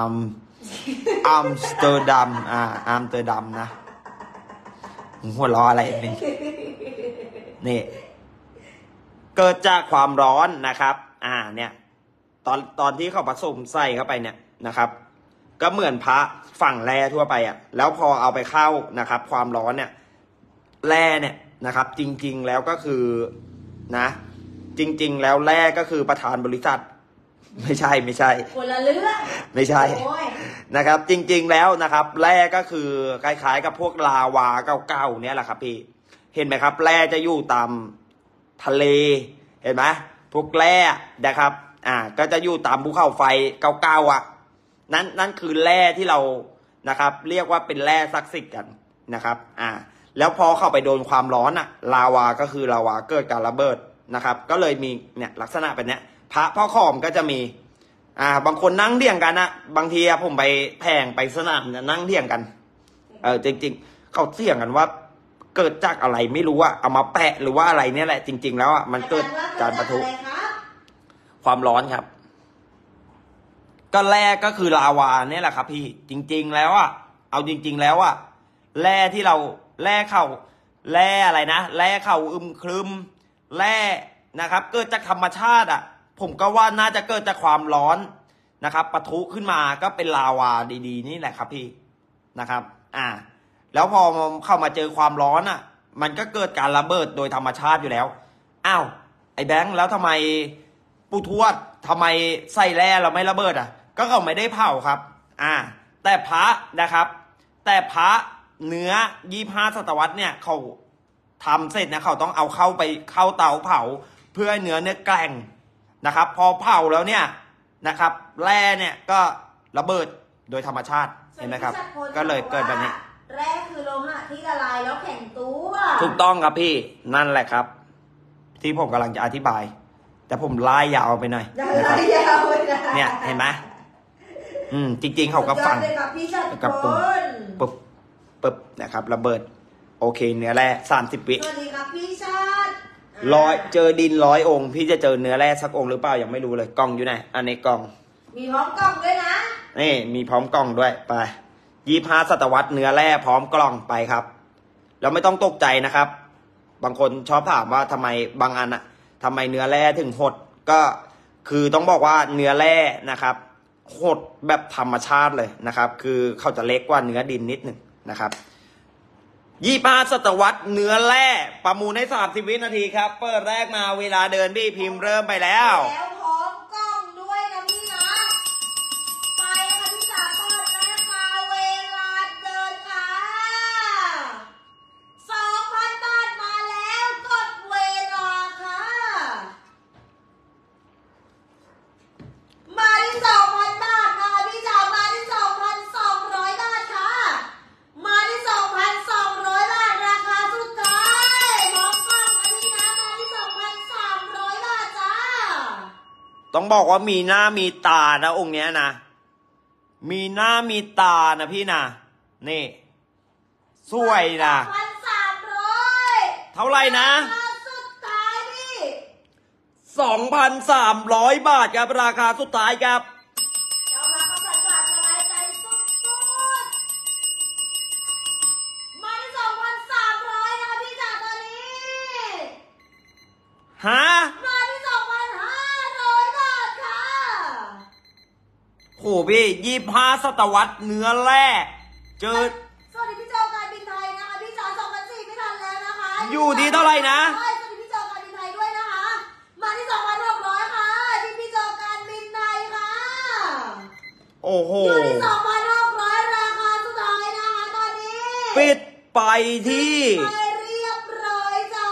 ดัมนะหัวล้ออะไรนี่เกิดจากความร้อนนะครับเนี่ยตอนที่เขาผสมใส่เข้าไปเนี่ยนะครับก็เหมือนพระฝั่งแร่ทั่วไปแล้วพอเอาไปเข้านะครับความร้อนเนี่ยแร่เนี่ยนะครับจริงๆแล้วก็คือนะจริงๆแล้วแร่ก็คือประธานบริษัทไม่ใช่คนละเรื่องไม่ใช่นะครับจริงๆแล้วนะครับแร่ก็คือคล้ายๆกับพวกลาวาเก่าๆเนี่ยแหละครับพี่เห็นไหมครับแร่จะอยู่ตามทะเลเห็นไหมพวกแร่นะครับก็จะอยู่ตามภูเขาไฟเก่าๆนั่นคือแร่ที่เรานะครับเรียกว่าเป็นแร่ศักดิ์สิทธิ์กันนะครับแล้วพอเข้าไปโดนความร้อนลาวาก็คือลาวาเกิดการระเบิดนะครับก็เลยมีเนี่ยลักษณะเป็นเนี้ยพระพ่อขอมก็จะมีบางคนนั่งเดี่ยงกันบางทีผมไปแพงไปสนามนั่งเดี่ยงกันจริงๆเขาเสี่ยงกันว่าเกิดจากอะไรไม่รู้เอามาแปะหรือว่าอะไรเนี่ยแหละจริงๆแล้วมันเกิดการปะทุความร้อนครับก็แร่ก็คือลาวาเนี่ยแหละครับพี่จริงๆแล้วเอาจริงๆแล้วแร่ที่เราแร่อะไรนะแร่เข่าครึมแร่นะครับเกิดจากธรรมชาติผมก็ว่าน่าจะเกิดจากความร้อนนะครับปะทุขึ้นมาก็เป็นลาวาดีๆนี่แหละครับพี่นะครับแล้วพอเข้ามาเจอความร้อนมันก็เกิดการระเบิดโดยธรรมชาติอยู่แล้วไอ้แบงค์แล้วทำไมปู่ทวดทำไมใส่แร่เราไม่ระเบิดก็เขาไม่ได้เผาครับแต่พระนะครับแต่พระเนื้อ25 ศตวรรษเนี่ยเขาทำเสร็จนะเขาต้องเอาเข้าเตาเผาเพื่อให้เนื้อแกร่งนะครับ พอเผาแล้วเนี่ยนะครับแร่เนี่ยก็ระเบิดโดยธรรมชาติเห็นไหมครับก็เลยเกิดแบบนี้แร่คือโลหะที่ละลายแล้วแข็งตัวถูกต้องครับพี่นั่นแหละครับ ที่ผมกำลังจะอธิบาย แต่ผมไล่ยาวไปหน่อยนะครับเนี่ยเห็นไหมจริงๆเขาก็ฟังกับปุ๊บนะครับระเบิดโอเคเนื้อแร่30 วิสวัสดีครับพี่ชาติเจอดิน100 องค์พี่จะเจอเนื้อแร่สักองค์หรือเปล่ายังไม่รู้เลยกล่องอยู่ไหนอันนี้กล่องมีพร้อมกล่องด้วยนะนี่มีพร้อมกล่องด้วยไป25 ศตวรรษเนื้อแร่พร้อมกล่องไปครับแล้วไม่ต้องตกใจนะครับบางคนชอบถามว่าทำไมบางอันอะทำไมเนื้อแร่ถึงหดก็คือต้องบอกว่าเนื้อแร่นะครับหดแบบธรรมชาติเลยนะครับคือเขาจะเล็กกว่าเนื้อดินนิดหนึ่งนะครับ25 ศตวรรษเนื้อแร่ประมูลให้30 วินาทีครับเปิดแรกมาเวลาเดินพี่พิมพ์เริ่มไปแล้วพร้อมกล้องด้วยนะพี่นะไปนะคะพี่จ๋าเปิดแรกมาเวลาเดินค่ะ 2,000 บาทมาแล้วกดเวลาค่ะมาที่ 2,000 บาทนะคะพี่จ๋ามาที่ 2,200 บาทค่ะมาที่ 2,200 บาทราคาสุดท้ายพร้อมกล้องนะพี่นะมาที่ 2,300 บาทจ้าต้องบอกว่ามีหน้ามีตานะองค์เนี้ยนะมีหน้ามีตานะพี่นะนี่สวยนะ 2,300 เท่าไหร่นะสุดท้ายพี่ 2,300 บาทครับราคาสุดท้ายครับเจ้าพระก็ใส่บาทสบายใจสุดๆมาที่ 2,300 นะคะพี่จ๋าตอนนี้ฮะมาที่ 2,500 บาทค่ะโหพี่25 ศตวรรษเนื้อแร่เจอสวัสดีพี่โจการบินไทยนะคะพี่จ๋า2,400ไม่ทันแล้วนะคะอยู่ที่เท่าไหร่นะสวัสดีพี่โจการบินไทยด้วยนะคะมาที่ 2,600 ค่ะที่พี่โจการบินไทยค่ะโอ้โหอยู่ที่ 2,600 ราคาสุดท้ายนะคะตอนนี้ปิดไปที่ไปเรียบร้อยจ้า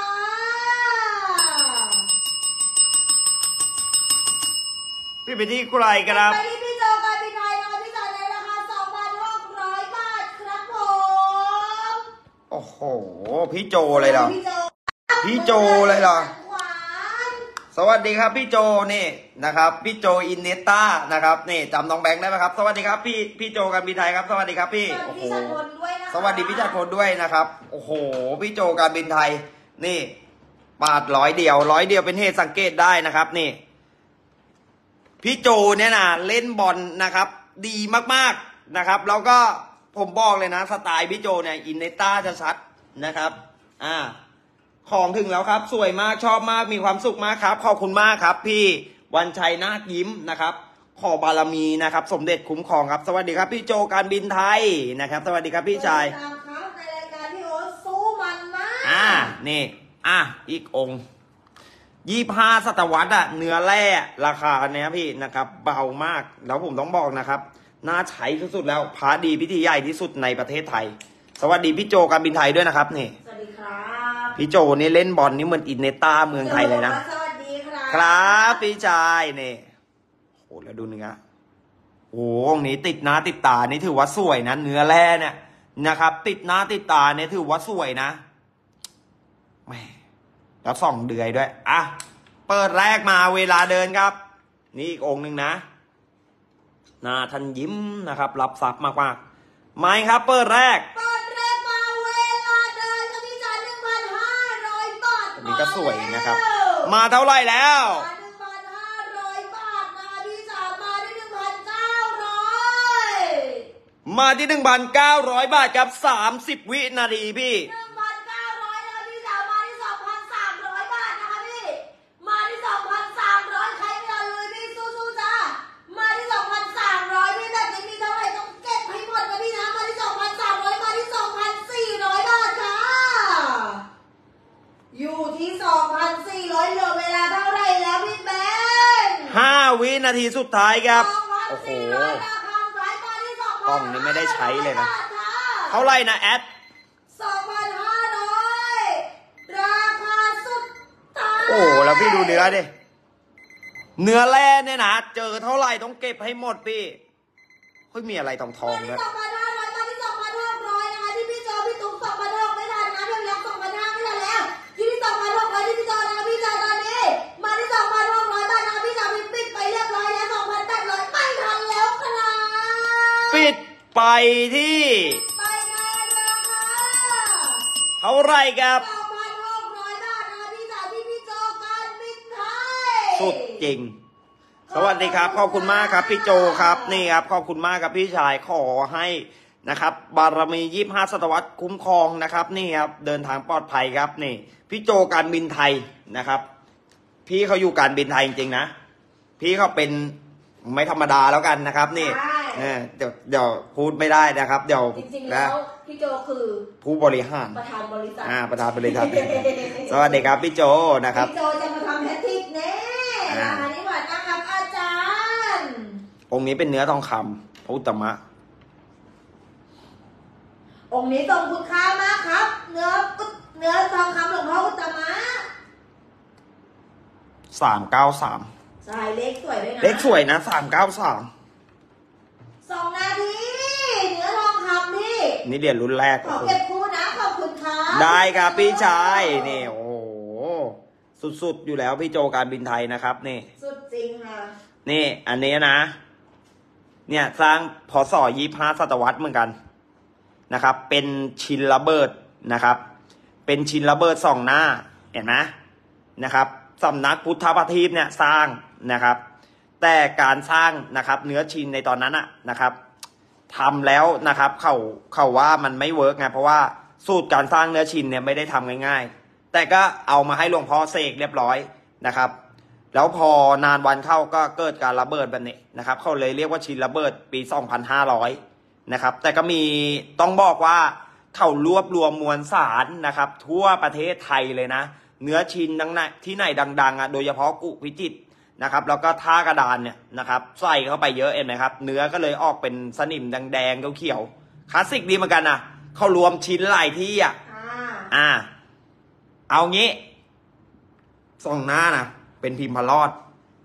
ปิดไปที่ใครครับไปที่พี่โจการบินไทยนะคะพี่จ๋าในราคา 2,600 บาทครับผมโอ้โหพี่โจเลยเหรอพี่โจเลยเหรอสวัสดีครับพี่โจนี่นะครับพี่โจอินเนต้านะครับนี่จำน้องแบงค์ได้ไหมครับสวัสดีครับพี่โจการบินไทยครับสวัสดีครับพี่โอ้โหสวัสดีพี่จักรพลด้วยนะครับโอ้โหพี่โจการบินไทยนี่ปาด100 เดียวเป็นเหตุสังเกตได้นะครับนี่พี่โจเนี่ยนะเล่นบอลนะครับดีมากๆนะครับแล้วก็ผมบอกเลยนะสไตล์พี่โจเนี่ยอินเนต้าจะชัดนะครับของถึงแล้วครับสวยมากชอบมากมีความสุขมากครับขอบคุณมากครับพี่วันชัยนาคยิ้มนะครับขอบารมีนะครับสมเด็จคุ้มครองครับสวัสดีครับพี่โจการบินไทยนะครับสวัสดีครับพี่ชายในรายการพี่โอ๊ตสู้มันมากนี่อีกองค์25 ศตวรรษเนื้อแร่ราคาเนี้ยพี่นะครับเบามากแล้วผมต้องบอกนะครับน่าใช้สุดๆแล้วพระดีพิธีใหญ่ที่สุดในประเทศไทยสวัสดีพี่โจการบินไทยด้วยนะครับนี่สวัสดีครับพี่โจนี่เล่นบอลนี่เหมือนอินเนต้าเมืองไทยเลยนะสวัสดีครับพี่ชายนี่โหแล้วดูเนื้อโอ้องค์นี้ติดหน้าติดตานี่ถือว่าสวยนะเนื้อแร่เนี่ยนะครับติดหน้าติดตาเนี่ยถือว่าสวยนะแม่แล้วส่องเดือยด้วยเปิดแรกมาเวลาเดินครับนี่อีกองค์หนึ่งนะหน้าท่านยิ้มนะครับรับทรัพย์มากๆไม่ครับเปิดแรกมาเวลาเดินค่ะพี่จ๋า 1,500 บาทอันนี้ก็สวยนะครับมาเท่าไหร่แล้ว 1,500 บาทนะพี่จ๋ามาที่ 1,900 มาที่ 1,900 บาทครับ30 วินาทีพี่ 1,900 นะคะพี่จ๋ามาที่ 2,300 บาทนะคะพี่มาที่ 2,300 ใครไม่เอาเลยพี่สู้ๆจ้ามาที่ 2,300 พี่แบบนี้มีเท่าไหร่ต้องเก็บให้หมดนะพี่นะมาที่ 2,300 มาที่ 2,400 บาทค่ะอยู่ที่ 2,400 เหลือเวลาเท่าไหร่แล้วพี่แบงค์ 5 วินาทีสุดท้ายครับโอ้โหกล้องนี้ไม่ได้ใช้เลยนะเท่าไหร่นะแอด 2,500 ราคาสุดท้ายโอ้แล้วพี่ดูเนื้อดิเนื้อแร่เนี่ยนะเจอเท่าไหร่ต้องเก็บให้หมดพี่เฮ้ยมีอะไรทองมาๆที่ด้วย 2,500มาที่2,600นะคะที่พี่โจพี่ตุ๊ก2,600ไม่ทันนะพี่เล็ก2,500ไม่ทันแล้วที่2,600ที่พี่โจนะคะพี่โจตอนนี้มาที่2,600บาทนะคะพี่โจพี่ปิดไปเรียบร้อยแล้ว2,800ไม่ทันแล้วครับปิดไปที่ไปในราคาเท่าไหร่ครับ 2,600 บาทนะคะพี่จ๋าที่พี่โจการบินไทยสุดจริง สวัสดีครับขอบคุณมากครับพี่โจครับนี่ครับขอบคุณมากครับพี่ชายขอให้นะครับบารมี25ศตวรรษคุ้มครองนะครับนี่ครับเดินทางปลอดภัยครับนี่พี่โจการบินไทยนะครับพี่เขาอยู่การบินไทยจริงๆนะพี่เขาเป็นไม่ธรรมดาแล้วกันนะครับนี่เดี๋ยวพูดไม่ได้นะครับเดี๋ยวจริงๆแล้วพี่โจคือผู้บริหารประธานบริษัทประธานบริษัท สวัสดีครับพี่โจนะครับพี่โจจะมาทำแฮตทริกแน่นะคะนี่หว่านะครับอาจารย์องค์นี้เป็นเนื้อทองคำพระอุตตมะองค์นี้ทรงคุณค่ามากครับ เนื้อทองคำหลวงพ่ออุตตมะ 393 ใช่เลขสวยด้วยนะเลขสวยนะ393 2 นาทีเนื้อทองคำพี่นี่เหรียญรุ่นแรกขอเก็บคู่นะขอบคุณครับได้ครับพี่ชายนี่โอ้โหสุดๆอยู่แล้วพี่โจการบินไทยนะครับนี่สุดจริงค่ะนี่อันนี้นะเนี่ยสร้างพศ25ศตวรรษเหมือนกันนะครับเป็นชิ้นระเบิดนะครับเป็นชิ้นระเบิดสองหน้าเห็นไหมนะครับสำนักพุทธประทีปเนี่ยสร้างนะครับแต่การสร้างนะครับเนื้อชิ้นในตอนนั้นนะครับทำแล้วนะครับเขาว่ามันไม่เวิร์กไงเพราะว่าสูตรการสร้างเนื้อชิ้นเนี่ยไม่ได้ทำง่ายๆแต่ก็เอามาให้หลวงพ่อเสกเรียบร้อยนะครับแล้วพอนานวันเข้าก็เกิดการระเบิดแบบนี้นะครับเขาเลยเรียกว่าชิ้นระเบิดปี 2500นะครับแต่ก็มีต้องบอกว่าเขารวบรวมมวลสารนะครับทั่วประเทศไทยเลยนะเนื้อชิ้นที่ไหนดังๆโดยเฉพาะกุพิจิตรนะครับแล้วก็ท่ากระดานเนี่ยนะครับใส่เข้าไปเยอะเห็นไหมครับเนื้อก็เลยออกเป็นสนิมแดงๆเขียวๆคลาสสิกดีเหมือนกันนะเขารวมชิ้นหลายที่เอางี้สองหน้านะเป็นพิมพ์พระรอด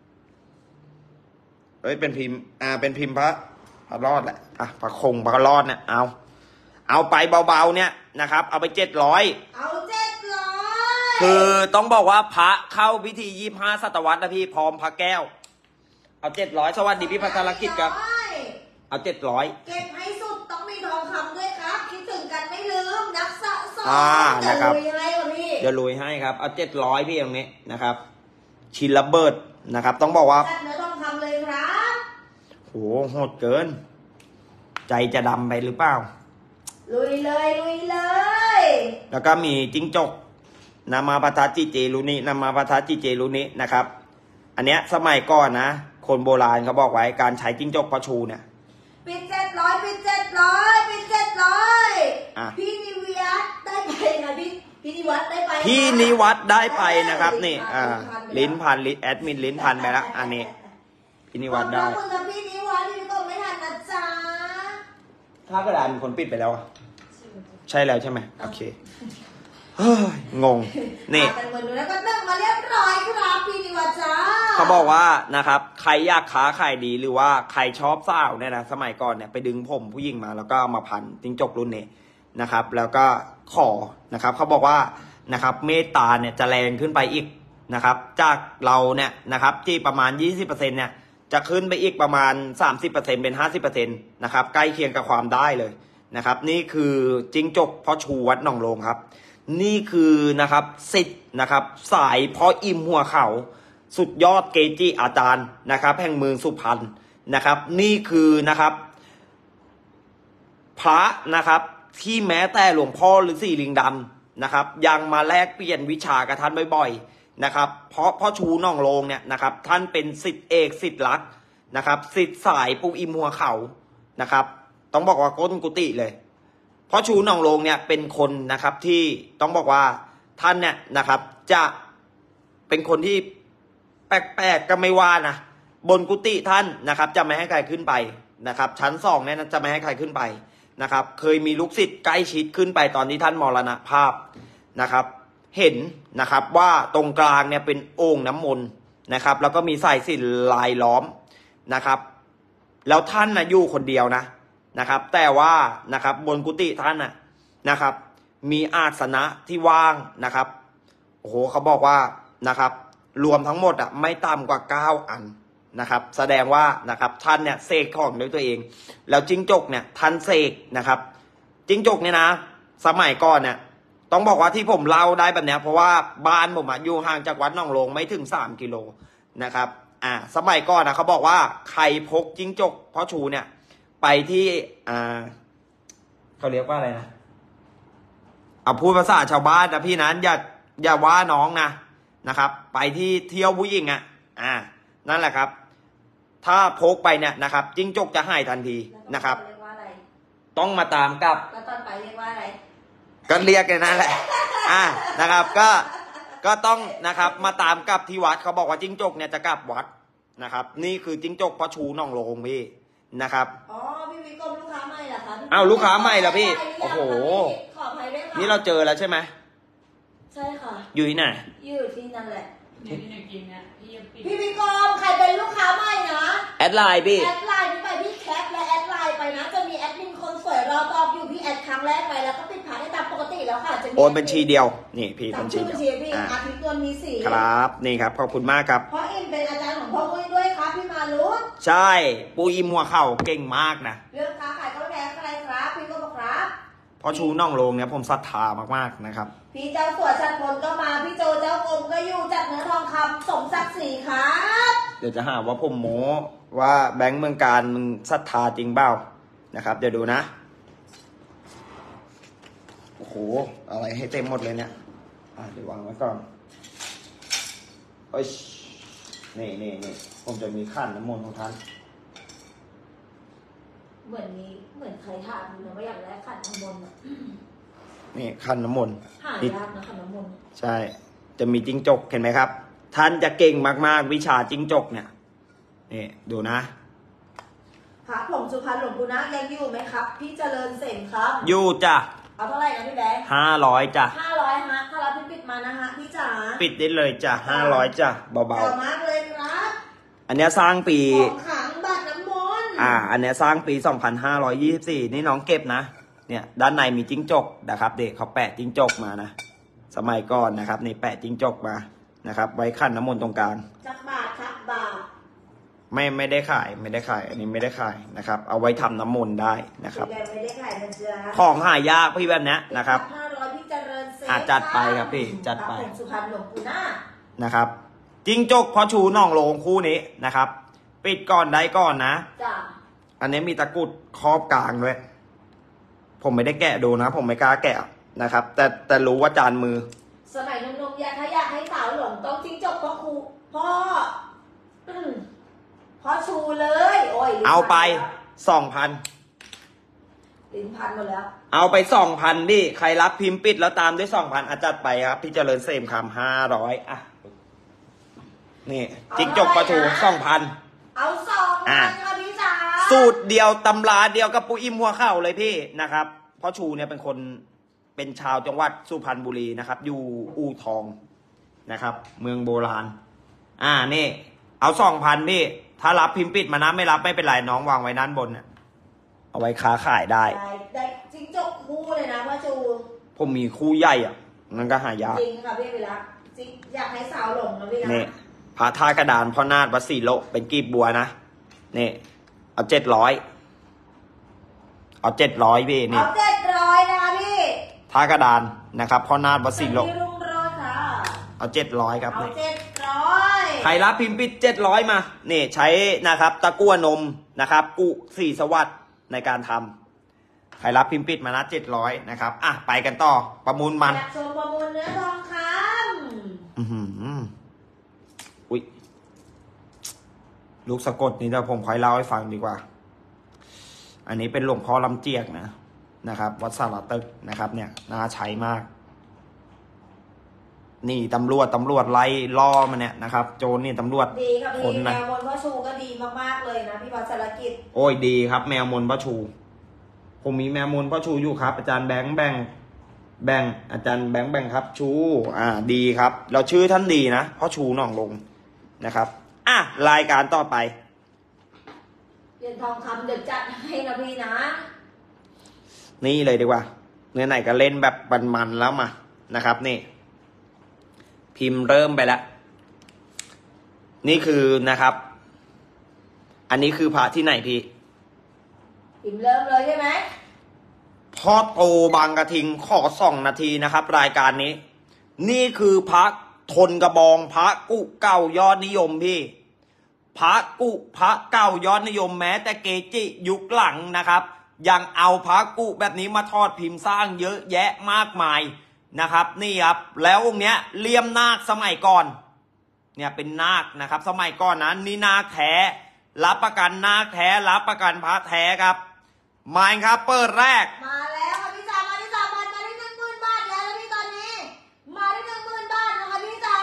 เป็นพิมพ์เป็นพิมพ์พระรอดแหละพระคงพระรอดเนี่ยเอาไปเบาๆเนี่ยนะครับเอาไป700 เอา700 คือต้องบอกว่าพระเข้าพิธี25ศตวรรษนะพี่พร้อมพระแก้วเอา700สวัสดีพี่พัทรกิจครับเอา700 เก็บให้สุดต้องมีทองคำด้วยครับคิดถึงกันไม่ลืมนักสะสมนะครับจะลุยให้วะพี่เดี๋ยวลุยให้ครับเอา700พี่ตรงนี้นะครับชิ้นระเบิดนะครับต้องบอกว่าจัดเนื้อทองคำเลยครับโหโหดเกินใจจะดำไปหรือเปล่าลุยเลยแล้วก็มีจิ้งจกนามาปทัจิเจรุนินามาปทัจิเจรุนินะครับอันเนี้ยสมัยก่อนนะคนโบราณเขาบอกไว้การใช้จิ้งจกพระชูเนี่ยปิด700ปิด700พี่นิวัฒน์ได้ไปนะพี่นิวัฒน์ได้ไปพี่นิวัฒน์ได้ไปนะครับนี่ลิ้นพันแอดมินลิ้นพันไปแล้วอันนี้พี่นิวัฒน์ได้ขอบคุณครับพี่นิวัฒน์ที่ก็ไม่ทันนะจ๊ะถ้ากระดานมีคนปิดไปแล้วใช่แล้วใช่ไหมโอเคงงนี่กันหมดแล้วก็ตั้งมาเรียบร้อยครับพี่นิวัฒน์จ้าเขาบอกว่านะครับใครอยากค้าขายดีหรือว่าใครชอบสาวเนี่ยนะสมัยก่อนเนี่ยไปดึงผมผู้หญิงมาแล้วก็เอามาพันจิ้งจกรุ่นนี้นะครับแล้วก็ขอนะครับเขาบอกว่านะครับเมตตาเนี่ยจะแรงขึ้นไปอีกนะครับจากเราเนี่ยนะครับที่ประมาณ 20% เนี่ยจะขึ้นไปอีกประมาณ 30% เป็น 50% นะครับใกล้เคียงกับความได้เลยนะครับนี่คือจิ้งจกพ่อชูวัดหนองโลงครับนี่คือนะครับศิษย์นะครับสายพ่ออิ่มหัวเขาสุดยอดเกจิอาจารย์นะครับแห่งเมืองสุพรรณนะครับนี่คือนะครับพระนะครับที่แม้แต่หลวงพ่อฤาษีลิงดำนะครับยังมาแลกเปลี่ยนวิชากับท่านบ่อยๆนะครับเพราะพ่อชูหนองโลงเนี่ยนะครับท่านเป็นศิษย์เอกศิษย์ลักษณ์นะครับศิษย์สายปู่อิ่มหัวเขานะครับต้องบอกว่าก้นกุฏิเลยเพราะชูหนองโลงเนี่ยเป็นคนนะครับที่ต้องบอกว่าท่านเนี่ยนะครับจะเป็นคนที่แปลกๆก็ไม่ว่านะบนกุฏิท่านนะครับจะไม่ให้ใครขึ้นไปนะครับชั้น2เนี่ยจะไม่ให้ใครขึ้นไปนะครับเคยมีลูกศิษย์ใกล้ชิดขึ้นไปตอนที่ท่านมรณภาพนะครับเห็นนะครับว่าตรงกลางเนี่ยเป็นโอ่งน้ำมนต์นะครับแล้วก็มีสายสิญจน์ลายล้อมนะครับแล้วท่านนะอยู่คนเดียวนะครับแต่ว่านะครับบนกุฏิท่านนะครับมีอาสนะที่ว่างนะครับโอ้โหเขาบอกว่านะครับรวมทั้งหมดไม่ต่ำกว่า9 อันนะครับแสดงว่านะครับท่านเนี่ยเสกของด้วยตัวเองแล้วจิ้งจกเนี่ยท่านเสกนะครับจิ้งจกเนี่ยนะสมัยก่อนเนี่ยต้องบอกว่าที่ผมเล่าได้แบบเนี้ยเพราะว่าบ้านผมอยู่ห่างจากวัดหนองโลงไม่ถึง3 กิโลนะครับสมัยก่อนเขาบอกว่าใครพกจิ้งจกพ่อชูเนี่ยไปที่เขาเรียกว่าอะไรนะเอาพูดภาษาชาวบ้านนะพี่นั้นอย่าว่าน้องนะครับไปที่เที่ยวผู้หญิงนั่นแหละครับถ้าพกไปเนี่ยนะครับจิ้งจกจะหายทันทีนะครับเรียกว่าอะไรต้องมาตามกับแล้วตอนไปเรียกว่าอะไรก็เรียกกันนั่นแหละนะครับก็ต้องนะครับมาตามกลับที่วัดเขาบอกว่าจิ้งจกเนี่ยจะกลับวัดนะครับนี่คือจิ้งจกพ่อชูหนองโลงพี่นะครับอ๋อพี่วิกรมลูกค้าใหม่เหรอคะอ้าวลูกค้าใหม่เหรอพี่โอ้โหขออภัยด้วยค่ะนี่เราเจอแล้วใช่ไหมใช่ค่ะอยู่ที่ไหนอยู่ที่นั่นแหละเดี๋ยวที่ไหนกินเนี่ยพี่จะปิดพี่วิกรมใครเป็นลูกค้าใหม่นะแอดไลน์พี่แอดไลน์นี่ไปพี่แคปและแอดไลน์ไปนะจะมีแอดมินคนสวยรอตอบอยู่พี่แอดครั้งแรกไปแล้วก็ปิดผ่านได้ตามปกติแล้วค่ะจะมีโอนบัญชีเดียวนี่พี่บัญชีบัเดีญยวชีพี่อาทิตย์ตัวมีสีครับนี่ครับขอบคุณมากครับเพราะอินเป็นอาจารย์ของพ่ออุ้ยด้วยครับพี่มารุธใช่ปูอิมหัวเข่าเก่งมากนะเรื่องค้าขายก็แพ้ใครครับพี่ก็บอกครับเพราะชูน่องโลงเนี่ยผมศรัทธามากๆนะครับพี่เจ้าสัวชันพลก็มาพี่โจเจ้ากรมก็อยู่จัดเนื้อทองคำสมศักดิ์ศรีครับเดี๋ยวจะหาว่าผมโม้ว่าแบงค์เมืองการมึงศรัทธาจริงเปล่านะครับเดี๋ยวดูนะโอ้โหอะไรให้เต็มหมดเลยเนี่ยเดี๋ยววางไว้ก่อนเอ้ยนี่ผมจะมีขันน้ำมนต์ของท่านเหมือนใครถามอยู่นะว่าอยากได้ขันน้ำมนต์อ่ะนี่ขันน้ำมนต์หายากนะขันน้ำมนต์ใช่จะมีจิ้งจกเห็นไหมครับ ท่านจะเก่งมากๆวิชาจิ้งจกเนี่ยนี่ดูนะพระผงสุพรรณหลวงปู่นะยังอยู่ไหมครับ พี่เจริญเสนครับอยู่จ้ะเอาเท่าไหร่นะพี่แบงค์ 500จ้ะ 500ฮะถ้าเราพี่ปิดมานะฮะพี่จ๋าปิดได้เลยจ้ะ500จ้ะเบาเก่ามากเลยครับๆอันเนี้ยสร้างปีของขังบัตรน้ำมนต์อันเนี้ยสร้างปี 2524 นี่น้องเก็บนะ เนี่ยด้านในมีจิ้งจกนะครับ เด็กเขาแปะจิ้งจกมานะ สมัยก่อนนะครับนี่แปะจิ้งจกมานะครับ ไว้ขั้นน้ำมนต์ตรงกลางชักบาทชักบาทไม่ได้ขายอันนี้ไม่ได้ขายนะครับ เอาไว้ทำน้ำมนต์ได้นะครับพี่แบงค์ไม่ได้ขายนะจ๊ะของหายากพี่แบบเนี้ยนะครับ 500พี่เจริญเสนจัดไปครับพี่จัดไปพระผงสุพรรณหลวงปู่นานะครับจิ้งจกพอชูน่องโลงคู่นี้นะครับ ปิดก่อนได้ก่อนนะจ้ะอันนี้มีตะกรุดครอบกลางด้วยผมไม่ได้แกะดูนะ ผมไม่กล้าแกะนะครับ แต่รู้ว่าจานมือสมัยหนุ่มๆถ้าอยากให้สาวหลงต้องจิ้งจกพ่อครูพ่อชูเลยโอ้ยลิ้นเอาไปพัน 2,000 ลิ้นพันหมดแล้วเอาไป 2,000ดิใครรับพิมพ์ปิดแล้วตามด้วย 2,000จัดไปครับพี่เจริญเสมคำ500นี่จิ้งจกปลาทู 2,000 เอา2,000ค่ะพี่จ๋าสูตรเดียวตำราเดียวกับปูอิ่มหัวเข่าเลยพี่นะครับเพราะชูเนี่ยเป็นชาวจังหวัดสุพรรณบุรีนะครับ อยู่อู่ทองนะครับ เมืองโบราณนี่เอา 2,000พี่ถ้ารับพิมพ์ปิดมานะไม่รับไม่เป็นไรน้องวางไว้ด้านบนเนี่ยเอาไว้ค้าขายได้ได้จิ้งจกคู่เลยนะพ่อชูผมมีคู่ใหญ่นั่นก็หายากจริงค่ะพี่วิระจริงอยากให้สาวหลงนะพี่นะนี่พระท่ากระดานพ่อนาฏวัดศรีโลเป็นกีบบัวนะนี่เอา700พี่นี่เอา700นะคะพี่ท่ากระดานนะครับพ่อนาฏวัดศรีโลพี่รุ่งโรจน์ค่ะเอา700ครับเอานี่ 700 ใครรับพิมพ์ปิด700มานี่ใช้นะครับตะกั่วนมนะครับกุสีสวัสดิ์ในการทำใครรับพิมพ์ปิดมานะ700นะครับไปกันต่อประมูลมันอยากชมประมูลเนื้อทองคอุ๊ยลูกสะกดนี่เดี๋ยวผมค่อยเล่าให้ฟังดีกว่า อันนี้เป็นหลวงพ่อลำเจียกนะครับวัดสารตึกนะครับเนี่ยน่าใช้มาก นี่ตำรวจไล่ล่อมาเนี่ยนะครับโจรนี่ตำรวจำดีครับคนพี่แมนะวมนพ่อชูก็ดีมากๆเลยนะพี่วัชรกิจโอ้ยดีครับ แมวมนพ่อชู ผมมีแมวมนพ่อชูอยู่ครับ อาจารย์แบงค์อาจารย์แบงค์ครับชูดีครับเราชื่อท่านดีนะพ่อชูหนองลงนะครับอ่ะรายการต่อไปเหรียญทองคำเดี๋ยวจัดให้นะพี่นะนี่เลยดีกว่าเนื้อไหนก็เล่นแบบมันๆแล้วมานะครับนี่พิมพ์เริ่มไปแล้วนี่คือนะครับอันนี้คือพระที่ไหนพี่พิมพ์เริ่มเลยใช่ไหมพ่อโตบางกระทิงขอ2 นาทีนะครับรายการนี้นี่คือพระทนกระบองพระกุเก่ายอดนิยมพี่พระกุพระเก่ายอดนิยมแม้แต่เกจิยุคหลังนะครับยังเอาพระกุแบบนี้มาทอดพิมพ์สร้างเยอะแยะมากมายนะครับนี่ครับแล้วองค์เนี้ยเลี่ยมนาคสมัยก่อนเนี่ยเป็นนาคนะครับสมัยก่อนนะนี่นาคแท้รับประกันนาคแท้รับประกันพระแท้ครับมาครับเปิดแรกมาแล้วค่ะพี่จ๋ามาที่3,000มาได้10,000 บาทแล้วนะพี่ตอนนี้มาได้10,000 บาทนะคะพี่จ๋า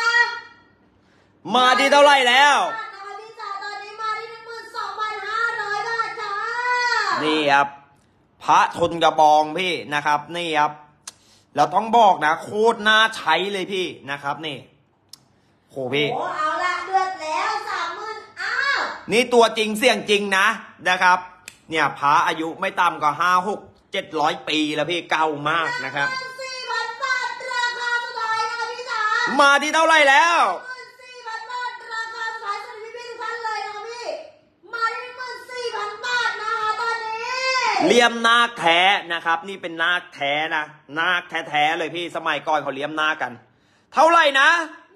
มาที่เท่าไหร่แล้วนะคะพี่จ๋าตอนนี้มาได้12,500 บาทจ้านี่ครับพระทนกระบองพี่นะครับนี่ครับเราต้องบอกนะโคตรน่าใช้เลยพี่นะครับนี่โหพี่โอ้เอาละเดือดแล้ว30,000อ้าวนี่ตัวจริงเสียงจริงนะครับเนี่ยพระอายุไม่ต่ำกว่า500-600-700 ปีแล้วพี่เก่ามากนะครับ 4,000 บาทราคาสุดท้ายนะคะพี่จ๋ามาที่เท่าไหร่แล้ว 14,000 บาทราคาสุดท้ายสำหรับพี่ๆทุกท่านเลยนะคะพี่มาได้14,000 บาทนะคะตอนนี้เลี่ยมนาคแท้นะครับนี่เป็นนาคแท้นะนาคแท้ๆเลยพี่สมัยก่อนเขาเลี่ยมนาคกัน เท่าไหร่นะ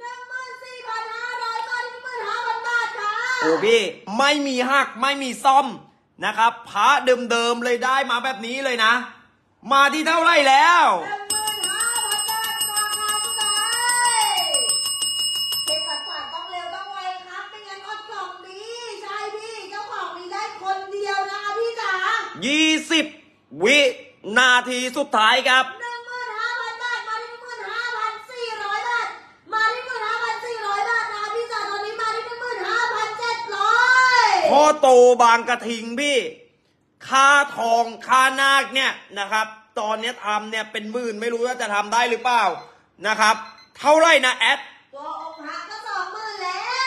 14,500 บาท 15,000 บาทค่ะโอ้พี่ไม่มีหักไม่มีซ่อมนะครับพระเดิมๆเลยได้มาแบบนี้เลยนะ มาที่เท่าไหร่แล้ว 15,000 บาทราคาสุดท้ายเก็บฝากต้องเร็วต้องไวครับไม่งั้นอดกล่องดีใช่พี่เจ้าของมีได้คนเดียวนะคะพี่จ๋า 20 วินาทีสุดท้ายครับ 15,000 บาทมาที่15,400 บาทมาที่15,400 บาทนะคะพี่จ๋าตอนนี้มาที่15,700 พ่อโตบางกระทิงพี่ค่าทองค่านาคเนี่ยนะครับตอนนี้ทำเนี่ยเป็นหมื่นไม่รู้ว่าจะทำได้หรือเปล่านะครับ เท่าไหร่นะแอดตัวองค์พระก็20,000แล้ว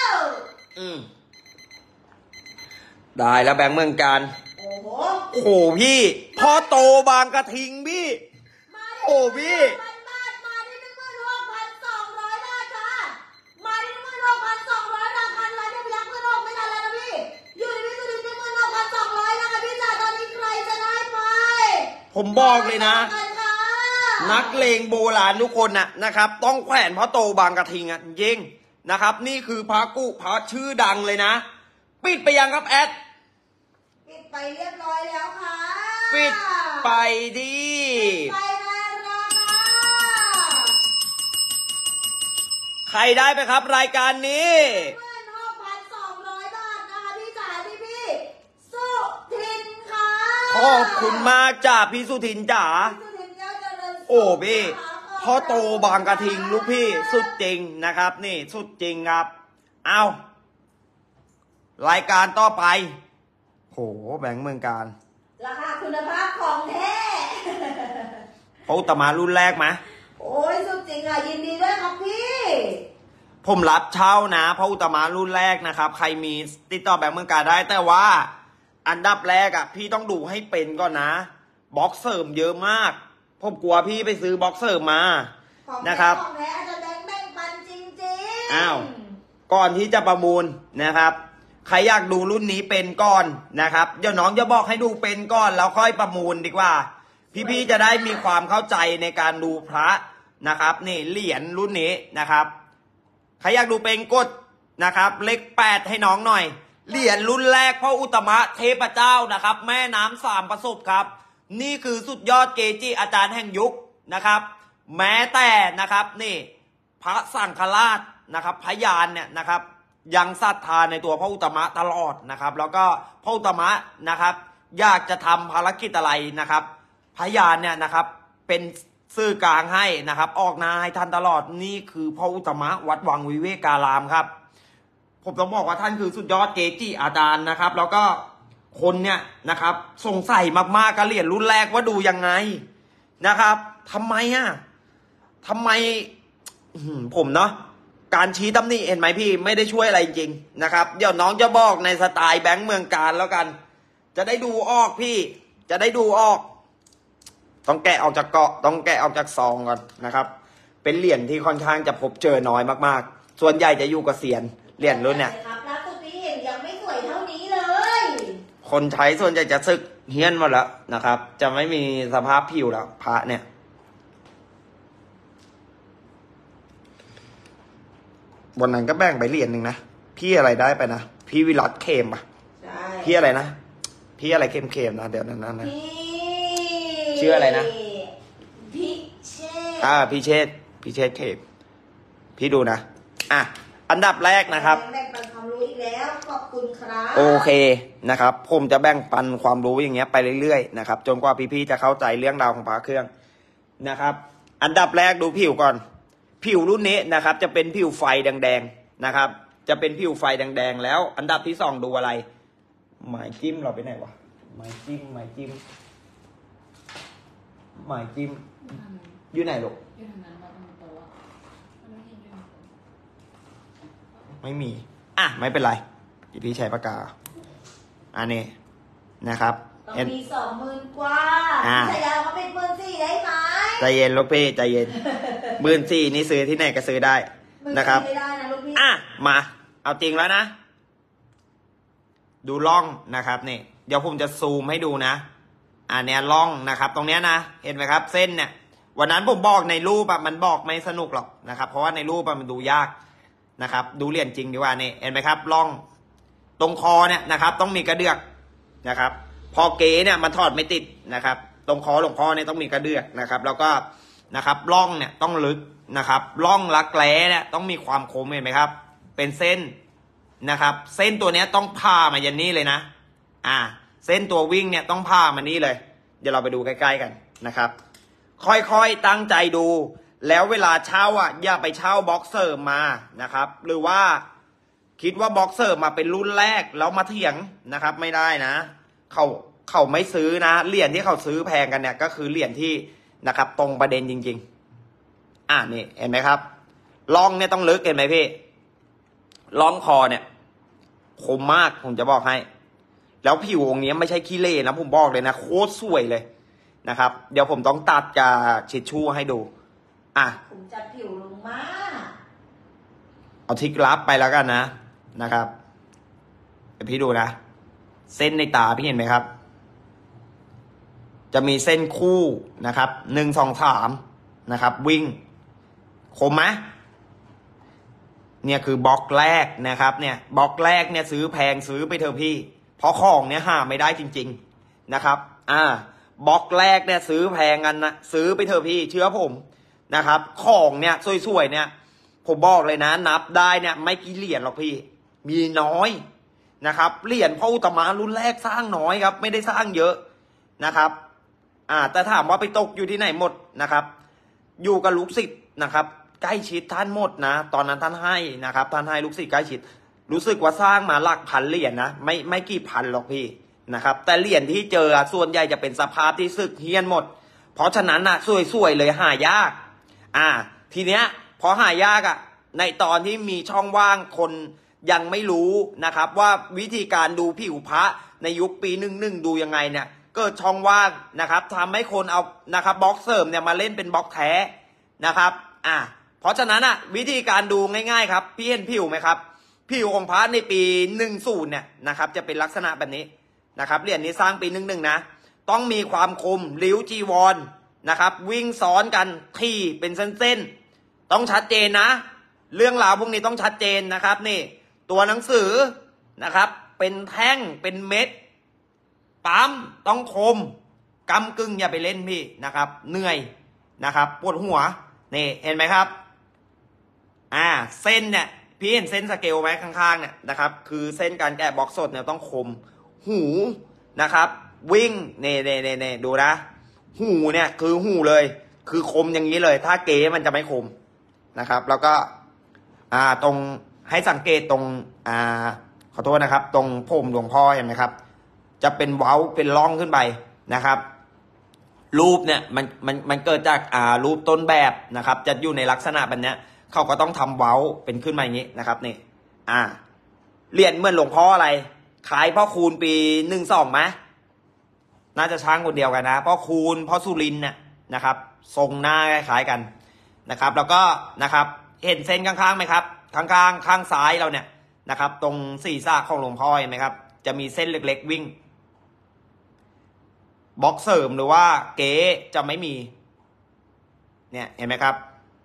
ได้แล้วแบงค์เมืองการโอ้โหโอ้โหพี่พ่อโตบางกระทิงพี่มาที่โอ้พี่ 1,000 บาทมาที่16,200 บาทค่ะมาที่16,200ราคาร้อยเดียวยักษ์เพื่อนออกไม่ทันแล้วนะพี่อยู่ในพี่สุดที่16,200นะคะพี่จ๋าตอนนี้ใครจะได้ไปผมบอกเลยนะมากันค่ะนักเลงโบราณทุกคนนะครับ ต้องแขวนพ่อโตบางกระทิงจริงนะครับ นี่คือพระกุพระชื่อดังเลยนะ ปิดไปยังครับแอดปิดไปเรียบร้อยแล้วค่ะปิดไปดีไปแล้วนะคะใครได้ไปครับรายการนี้ 16,200 บาทนะคะพี่จ๋าพี่สุทินค่ะขอบคุณมากจ้าพี่สุทินจ๋าสุทินเจ้าเจริญสุขโอ้พี่นะคะพ่อโตบางกระทิงลูกพี่สุดจริงนะครับ นี่สุดจริงครับ เอารายการต่อไปโหแบงค์เมืองการราคาคุณภาพของแท้พระอุตตมะรุ่นแรกไหมโอ้ยสุดจริงอ่ะยินดีด้วยครับพี่ผมรับเช่านะพระอุตตมะรุ่นแรกนะครับ ใครมีติดต่อแบงค์เมืองการได้แต่ว่า อันดับแรกพี่ต้องดูให้เป็นก่อนนะบล็อกเสริมเยอะมากผมกลัวพี่ไปซื้อบล็อกเสริมมาของนะครับของแท้อาจจะแบ่งปันจริงๆอ้าว ก่อนที่จะประมูลนะครับใครอยากดูรุ่นนี้เป็นก่อนนะครับเดี๋ยวน้องจะบอกให้ดูเป็นก่อนแล้วค่อยประมูลดีกว่า พี่ๆจะได้มีความเข้าใจในการดูพระนะครับนี่เหรียญรุ่นนี้นะครับใครอยากดูเป็นกดนะครับเลข8ให้น้องหน่อยเหรียญรุ่นแรกพ่ออุตตมะเทพเจ้านะครับแม่น้ำ3ประสบครับนี่คือสุดยอดเกจิอาจารย์แห่งยุคนะครับแม้แต่นะครับนี่พระสังฆราชนะครับพยานเนี่ยนะครับยังศรัทธาในตัวพระอุตตมะตลอดนะครับแล้วก็พระอุตตมะนะครับอยากจะทำภารกิจอะไรนะครับพยานเนี่ยนะครับเป็นสื่อกลางให้นะครับออกนาให้ท่านตลอดนี่คือพระอุตตมะวัดวังวิเวการามครับผมต้องบอกว่าท่านคือสุดยอดเกจิอาจารย์นะครับแล้วก็คนเนี่ยนะครับสงสัยมากๆกับเหรียญรุ่นแรกว่าดูยังไงนะครับทำไมทำไมผมเนาะการชี้ตำหนิเห็นไหมพี่ไม่ได้ช่วยอะไรจริงนะครับเดี๋ยวน้องจะบอกในสไตล์แบงค์เมืองการแล้วกัน จะได้ดูออกพี่จะได้ดูออก ต้องแกะออกจากเกาะต้องแกะออกจากซองก่อนนะครับ เป็นเหรียญที่ค่อนข้างจะพบเจอน้อยมากๆส่วนใหญ่จะอยู่กับเซียนเหรียญรุ่นเนี่ยครับล่าสุดที่เห็นยังไม่สวยเท่านี้เลยคนใช้ส่วนใหญ่จะซึกเฮี้ยนหมดแล้วนะครับ จะไม่มีสภาพผิวแล้วพระเนี่ยวันนั้นก็แบ่งไปเหรียญหนึ่งนะพี่อะไรได้ไปนะพี่วิรัตเคมปะใช่พี่อะไรนะพี่อะไรเคมๆนะเดี๋ยวนั้นนะพี่ชื่ออะไรนะพี่เชษพี่เชษเคมพี่ดูนะอ่ะอันดับแรกนะครับแบ่งปันความรู้อีกแล้วขอบคุณครับโอเคนะครับผมจะแบ่งปันความรู้อย่างเงี้ยไปเรื่อยๆนะครับจนกว่าพี่ๆจะเข้าใจเรื่องราวของพระเครื่องนะครับ อันดับแรกดูผิวก่อน ผิวรุ่นนี้นะครับ จะเป็นผิวไฟแดงๆนะครับ จะเป็นผิวไฟแดงๆแล้ว อันดับที่สองดูอะไรหมายจิ้มเราไปไหนวะหมายจิ้มอยู่ไหนลูกที่ทำงานมาตรงโต๊ะมันไม่เห็นอยู่ในโต๊ะไม่มีไม่เป็นไรพี่ใช้ปากกาอันนี้นะครับต้องมี20,000กว่าอ่าพี่ชายาเขาเป็น14,000ได้ไหมใจเย็นลูกพี่ใจเย็น14,000นี่ซื้อที่ไหนก็ซื้อได้นะครับไม่ได้นะลูกพี่มาเอาจริงแล้วนะ ดูร่องนะครับนี่เดี๋ยวผมจะซูมให้ดูนะเนี่ยร่องนะครับ ตรงเนี้ยนะเห็นไหมครับ เส้นเนี่ยวันนั้นผมบอกในรูปมันบอกไม่สนุกหรอกนะครับ เพราะว่าในรูปมันดูยากนะครับ ดูเหรียญจริงดีกว่านี่เห็นไหมครับร่องตรงคอเนี่ยนะครับ ต้องมีกระเดือกนะครับ พอเก๋เนี่ยมันถอดไม่ติดนะครับ ตรงคอหลวงพ่อเนี่ยต้องมีกระเดือกนะครับ แล้วก็นะครับร่องเนี่ยต้องลึกนะครับร่องรักแร้เนี่ยต้องมีความคมเห็นไหมครับ เป็นเส้นนะครับ เส้นตัวเนี้ยต้องผ่ามายันนี่เลยนะเส้นตัววิ่งเนี่ยต้องผ่ามานี่เลยเดี๋ยวเราไปดูใกล้ๆกันนะครับ ค่อยๆตั้งใจดู แล้วเวลาเช่าอย่าไปเช่าบ็อกเซอร์มานะครับ หรือว่าคิดว่าบ็อกเซอร์มาเป็นรุ่นแรกแล้วมาเถียงนะครับ ไม่ได้นะเขาไม่ซื้อนะเหรียญที่เขาซื้อแพงกันเนี่ยก็คือเหรียญที่นะครับ ตรงประเด็นจริงๆนี่เห็นไหมครับร่องเนี่ยต้องลึกเห็นไหมพี่ร่องคอเนี่ยคมมากผมจะบอกให้แล้วผิวองค์นี้ไม่ใช่ขี้เล่นะผมบอกเลยนะโคตรสวยเลยนะครับเดี๋ยวผมต้องตัดกับชิชชู่ให้ดูผมจัดผิวลงมากเอาทิกลับไปแล้วกันนะครับเดี๋ยวพี่ดูนะเส้นในตาพี่เห็นไหมครับจะมีเส้นคู่นะครับ1 2 3นะครับวิ่งคมไหมเนี่ยคือบล็อกแรกนะครับเนี่ยบล็อกแรกเนี่ยซื้อแพงซื้อไปเถอะพี่เพราะของเนี่ยหาไม่ได้จริงๆนะครับบล็อกแรกเนี่ยซื้อแพงกันนะซื้อไปเถอะพี่เชื่อผมนะครับของเนี่ยสวยๆเนี่ยผมบอกเลยนะนับได้เนี่ยไม่กี่เหรียญหรอกพี่มีน้อยนะครับเหรียญพระอุตตมะรุ่นแรกสร้างน้อยครับไม่ได้สร้างเยอะนะครับแต่ถามว่าไปตกอยู่ที่ไหนหมดนะครับอยู่กับลูกศิษย์นะครับใกล้ชิดท่านหมดนะตอนนั้นท่านให้นะครับท่านให้ลูกศิษย์ใกล้ชิดรู้สึกว่าสร้างมาหลักพันเหรียญนะไม่กี่พันหรอกพี่นะครับแต่เหรียญที่เจอส่วนใหญ่จะเป็นสภาพที่สึกเฮี้ยนหมดเพราะฉะนั้นสวยๆเลยหายากทีเนี้ยพอหายากในตอนที่มีช่องว่างคนยังไม่รู้นะครับว่าวิธีการดูผิวพระในยุคปี11ดูยังไงเนี่ยเกิดช่องว่างนะครับทำให้คนเอานะครับบล็อกเสริมเนี่ยมาเล่นเป็นบล็อกแท้นะครับเพราะฉะนั้นวิธีการดูง่ายๆครับพี่เห็นผิวไหมครับผิวของพระในปี10เนี่ยนะครับจะเป็นลักษณะแบบนี้นะครับเหรียญนี้สร้างปี11นะต้องมีความคมริ้วจีวรนะครับวิ่งซ้อนกันที่เป็นเส้นๆต้องชัดเจนนะเรื่องราวพวกนี้ต้องชัดเจนนะครับนี่ตัวหนังสือนะครับเป็นแท่งเป็นเม็ดปั๊มต้องคมกำกึ่งอย่าไปเล่นพี่นะครับเหนื่อยนะครับปวดหัวนี่เห็นไหมครับเส้นเนี่ยพี่เห็นเส้นสเกลไหมข้างๆเนี่ยนะครับคือเส้นการแกะบล็อกสดเนี่ยต้องคมหูนะครับวิ่งเน่ดูนะหูเนี่ยคือหูเลยคือคมอย่างนี้เลยถ้าเก๋มันจะไม่คมนะครับแล้วก็ตรงให้สังเกตตรงขอโทษนะครับตรงผมหลวงพ่อเห็นไหมครับจะเป็นเว้าเป็นร่องขึ้นไปนะครับรูปเนี่ยมันเกิดจากรูปต้นแบบนะครับจะอยู่ในลักษณะแบบนี้เขาก็ต้องทำเว้าเป็นขึ้นมาอย่างนี้นะครับนี่เหรียญเหมือนหลวงพ่ออะไรขายพ่อคูณปี12ไหมน่าจะช้างคนเดียวกันนะพ่อคูณพ่อสุรินทร์เนี่ยนะครับทรงหน้าคล้ายๆกันนะครับแล้วก็นะครับเห็นเส้นข้างๆไหมครับข้างซ้ายเราเนี่ยนะครับตรงศีรษะของหลวงพ่อเห็นไหมครับจะมีเส้นเล็กๆวิ่งบล็อกเสริมหรือว่าเก๋จะไม่มีเนี่ยเห็นไหมครับ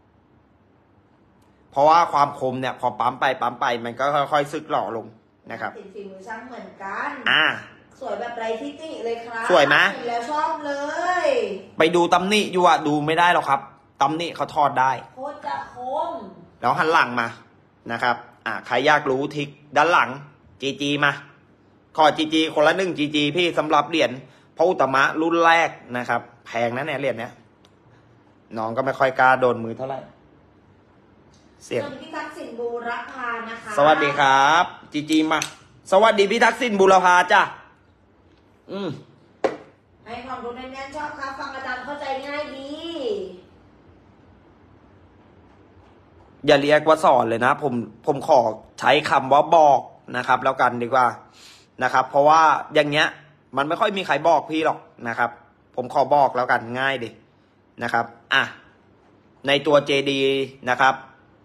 เพราะว่าความคมเนี่ยพอปั๊มไปมันก็ค่อยๆซึกหล่อลงนะครับติดฝีมือช่างเหมือนกัน สวยแบบไรที่ติเลยครับสวยไหมเห็นแล้วชอบเลยไปดูตำหนิอยู่อะดูไม่ได้หรอกครับตำหนิเขาทอดได้โคตรจะคมแล้วหันหลังมานะครับใครอยากรู้ทิกด้านหลังจีมาขอจีคนละ1จีพี่สำหรับเหรียญพระอุตมะรุ่นแรกนะครับแพงนะเนี่ยเหรียญเนี้ยน้องก็ไม่ค่อยกล้าโดนมือเท่าไหร่เสียงพี่ทักษิณบูรพานะคะสวัสดีครับจีมาสวัสดีพี่ทักษิณบูรพาจ้ะให้ความรู้แน่นๆชอบครับฟังอาจารย์เข้าใจง่ายดีอย่าเรียกว่าสอนเลยนะผมขอใช้คำว่าบอกนะครับแล้วกันดีกว่านะครับเพราะว่าอย่างเงี้ยมันไม่ค่อยมีใครบอกพี่หรอกนะครับผมขอบอกแล้วกันง่ายดินะครับในตัวเจดีนะครับ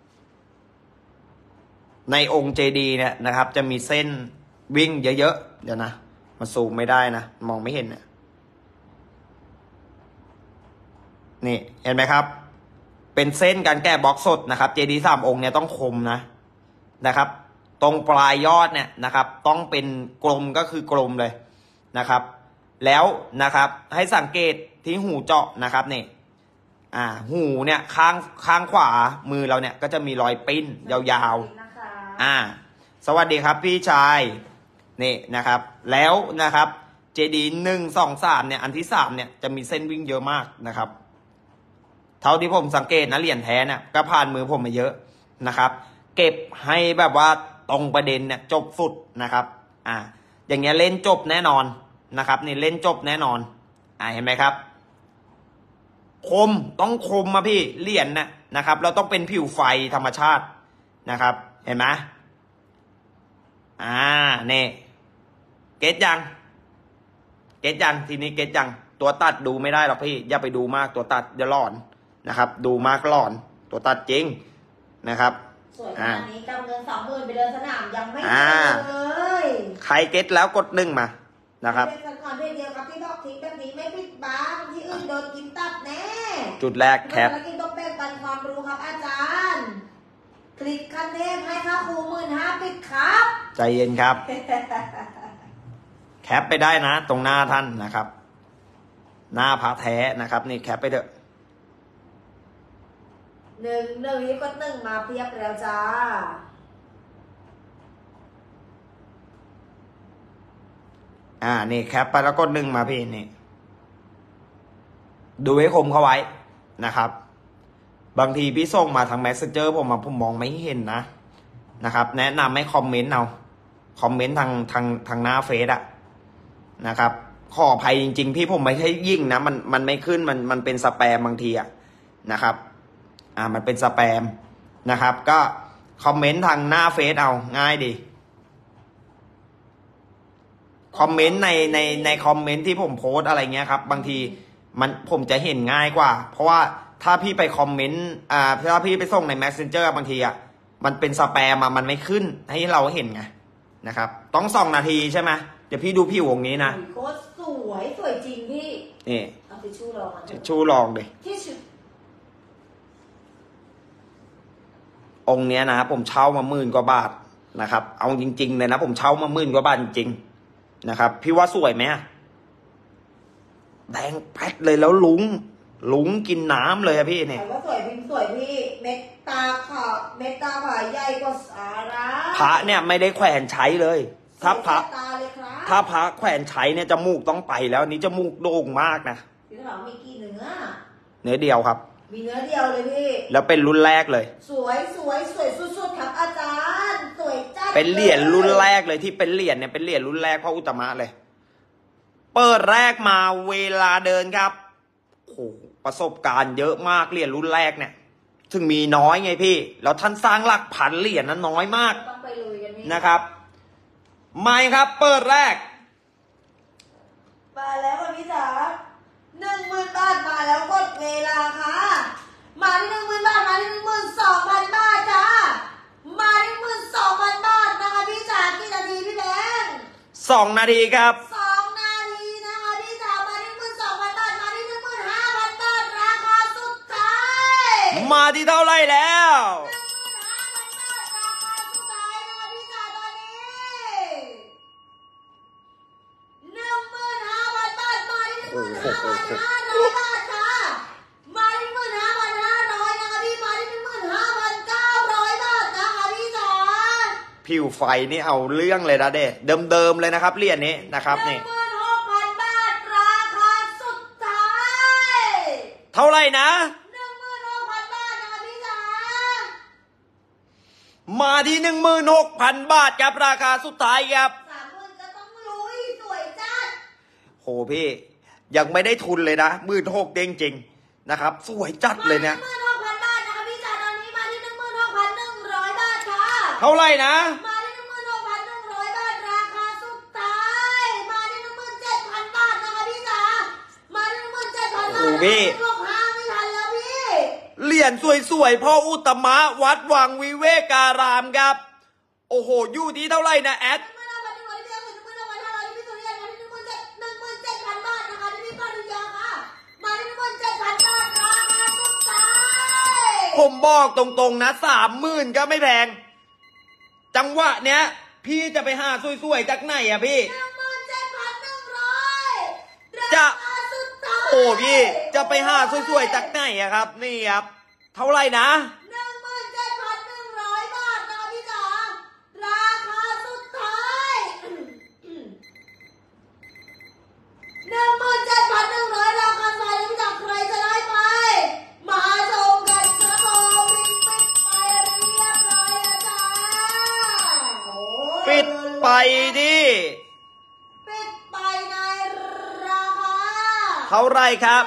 ในองค์เจดีเนี่ยนะครับจะมีเส้นวิ่งเยอะๆเดี๋ยวนะมันซูมไม่ได้นะมองไม่เห็นเนี่ยนี่เห็นไหมครับเป็นเส้นการแก้บล็อกสดนะครับเจดี3องค์เนี่ยต้องคมนะครับตรงปลายยอดเนี่ยนะครับต้องเป็นกลมก็คือกลมเลยนะครับแล้วนะครับให้สังเกตที่หูเจาะนะครับนี่หูเนี่ยข้างขวามือเราเนี่ยก็จะมีรอยปิ้นยาวๆสวัสดีครับพี่ชายนี่นะครับแล้วนะครับเจดี1 2 3เนี่ยอันที่3เนี่ยจะมีเส้นวิ่งเยอะมากนะครับเท่าที่ผมสังเกตนะเหรียญแท้เนี่ยก็ผ่านมือผมมาเยอะนะครับเก็บให้แบบว่าตรงประเด็นเนี่ยจบสุดนะครับอย่างเงี้ยเล่นจบแน่นอนนะครับนี่เล่นจบแน่นอนเห็นไหมครับคมต้องคมมาพี่เหรียญนะครับเราต้องเป็นผิวไฟธรรมชาตินะครับเห็นไหมนี่เก็ตยังทีนี้เก็ตยังตัวตัดดูไม่ได้หรอกพี่อย่าไปดูมากตัวตัดจะหลอนนะครับดูมากหลอนตัวตัดจริงนะครับสวยขนาดนี้กำเงิน20,000ไปเดินสนามยังไม่เลยใครเก็ตแล้วกด1มานะครับเป็นสังขารเพศเดียวครับที่บอกทิ้งแบบนี้ไม่ผิดบ้างที่อื่นโดนกินตับแน่จุดแรกแคปกินต้องแบ่งปันความรู้ครับอาจารย์คลิกคันเทพให้ค่าครู15,000ปิดครับใจเย็นครับแคปไปได้นะตรงหน้าท่านนะครับหน้าพระแท้นะครับนี่แคปไปเถอะ 1ก็1มาเพียบแล้วจ้านี่แคปไปแล้วกด1มาพี่นี่ดูให้คมเข้าไว้นะครับบางทีพี่ส่งมาทาง Messenger ผมมองไม่เห็นนะครับแนะนำให้คอมเมนต์เอาคอมเมนต์ทางหน้าเฟซนะครับขออภัยจริงๆพี่ผมไม่ใช่ยิ่งนะมันไม่ขึ้นมันเป็นสแปมบางทีนะครับมันเป็นสแปมนะครับก็คอมเมนต์ทางหน้าเฟซเอาง่ายดีคอมเมนต์ในคอมเมนต์ที่ผมโพสอะไรเงี้ยครับบางทีผมจะเห็นง่ายกว่าเพราะว่าถ้าพี่ไปคอมเมนต์ถ้าพี่ไปส่งใน Messenger บางทีมันเป็นสแปมมันไม่ขึ้นให้เราเห็นไงนะครับต้อง2 นาทีใช่ไหมเดี๋ยวพี่ดูผิววงนี้นะโคตรสวยจริงพี่นี่เอาทิชชู่ลองลองดิองค์เนี้ยนะผมเช่ามา10,000 กว่าบาทนะครับเอาจริงๆเลยนะผมเช่ามา10,000 กว่าบาทจริงๆนะครับพี่ว่าสวยไหมแดงแป๊ดเลยแล้วลุงกินน้ำเลยพี่เนี่ยว่าสวยพิมพ์สวยพี่เม็ดตาขาวเม็ดตาผายใหญ่กว่าสาระพระเนี่ยไม่ได้แขวนใช้เลยถ้าพระแขวนใช้เนี่ยจมูกต้องไปแล้วนี้จมูกโด่งมากนะพี่ถามมีกี่เนื้อเดียวครับมีเนื้อเดียวเลยพี่แล้วเป็นรุ่นแรกเลยสวยสุดๆครับอาจารย์สวยจัดเป็นเหรียญรุ่นแรกเลยที่เป็นเหรียญเนี่ยเป็นเหรียญรุ่นแรกพระอุตมะเลยเปิดแรกมาเวลาเดินครับโอ้ประสบการณ์เยอะมากเหรียญรุ่นแรกเนี่ยถึงมีน้อยไงพี่แล้วท่านสร้างหลักพันเหรียญนั้นน้อยมากต้องไปลุยกันนี่นะครับไม่ครับเปิดแรกมาแล้วค่ะพี่จ๋า10,000 บาทมาแล้วกดเวลาค่ะมาที่10,000 บาทมาที่12,000 บาทจ้ามาที่12,000 บาทนะคะพี่จ๋ากี่นาทีพี่แบงค์ 2 นาทีครับ 2 นาทีนะคะพี่จ๋ามาที่12,000 บาทมาที่15,000 บาทราคาสุดท้ายมาที่เท่าไรแล้ว 15,000 บาทราคาสุดท้ายนะคะพี่จ๋าตอนนี้15,000 บาทมาที่15,500 บาทค่ะมาที่15,500นะคะพี่มาที่15,900 บาทนะคะพี่จ๋าผิวไฟนี่เอาเรื่องเลยนะเด็เดิมๆเลยนะครับเหรียญนี้นะครับนี่ 16,000 บาทราคาสุดท้ายเท่าไรนะ 16,000 บาทนะคะพี่จ๋ามาที่ 16,000 บาทครับราคาสุดท้ายครับ 30,000ก็ต้องลุยสวยจัดโหพี่ยังไม่ได้ทุนเลยนะ16,000จริงๆนะครับสวยจัดเลยเนี่ย 16,000 บาทนะคะพี่จ๋าตอนนี้มาที่16,100 บาทค่ะเท่าไรนะมาที่16,100 บาทราคาสุดท้ายมาที่17,000 บาทนะคะพี่จ๋ามาที่17,000 บาทโอ้พี่ลงห้าไม่ทันแล้วพี่เหรียญสวยๆพ่ออุตตมะวัดวังวิเวการามครับโอ้โหอยู่ที่เท่าไรนะแอด ผมบอกตรงๆนะ30,000ก็ไม่แพงจังหวะเนี้ยพี่จะไปหาสวยๆจากไหนอะพี่ จะ โอ้พี่จะไปหาสวยๆจากไหนอะครับนี่ครับเท่าไหร่นะ 17,100 บาทนะคะพี่จ๋าราคาสุดท้าย17,100 ราคาสุดท้ายพี่จ๋าใครจะได้ไปมาชมกันครับผมลิงก์ปิดไปเรียบร้อยแล้วจ้าโอ้ปิดไปดิปิดไปในราคาเท่าไหร่ครับ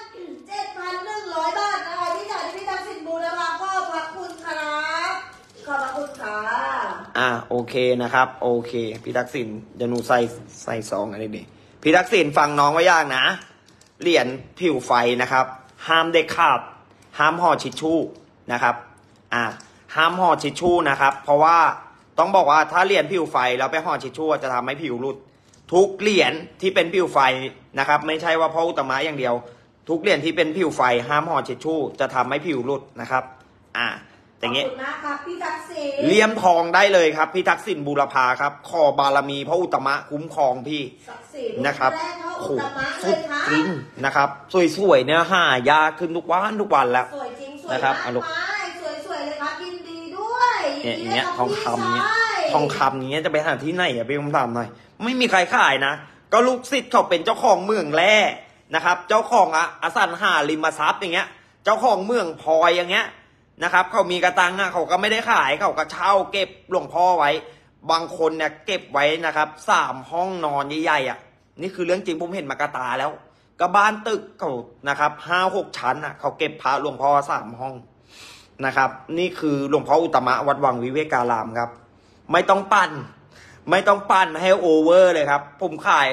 17,100 บาทนะคะพี่จ๋าที่พี่ทักษิณบูรพาขอบพระคุณครับขอบพระคุณค่ะโอเคนะครับโอเคพี่ทักษิณเดี๋ยวหนูใส่ซองอะไรดิพี่ทักษิณฟังน้องไว้อย่างนะเหรียญผิวไฟนะครับห้ามเด็ดขาดห้ามห่อชิชชู่นะครับห้ามห่อชิชชู่นะครับเพราะว่าต้องบอกว่าถ้าเหรียญผิวไฟแล้วไปห่อชิชชู่จะทำให้ผิวหลุดทุกเหรียญที่เป็นผิวไฟนะครับไม่ใช่ว่าพ่ออุตตมะอย่างเดียวทุกเหรียญที่เป็นผิวไฟห้ามห่อชิชชู่จะทำให้ผิวหลุดนะครับอย่างเงี้ยขอบคุณนะครับพี่ทักษิณเลี่ยมทองได้เลยครับพี่ทักษิณบูรพาครับขอบารมีพระอุตตมะคุ้มครองพี่ศักดิ์ศรีนะครับแรกเท่าโอ้โหอุตตมะเลสุยดค่ะจริงนะครับสวยๆเนี่ยหายากขึ้นทุกวันแล้วสวยจริงสวยนะครับมากเอาลูกมายสวยๆเลยครับยินดีด้วยเนี่ยอย่างนเงี้ยดีทองคำเนี่ยใช่ทองคำอย่างเงี้ยจะไปหาที่ไหนอะพี่ผมถามหน่อยไม่มีใครขายนะก็ลูกศิษย์เขาเป็นเจ้าของเมืองแร่นะครับเจ้าของอสังหาริมทรัพย์อย่างเงี้ยเจ้าของเมืองพลอยอย่างเงี้ยนะครับเขามีกระตังเขาก็ไม่ได้ขายเขาก็เช่าเก็บหลวงพ่อไว้บางคนเนี่ยเก็บไว้นะครับ3 ห้องนอนใหญ่ๆนี่คือเรื่องจริงผมเห็นมากระตาแล้วก็บ้านตึกเขานะครับ5-6 ชั้นเขาเก็บพระหลวงพ่อ3 ห้องนะครับนี่คือหลวงพ่ออุตตมะวัดวังวิเวการามครับไม่ต้องปั่นให้โอเวอร์เลยครับผมขาย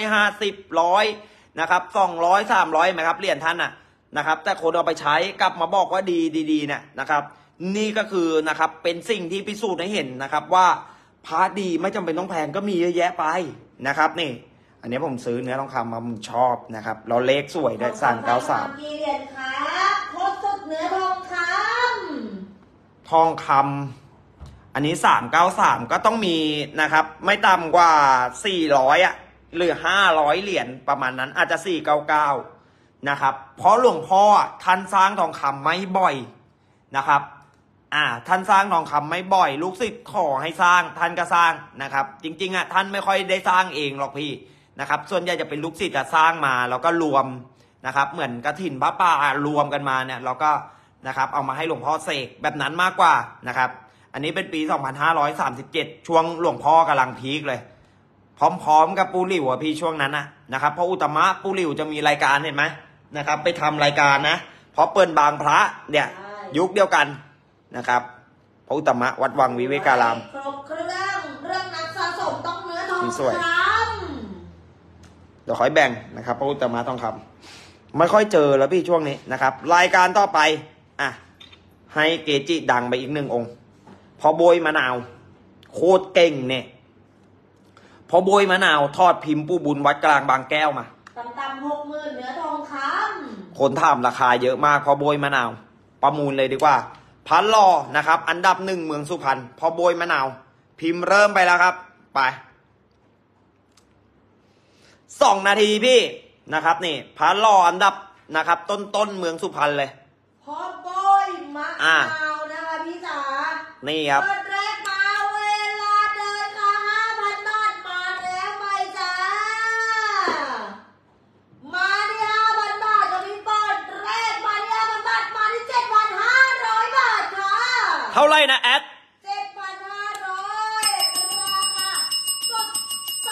150นะครับ200-300ไหมครับเหรียญท่านนะครับแต่คนเอาไปใช้กลับมาบอกว่าดีเนี่ยนะครับนี่ก็คือนะครับเป็นสิ่งที่พิสูจน์ให้เห็นนะครับว่าพระดีไม่จำเป็นต้องแพงก็มีเยอะแยะไปนะครับนี่อันนี้ผมซื้อเนื้อทองคำมาผมชอบนะครับแล้วเลขสวยด้วย393 กี่เหรียญครับโคตรสุดเนื้อทองคทองคำอันนี้393ก็ต้องมีนะครับไม่ต่ำกว่า400หรือ500เหรียญประมาณนั้นอาจจะ499นะครับเพราะหลวงพ่อท่านสร้างทองคำไม่บ่อยนะครับท่านสร้างทองคำไม่บ่อยลูกศิษย์ขอให้สร้างท่านก็สร้างนะครับจริงๆท่านไม่ค่อยได้สร้างเองหรอกพี่นะครับส่วนใหญ่จะเป็นลูกศิษย์สร้างมาแล้วก็รวมนะครับเหมือนกฐินพระป่ารวมกันมาเนี่ยเราก็นะครับเอามาให้หลวงพ่อเสกแบบนั้นมากกว่านะครับอันนี้เป็นปี2537ช่วงหลวงพ่อกำลังพีคเลยพร้อมๆกับปูหลิวพี่ช่วงนั้นนะครับเพราะอุตตมะปูหลิวจะมีรายการเห็นไหมนะครับไปทำรายการนะเพราะเปิ้ลบางพระเนี่ยยุคเดียวกันนะครับพระอุตตมะวัดวังวิเวการามครบเครื่องเรื่องนักสะสมต้องเนื้อทองสวยคเดี๋ยวขอให้แบ่งนะครับพระอุตตมะทองคำไม่ค่อยเจอแล้วพี่ช่วงนี้นะครับรายการต่อไปอ่ะให้เกจิดังไปอีก1 องค์พอโบยมะนาวโคตรเก่งเนี่ยพอโบยมะนาวทอดพิมพ์ปู่บุญวัดกลางบางแก้วมาำต่ำ60,000เนื้อทองคคนถามราคาเยอะมากพอโบยมะนาวประมูลเลยดีกว่าพันลอนะครับอันดับ1เมืองสุพรรณพอโบยมะนาวพิมพ์เริ่มไปแล้วครับไป2 นาทีพี่นะครับนี่พันลออันดับนะครับต้นเมืองสุพรรณเลยำพอโบยมะนาวนะคะพี่จ๋านี่ครับเปิดแรกมาเวลาเดินค่ะ5,000 บาทมาแล้วไปจ้ามาที่5,000 บาทกับพี่เปิดแรกมาที่5,000 บาทมาที่ 7,500 บาทค่ะเท่าไรนะแอด 7,500 ราคาสดใส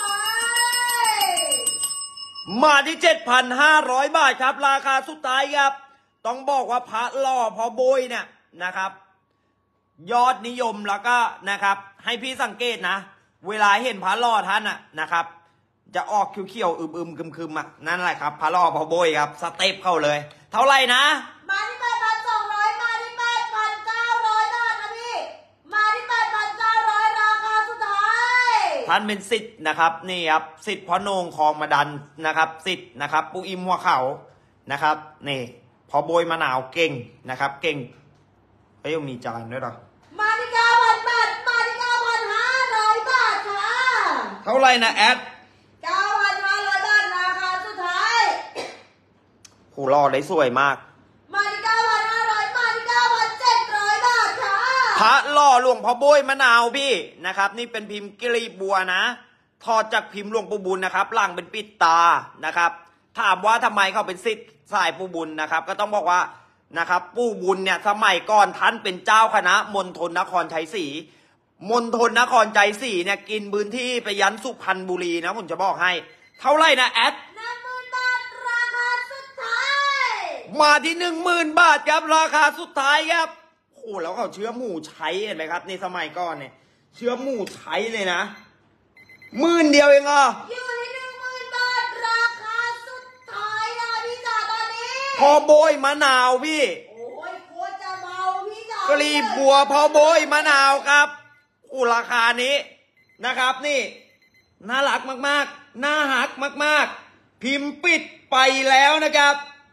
มาที่ 7,500 บาทครับราคาสุดท้ายครับต้องบอกว่าพระล่อพอโบยเนี่ยนะครับยอดนิยมแล้วก็นะครับให้พี่สังเกตนะเวลาเห็นพระล่อท่านอะนะครับจะออกเขียวๆอึมๆคึมๆอะนั่นแหละครับพระล่อพอโบยครับสเต็ปเข้าเลย เท่าไหร่นะมาที่ 8,200 มาที่ 8,900 บาทนะพี่มาที่ 8,900 ราคาสุดท้ายท่านเป็นสิทธิ์นะครับนี่ครับสิทธิ์พ่อโหนงคลองมาดันนะครับสิทธิ์นะครับปู่อิมหัวเขานะครับนี่พอโบยมะนาวเก่งนะครับเก่งเฮ้ยยังมีจานด้วยเหรอมาที่ 9,000 บาทมาที่ 9,500 บาทค่ะเท่าไหร่นะแอด 9,500 บาทราคาสุดท้ายโหรอได้สวยมากมาที่ 9,500 มาที่ 9,700 บาทค่ะพระล่อหลวงพ่อโบยมะนาวพี่นะครับนี่เป็นพิมพ์กลีบบัวนะทอดจากพิมพ์หลวงปู่บุญนะครับหลังเป็นปิดตานะครับถามว่าทำไมเขาเป็นศิษย์สายปู่บุญนะครับก็ต้องบอกว่านะครับปู่บุญเนี่ยสมัยก่อนท่านเป็นเจ้าคณะมณฑลนครชัยศรีมณฑลนครชัยศรีเนี่ยกินพื้นที่ไปยันสุพรรณบุรีนะผมจะบอกให้เท่าไหร่นะแอด 10,000 บาทราคาสุดท้ายมาที่ 10,000 บาทครับราคาสุดท้ายครับโอ้แล้วเขาเชื้อหมูใช้เห็นไหมครับในสมัยก่อนเนี่ยเชื้อหมูใช้เลยนะ10,000 เดียวเองอ่ะอยู่ที่ 10,000 บาทราคาสุดท้ายนะคะพี่จ๋าตอนนี้พอโบยมะนาวพี่โอ้ยโคตรจะเบาพี่จ๋ากลีบบัวพอโบยมะนาวครับอู้ราคานี้นะครับนี่น่ารักมากๆน่าหักมากๆพิมพ์ปิดไปแล้วนะครับ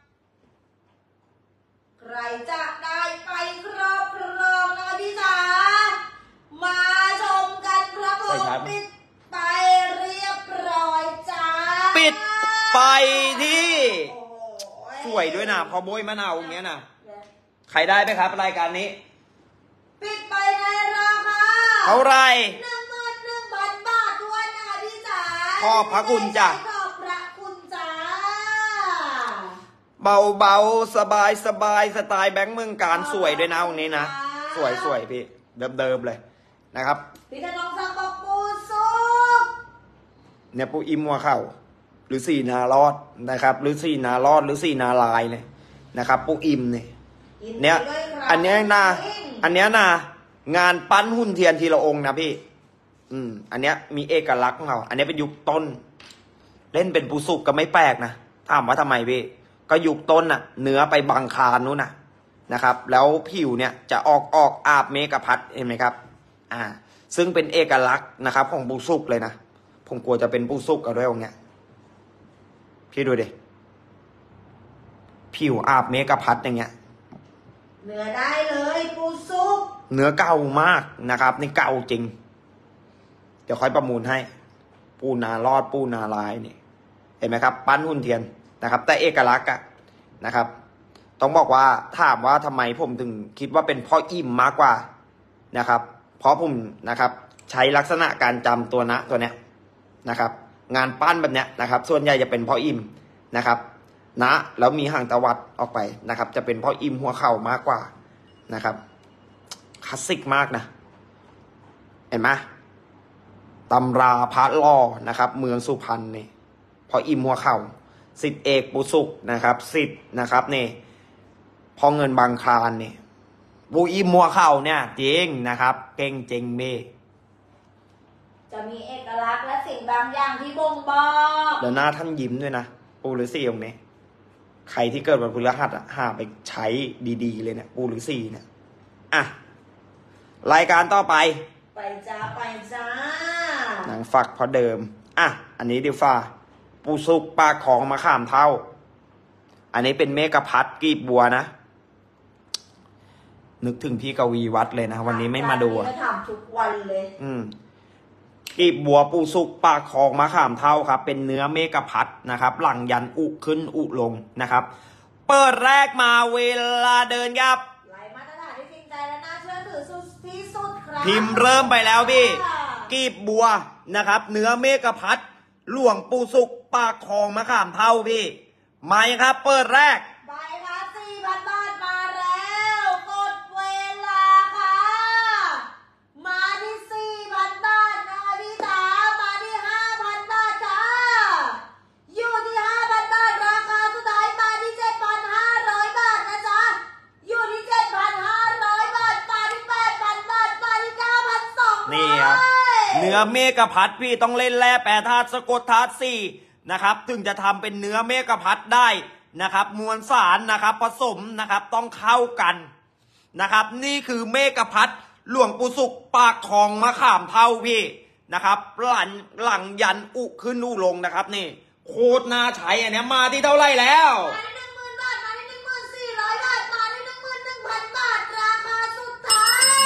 ใครจะได้ไปครอบครองนะคะพี่จ๋ามาชมกันครับผมปิดไปเรียบร้อยจ้าปิดไปที่โอ้โหสวยด้วยนะพอโบยมะนาวอย่างเงี้ยนะใครได้ไหมครับรายการนี้ปิดไปในราคาเท่าไหร 11,000 บาทด้วยนะคะพี่จ๋าขอบพระคุณจ้ะขอบพระคุณจ้าเบาๆสบายสไตล์แบงค์เมืองการสวยด้วยนะตรงนี้นะสวยพี่เดิมเลยนะครับพี่ธนงศักดิ์บอกปูสุกเนี่ยปูอิมหัวเข่าหรือ4 นารอดนะครับหรือ4 นารอดหรือ4 นาลายเนี่ยนะครับปูอิมเนี่ยเนี่ยอันเนี้ยนะอันเนี้ยนะงานปั้นหุ่นเทียนทีละองค์นะพี่อันเนี้ยมีเอกลักษณ์ของเขาอันเนี้ยเป็นยุคต้นเล่นเป็นปูสุกก็ไม่แปลกนะถามว่าทำไมพี่ก็ยุคต้นน่ะเนื้อไปบังคารนู้นนะครับแล้วผิวเนี่ยจะออกอาบเมกะพัดเห็นไหมครับซึ่งเป็นเอกลักษณ์นะครับของปูสุกเลยนะผมกลัวจะเป็นปูสุกกันด้วยองค์เนี้ยพี่ดูดิผิวอาบเมกะพัดอย่างเงี้ยเนื้อได้เลยปูซุปเนื้อเก่ามากนะครับนี่เก่าจริงเดี๋ยวค่อยประมูลให้ปูนาลอดปูนาลายนี่เห็นไหมครับปั้นหุ่นเทียนนะครับแต่เอกลักษณ์นะครับต้องบอกว่าถามว่าทำไมผมถึงคิดว่าเป็นพ่ออิ่มมากกว่านะครับเพราะผมนะครับใช้ลักษณะการจำตัวเนี้ยนะครับงานปั้นแบบเนี้ยนะครับส่วนใหญ่จะเป็นพ่ออิ่มนะครับแล้วมีหางตวัดออกไปนะครับจะเป็นพ่ออิ่มหัวเข่ามากกว่านะครับคลาสสิกมากนะเห็นไหมตำราพระล่อนะครับเมืองสุพรรณนี่พ่ออิ่มหัวเข่าสิทธิเอกปุสุกนะครับสิทธิ์นะครับนี่พอเงินบางคลานนี่ปูอีมัวเข่าเนี่ยจริงนะครับ เก่งจริงเมจะมีเอกลักษณ์และสิ่งบางอย่างที่บ่งบอกแล้วหน้าท่านยิ้มด้วยนะปูฤาษีองค์นี้ใครที่เกิดวันพฤหัสหาไปใช้ดีๆเลยเนี่ยปูฤาษีเนี่ยอ่ะรายการต่อไปไปจ้าไปจ้าหนังฝักเพราะเดิมอ่ะอันนี้ดิฟ้าปูสุกปากของมะขามเท่า อันนี้เป็นเมกะพัดกีบบัวนะนึกถึงพี่กวีวัดเลยนะวันนี้ไม่มาดูก็ถามทุกวันเลยกีบบัวปูสุกปากของมะขามเท่าครับ เป็นเนื้อเมกะพัดนะครับ หลังยันอุขึ้นอุลงนะครับ เปิดแรกมาเวลาเดินครับไหลมาตรฐานที่จริงใจและน่าเชื่อถือสุดที่สุดครับพิมพ์เริ่มไปแล้วพี่ กีบบัวนะครับ เนื้อเมกะพัดหลวงปูสุกปากของมะขามเท่าพี่มายังครับ เปิดแรกใบละ4,000 บาทมาแล้วกดเวลาค่ะมาที่4,000 บาทนะคะพี่จ๋ามาที่5,000 บาทค่ะอยู่ที่5,000 บาทราคาสุดท้ายมาที่7,500 บาทนะจ๊ะอยู่ที่7,500 บาทมาที่8,000 บาทมาที่9,200 นี่ครับ เนื้อเมกะพัดพี่ต้องเล่นแร่แปรธาตุสะกดธาตุ4นะครับถึงจะทำเป็นเนื้อเมกะพัดได้นะครับมวลสารนะครับผสมนะครับต้องเข้ากันนะครับนี่คือเมกะพัดหลวงปู่สุขปากคลองมะขามเท่าพี่นะครับหลังยันอุขึ้นอุลงนะครับนี่โคตรน่าใช้อันนี้มาที่เท่าไหร่แล้วมาที่10,000 บาทมาที่14,000 บาทมาที่11,000 บาทราคาสุดท้าย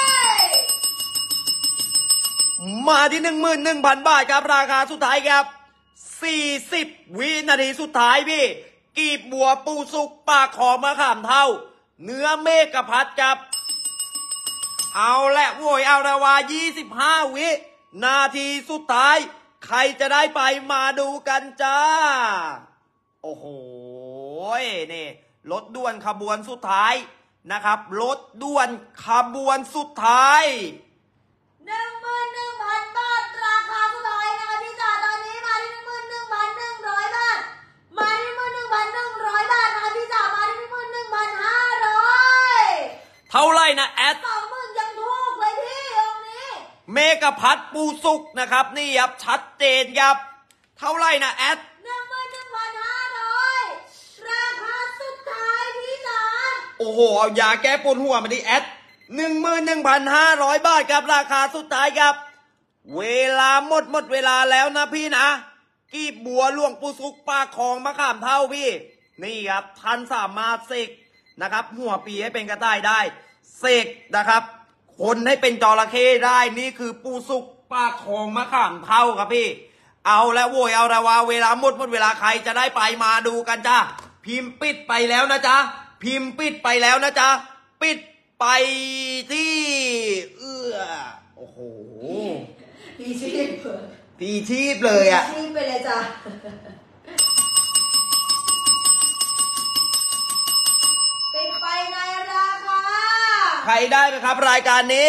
มาที่11,000 บาทครับราคาสุดท้ายครับ40 วินาทีสุดท้ายพี่กีบบัวปูสุกปากคอมะขามเท่าเนื้อเมกะพัดครับเอาและโวยเอาละวา25 วินาทีสุดท้ายใครจะได้ไปมาดูกันจ้าโอ้โหนี่รถด่วนขบวนสุดท้ายนะครับรถด่วนขบวนสุดท้าย 11,000 บาทราคาสุดท้ายนะคะพี่จ๋าตอนนี้มาที่11,100 บาทมาที่11,100 บาทนะคะพี่จ๋ามาที่11,500 เท่าไรนะแอด 20,000ยังถูกเลยพี่ตรงนี้เมกะพัดปูสุกนะครับนี่ครับชัดเจนครับเท่าไรนะแอด 11,500 ราคาสุดท้ายพี่จ๋าโอ้โหเอายาแก้ปวดหัวมาดิแอด11,500 บาทครับราคาสุดท้ายครับเวลาหมดเวลาแล้วนะพี่นะกีบบัวหลวงปู่สุกปากคลองมะขามเท่าพี่นี่ครับท่านสามารถเสกนะครับหัวปีให้เป็นกระต่ายได้เสกนะครับคนให้เป็นจระเข้ได้นี่คือปู่สุกปากคลองมะขามเท่าครับพี่เอาแล้วโวยเอาละว่าเวลาหมดเวลาใครจะได้ไปมาดูกันจ้าพิมพ์ปิดไปแล้วนะจ๊ะพิมพ์ปิดไปแล้วนะจ๊ะปิดไปที่โอ้โหพี่ชีพพี่ชีพเลยอ่ะพี่ชีพไปเลยจ้ะปิดไปในราคาใครได้ไหมครับรายการนี้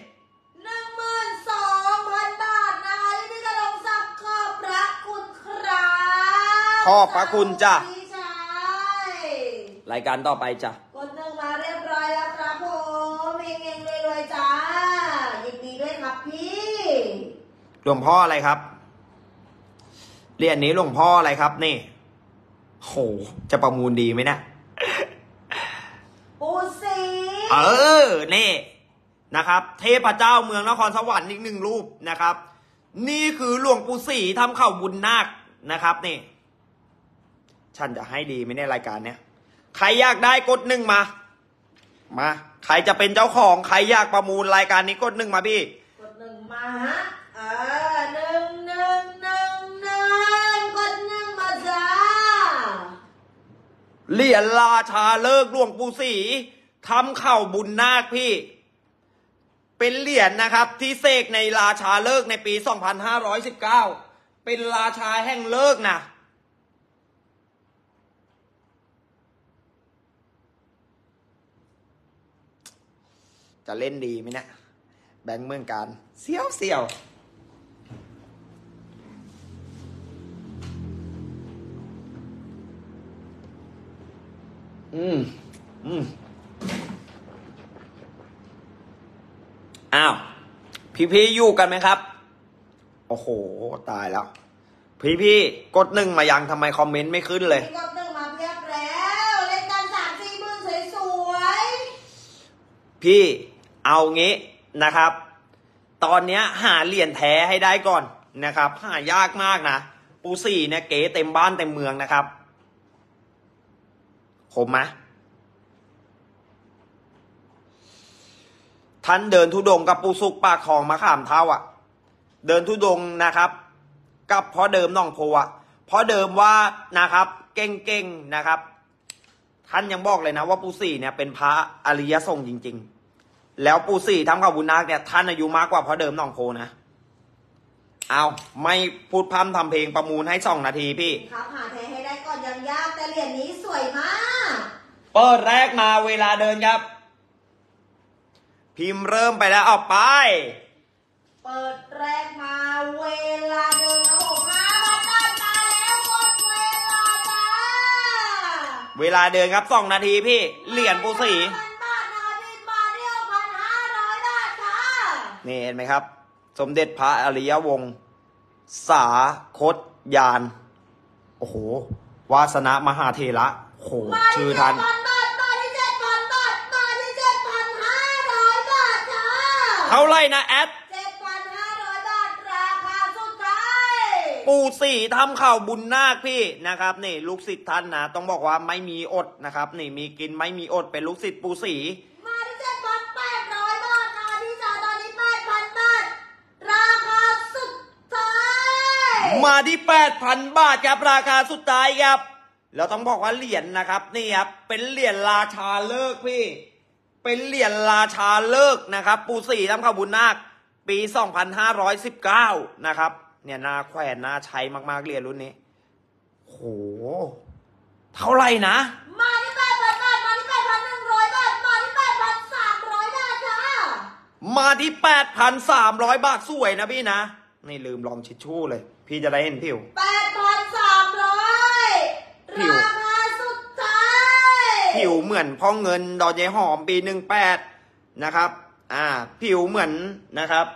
12,000 บาทนะคะที่พี่จะลงสักขอบพระคุณครับขอบพระคุณจ้ะพี่ชายรายการต่อไปจ้ะกด1มาเรียบร้อยแล้วครับผมเฮงๆรวยๆจ้ายินดีด้วยครับพี่หลวงพ่ออะไรครับเหรียญนี้หลวงพ่ออะไรครับนี่โหจะประมูลดีไหมนะปูสีนี่นะครับ เทพเจ้าเมืองนครสวรรค์อีก1 รูปนะครับ นี่คือหลวงปู่ศรีทำเข่าบุญนาคนะครับนี่ฉันจะให้ดีไหมในรายการเนี้ยใครอยากได้กด1มาใครจะเป็นเจ้าของใครอยากประมูลรายการนี้กด1มาพี่กด1มาฮะ1 กด1มาจ้าเหรียญราชาเลิกหลวงปู่ศรีทำเข่าบุญนาคพี่เป็นเหรียญนะครับที่เสกในราชาเลิกในปี 2519 เป็นราชาแห่งเลิกนะจะเล่นดีไหมเนี่ยแบงค์เมืองการเสียวอ้าวพี่ๆอยู่กันไหมครับโอ้โหตายแล้วพี่ๆกด1มายังทำไมคอมเมนต์ไม่ขึ้นเลยมีกด1มาเพียบแล้วเล่นกัน3-4 หมื่นสวยๆพี่เอางี้นะครับ ตอนเนี้ยหาเหรียญแท้ให้ได้ก่อนนะครับหายากมากนะปูสี่เนี่ยเก๋เต็มบ้านเต็มเมืองนะครับคมไหมท่านเดินธุดงค์กับปูสุกปากคลองมะขามเท่าอ่ะเดินธุดงค์นะครับกับพ่อเดิมน้องโพอ่ะพ่อเดิมว่านะครับเก่งๆนะครับท่านยังบอกเลยนะว่าปูสี่เนี่ยเป็นพระอริยสงฆ์จริงๆแล้วปูสี่ทำข้าวบุญนาคเนี่ยท่านอายุมากกว่าพ่อเดิมน้องโพนะเอาไม่พูดพร่ำทำเพลงประมูลให้2 นาทีพี่ครับหาแท้ให้ได้ก่อนยังยากแต่เหรียญนี้สวยมากเปิดแรกมาเวลาเดินครับพิมพ์เริ่มไปแล้วเอาไปเปิดแรกมาเวลาเดินครับผม5,000 บาทมาแล้วหมดเวลาจ้าเวลาเดินครับ2 นาทีพี่เหรียญปูสี่ 5,000 บาทนะคะพี่มาเดียว1,500 บาทค่ะนี่เห็นไหมครับสมเด็จพระอริยวงศ์สาคตยานโอ้โหวาสนามหาเถระโอ้โหชื่อท่านมาที่ 7,000 บาทมาที่ 7,500 บาทค่ะเท่าไรนะแอด 7,500 บาทราคาสุดท้ายปูสี่ทำข่าวบุญนาคพี่นะครับนี่ลูกศิษย์ท่านนะต้องบอกว่าไม่มีอดนะครับนี่มีกินไม่มีอดเป็นลูกศิษย์ปูสี่มาที่ 7,800 บาทนะคะที่จาตอนนี้ 8,000 บาทราคาสุดท้ายมาที่ 8,000 บาทครับราคาสุดท้ายครับแล้วต้องบอกว่าเหรียญนะครับนี่ครับเป็นเหรียญราชาเลิกษ์พี่เป็นเหรียญราชาเลิกษ์นะครับปูสี่ทำข่าวบุญนาคปี 2519นะครับเนี่ยนาแขวนนาใช้มากๆเหรียญรุ่นนี้โหเท่าไหร่นะมาที่ 8,000 บาทมาที่ 8,100 บาทมาที่ 8,300 บาทค่ะมาที่ 8,300 บาทสวยนะพี่นะนี่ลืมลองชิชชู่เลยพี่จะได้เห็นผิว 8,300 ผิวราคาสุดท้ายผิวเหมือนพ่อเงินดอกยายหอมปี18นะครับผิวเหมือนนะครับ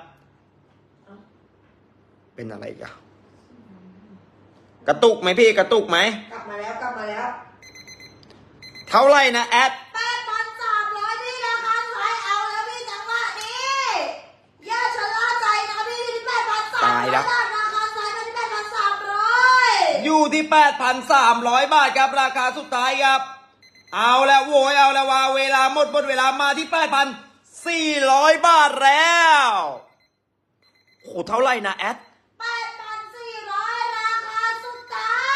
เป็นอะไรกันกระตุกไหมพี่กระตุกไหมกลับมาแล้วเท่าไหร่นะแอด 8,300พี่ราคาสายเอาแล้วพี่จังหวะนี้อย่าชะล่าใจนะพี่ที่ 8,300 ตายแล้วบาทราคาสายมาที่ 8,300 อยู่ที่ 8,300 บาทครับราคาสุดท้ายครับเอาแล้วโวยเอาแล้วว่าเวลาหมดเวลามาที่ 8,400 บาทแล้วโอ้โหเท่าไหร่นะแอด 8,400 ราคาสุดท้าย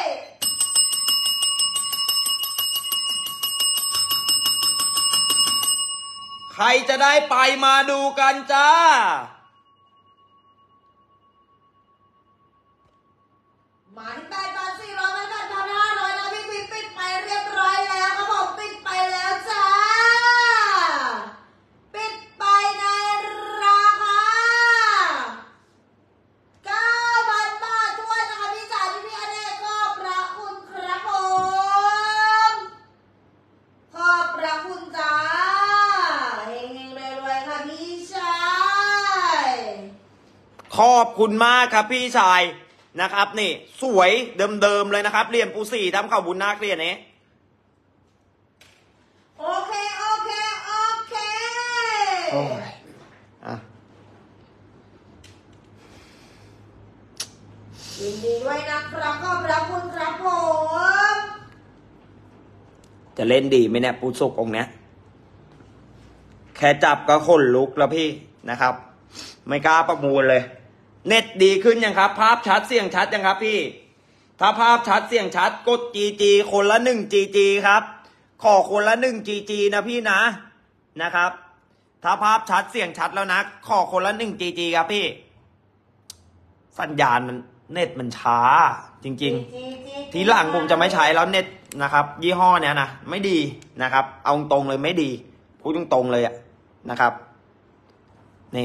ใครจะได้ไปมาดูกันจ้ามาที่ 8,400 มาที่ 8,500 นะพี่ปิดไปเรียบร้อยแล้วครับผมปิดไปแล้วจ้า ปิดไปในราคา 9,000 บาททวนนะคะพี่จ๋าพี่อเนกขอบพระคุณครับผมขอบพระคุณจ้าเฮงๆรวยๆค่ะพี่ชายขอบคุณมากครับพี่ชายนะครับนี่สวยเดิมๆเลยนะครับเหรียญปูสี่ทำข่าวบุญนาคเหรียญนี้โอเคโอ้ยอ่ะยินดีด้วยนะครับขอบพระคุณครับผมจะเล่นดีไหมเนี่ยปูสุกองค์เนี้ยแค่จับก็ขนลุกแล้วพี่นะครับ ไม่กล้าประมูลเลย เน็ตดีขึ้นยังครับ ภาพชัดเสียงชัดยังครับพี่ ถ้าภาพชัดเสียงชัดกด GG คนละ1 GG ครับขอคนละ1 GG นะพี่นะครับ ถ้าภาพชัดเสียงชัดแล้วนะขอคนละ1 GG ครับพี่ สัญญาณมันเน็ตมันช้าจริงๆทีหลังผมจะไม่ใช้แล้วเน็ตนะครับยี่ห้อเนี้ยนะไม่ดีนะครับเอาตรงเลยไม่ดีพูดตรงๆเลยอะนะครับนี่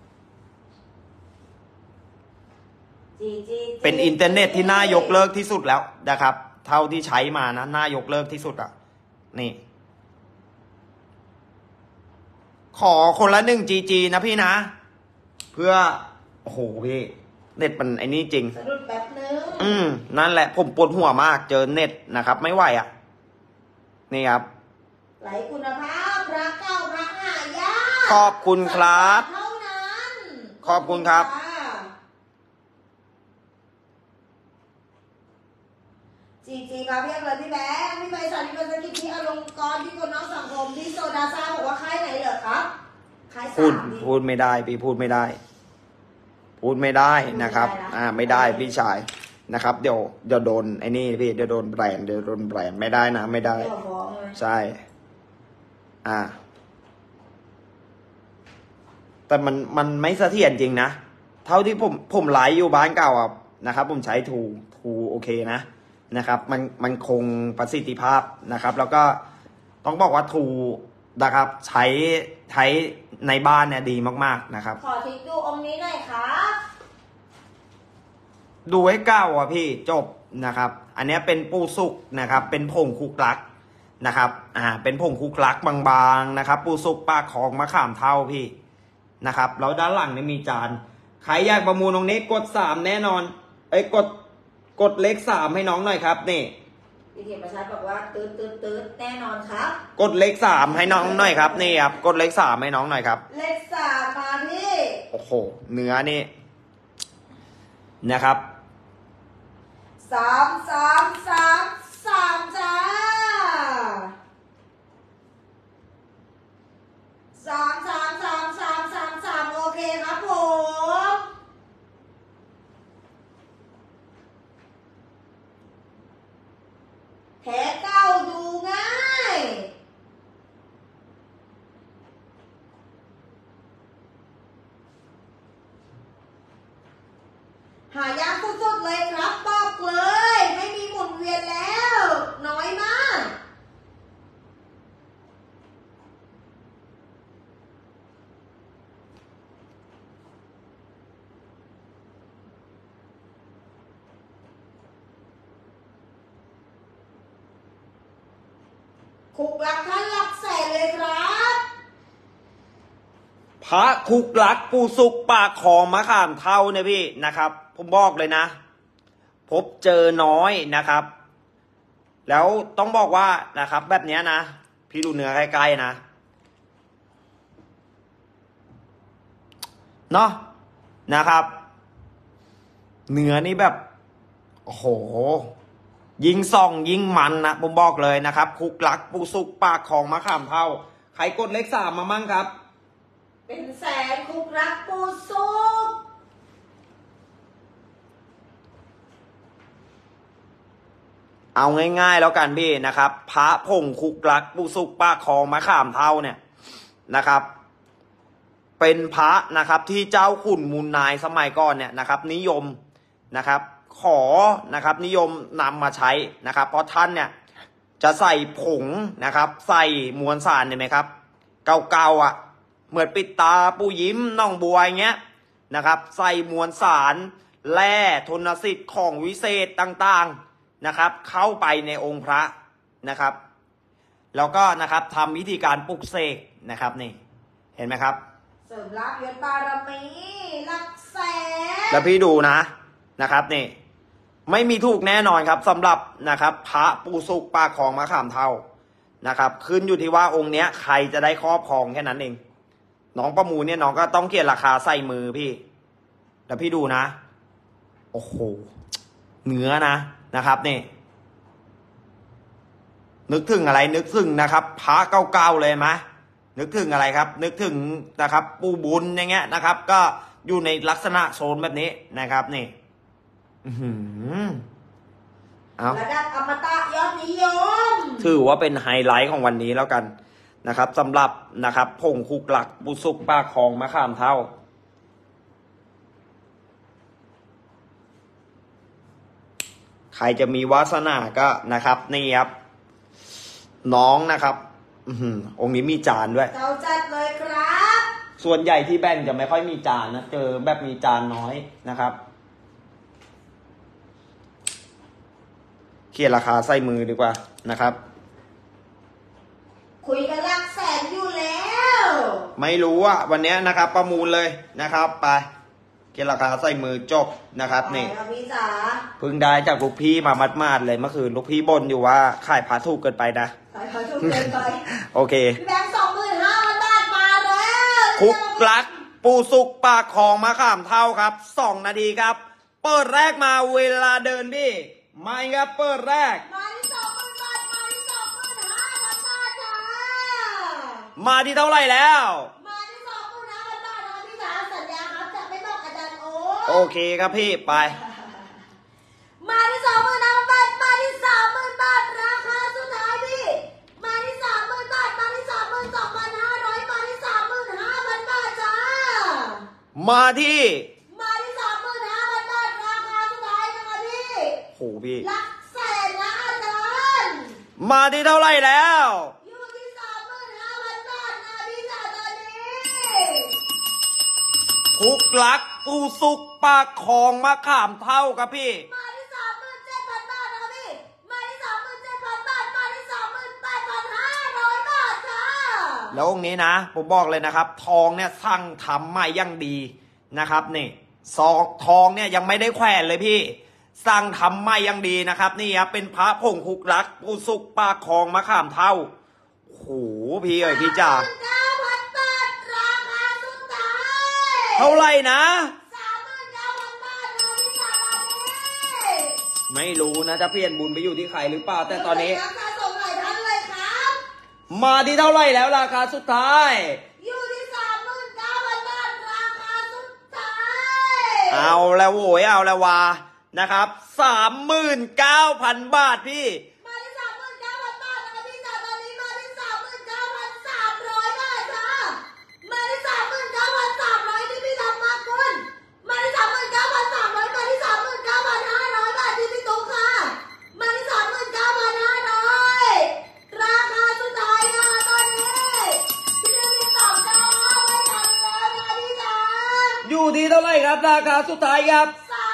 เป็นอินเทอร์เน็ตที่น่ายกเลิกที่สุดแล้วนะครับเท่าที่ใช้มานะน่ายกเลิกที่สุดอ่ะนี่ขขอคนละ1 GG นะพี่นะ เพื่อโอ้โหพี่เน็ตมันไอ้นี่จริงสะดุดแป๊บนึงนั่นแหละผมปวดหัวมากเจอเน็ตนะครับ ไม่ไหวอ่ะ นี่ครับไหลคุณภาพรักเก่ารักหายากขอบคุณครับเท่านั้นขอบคุณครับจีครับเรียกเลยพี่แบงค์พี่ไพศาลพี่ประสิทธิ์พี่อลงกรณ์พี่คนน้องสังคมพี่โซดาซ่าบอกว่าค่ายไหนเหรอครับค่ายพูด 3 พูดไม่ได้พี่พูดไม่ได้ พูดไม่ได้นะครับ ไม่ได้พี่ชายนะครับ เดี๋ยวโดนไอ้นี่พี่เดี๋ยวโดนแบรนด์ไม่ได้นะไม่ได้เดี๋ยวฟ้องเลยใช่ แต่มันไม่เสถียรจริงนะ เท่าที่ผมไลฟ์อยู่บ้านเก่าอ่ะนะครับ ผมใช้ทูโอเคนะครับ มันคงประสิทธิภาพนะครับ แล้วก็ต้องบอกว่าทูนะครับใช้ในบ้านเนี่ยดีมากๆนะครับขอทิกดูองค์นี้หน่อยครับดูให้เก้าอ่ะพี่จบนะครับ อันนี้เป็นปูสุกนะครับ เป็นผงคุกลักนะครับ เป็นผงคุกลักบางๆนะครับ ปูสุกปากของมะขามเท่าพี่นะครับแล้วด้านหลังนี่มีจานใครอยากประมูลตรงนี้กด3แน่นอนกดเลข3ให้น้องหน่อยครับนี่พี่เทียมประชาบอกว่าตืดแน่นอนครับกดเลข3ให้น้องหน่อยครับนี่ครับกดเลข3ให้น้องหน่อยครับเลข3มาพี่โอ้โหเนื้อนี่นะครับ 3 จ้า3 โอเคครับผมแท้เก้าดูง่ายหายากสุดๆเลยครับบอกเลยไม่มีหมุนเวียนแล้ว น้อยมากคุกรักท่านหลักแสนเลยครับพระคุกลักปูสุกปากของมะขามเท่าเนี่ยพี่นะครับ ผมบอกเลยนะ พบเจอน้อยนะครับ แล้วต้องบอกว่านะครับแบบนี้นะพี่ดูเนื้อใกล้ๆนะเนาะนะครับ เนื้อนี่แบบโอ้โหยิงส่องยิงมันนะผมบอกเลยนะครับ คุกลักปูสุกปากของมะขามเท่าใครกดเลข3มามั่งครับเป็นแสนคุกรักปูสุกเอาง่ายๆแล้วกันพี่นะครับ พระผงคุกลักปูสุกปากของมะขามเท่าเนี่ยนะครับ เป็นพระนะครับที่เจ้าขุนมูลนายสมัยก่อนเนี่ยนะครับ นิยมนะครับ ขอนะครับนิยมนำมาใช้นะครับ เพราะท่านเนี่ยจะใส่ผงนะครับ ใส่มวลสารเห็นไหมครับ เก่าๆอ่ะเหมือนปิดตาปูยิ้มน้องบัวอย่างเงี้ยนะครับ ใส่มวลสารแร่ทนสิทธิ์ของวิเศษต่างๆนะครับ เข้าไปในองค์พระนะครับแล้วก็นะครับทำวิธีการปลุกเสกนะครับนี่เห็นไหมครับเสริมลาภยศบารมีหลักแสนแล้วพี่ดูนะครับนี่ไม่มีถูกแน่นอนครับสำหรับนะครับพระปูสุกปากของมะขามเท่านะครับ ขึ้นอยู่ที่ว่าองค์เนี้ยใครจะได้ครอบครองแค่นั้นเองน้องประมูลเนี่ยน้องก็ต้องเขียนราคาใส่มือพี่แล้วพี่ดูนะโอ้โหเนื้อนะครับนี่นึกถึงอะไรนึกถึงนะครับพระเก่าๆเลยไหมนึกถึงอะไรครับ นึกถึงนะครับปูบุญอย่างเงี้ยนะครับ ก็อยู่ในลักษณะโซนแบบนี้นะครับนี่เอาระดับอมตะยอดนิยมถือว่าเป็นไฮไลท์ของวันนี้แล้วกันนะครับสำหรับนะครับผงคุกหลักปูสุกปากของมะขามเท่าใครจะมีวาสนาก็นะครับนี่ครับน้องนะครับองค์นี้มีจานด้วยเจ้าจัดเลยครับส่วนใหญ่ที่แบ่งจะไม่ค่อยมีจานนะเจอแบบมีจานน้อยนะครับเขียนราคาใส่มือดีกว่านะครับคุยกันหลักแสนอยู่แล้วไม่รู้อ่ะวันนี้นะครับ ประมูลเลยนะครับไปเกี่ราคาใส่มือจบนะครับนี่ไปครับพี่จ๋าเพิ่งได้จากลูกพี่มามัดๆเลยเมื่อคืนลูกพี่บ่นอยู่ว่าขายพาถูกเกินไปนะขายพาถูกเกินไปโอเคพี่แบงค์25,000 บาทมาแล้วคุกลักปูสุกปากของมะขามเท่าครับ2 นาทีครับ เปิดแรกมาเวลาเดินพี่ไม่ครับเปิดแรกมาที่20,000 บาทมาที่25,000 บาทจ้ามาที่เท่าไหร่แล้วมาที่25,000 บาทนะคะพี่จ๋าสัญญาครับจะไม่บอกอาจารย์โอ๊โอเคครับพี่ไปมาที่25,000 บาทมาที่30,000 บาทราคาสุดท้ายพี่มาที่30,000 บาทมาที่32,500มาที่35,000 บาทจ้ามาที่มาที่35,000 บาทราคาสุดท้ายนะคะพี่โหพี่หลักแสนนะอาจารย์มาที่เท่าไหร่แล้วอยู่ที่35,000 บาทนะพี่จ๋าตอนนี้คุกลักปูสุกปากของมะขามเท่าครับพี่มาที่37,000 บาทนะคะพี่มาที่37,000 บาทมาที่38,500 บาทจ้าแล้วองค์นี้นะผมบอกเลยนะครับ ทองเนี่ยสั่งทำมาอย่างดีนะครับนี่ซอกทองเนี่ยยังไม่ได้แขวนเลยพี่สั่งทำมาอย่างดีนะครับนี่ครับเป็นพระผงคุกลักปูสุกปากของมะขามเท่าโอ้โหพี่เอ๋ยพี่จ๋า 39,000 บาทราคาสุดท้ายเท่าไหร่นะ 39,000 บาทนะพี่จ๋าตอนนี้ไม่รู้นะจะเปลี่ยนบุญไปอยู่ที่ใครหรือเปล่าแต่ตอนนี้ราคาส่งหลายท่านเลยครับมาที่เท่าไหร่แล้วราคาสุดท้ายอยู่ที่39,000 บาทราคาสุดท้ายเอาแล้วโว้ยเอาแล้ววานะครับ39,000 บาทพี่มาที่39,000 บาทนะคะพี่จ๋าตอนนี้มาที่39,300 บาทจ้ามาที่39,300ที่พี่ทำมาคุณมาที่39,300มาที่39,500 บาทที่พี่ตุ๊กค่ะมาที่39,500ราคาสุดท้ายนะคะตอนนี้พี่เดือนที่2จะเอาไม่ทันแล้วนะคะพี่จ๋าอยู่ที่เท่าไหร่ครับราคาสุดท้ายครับ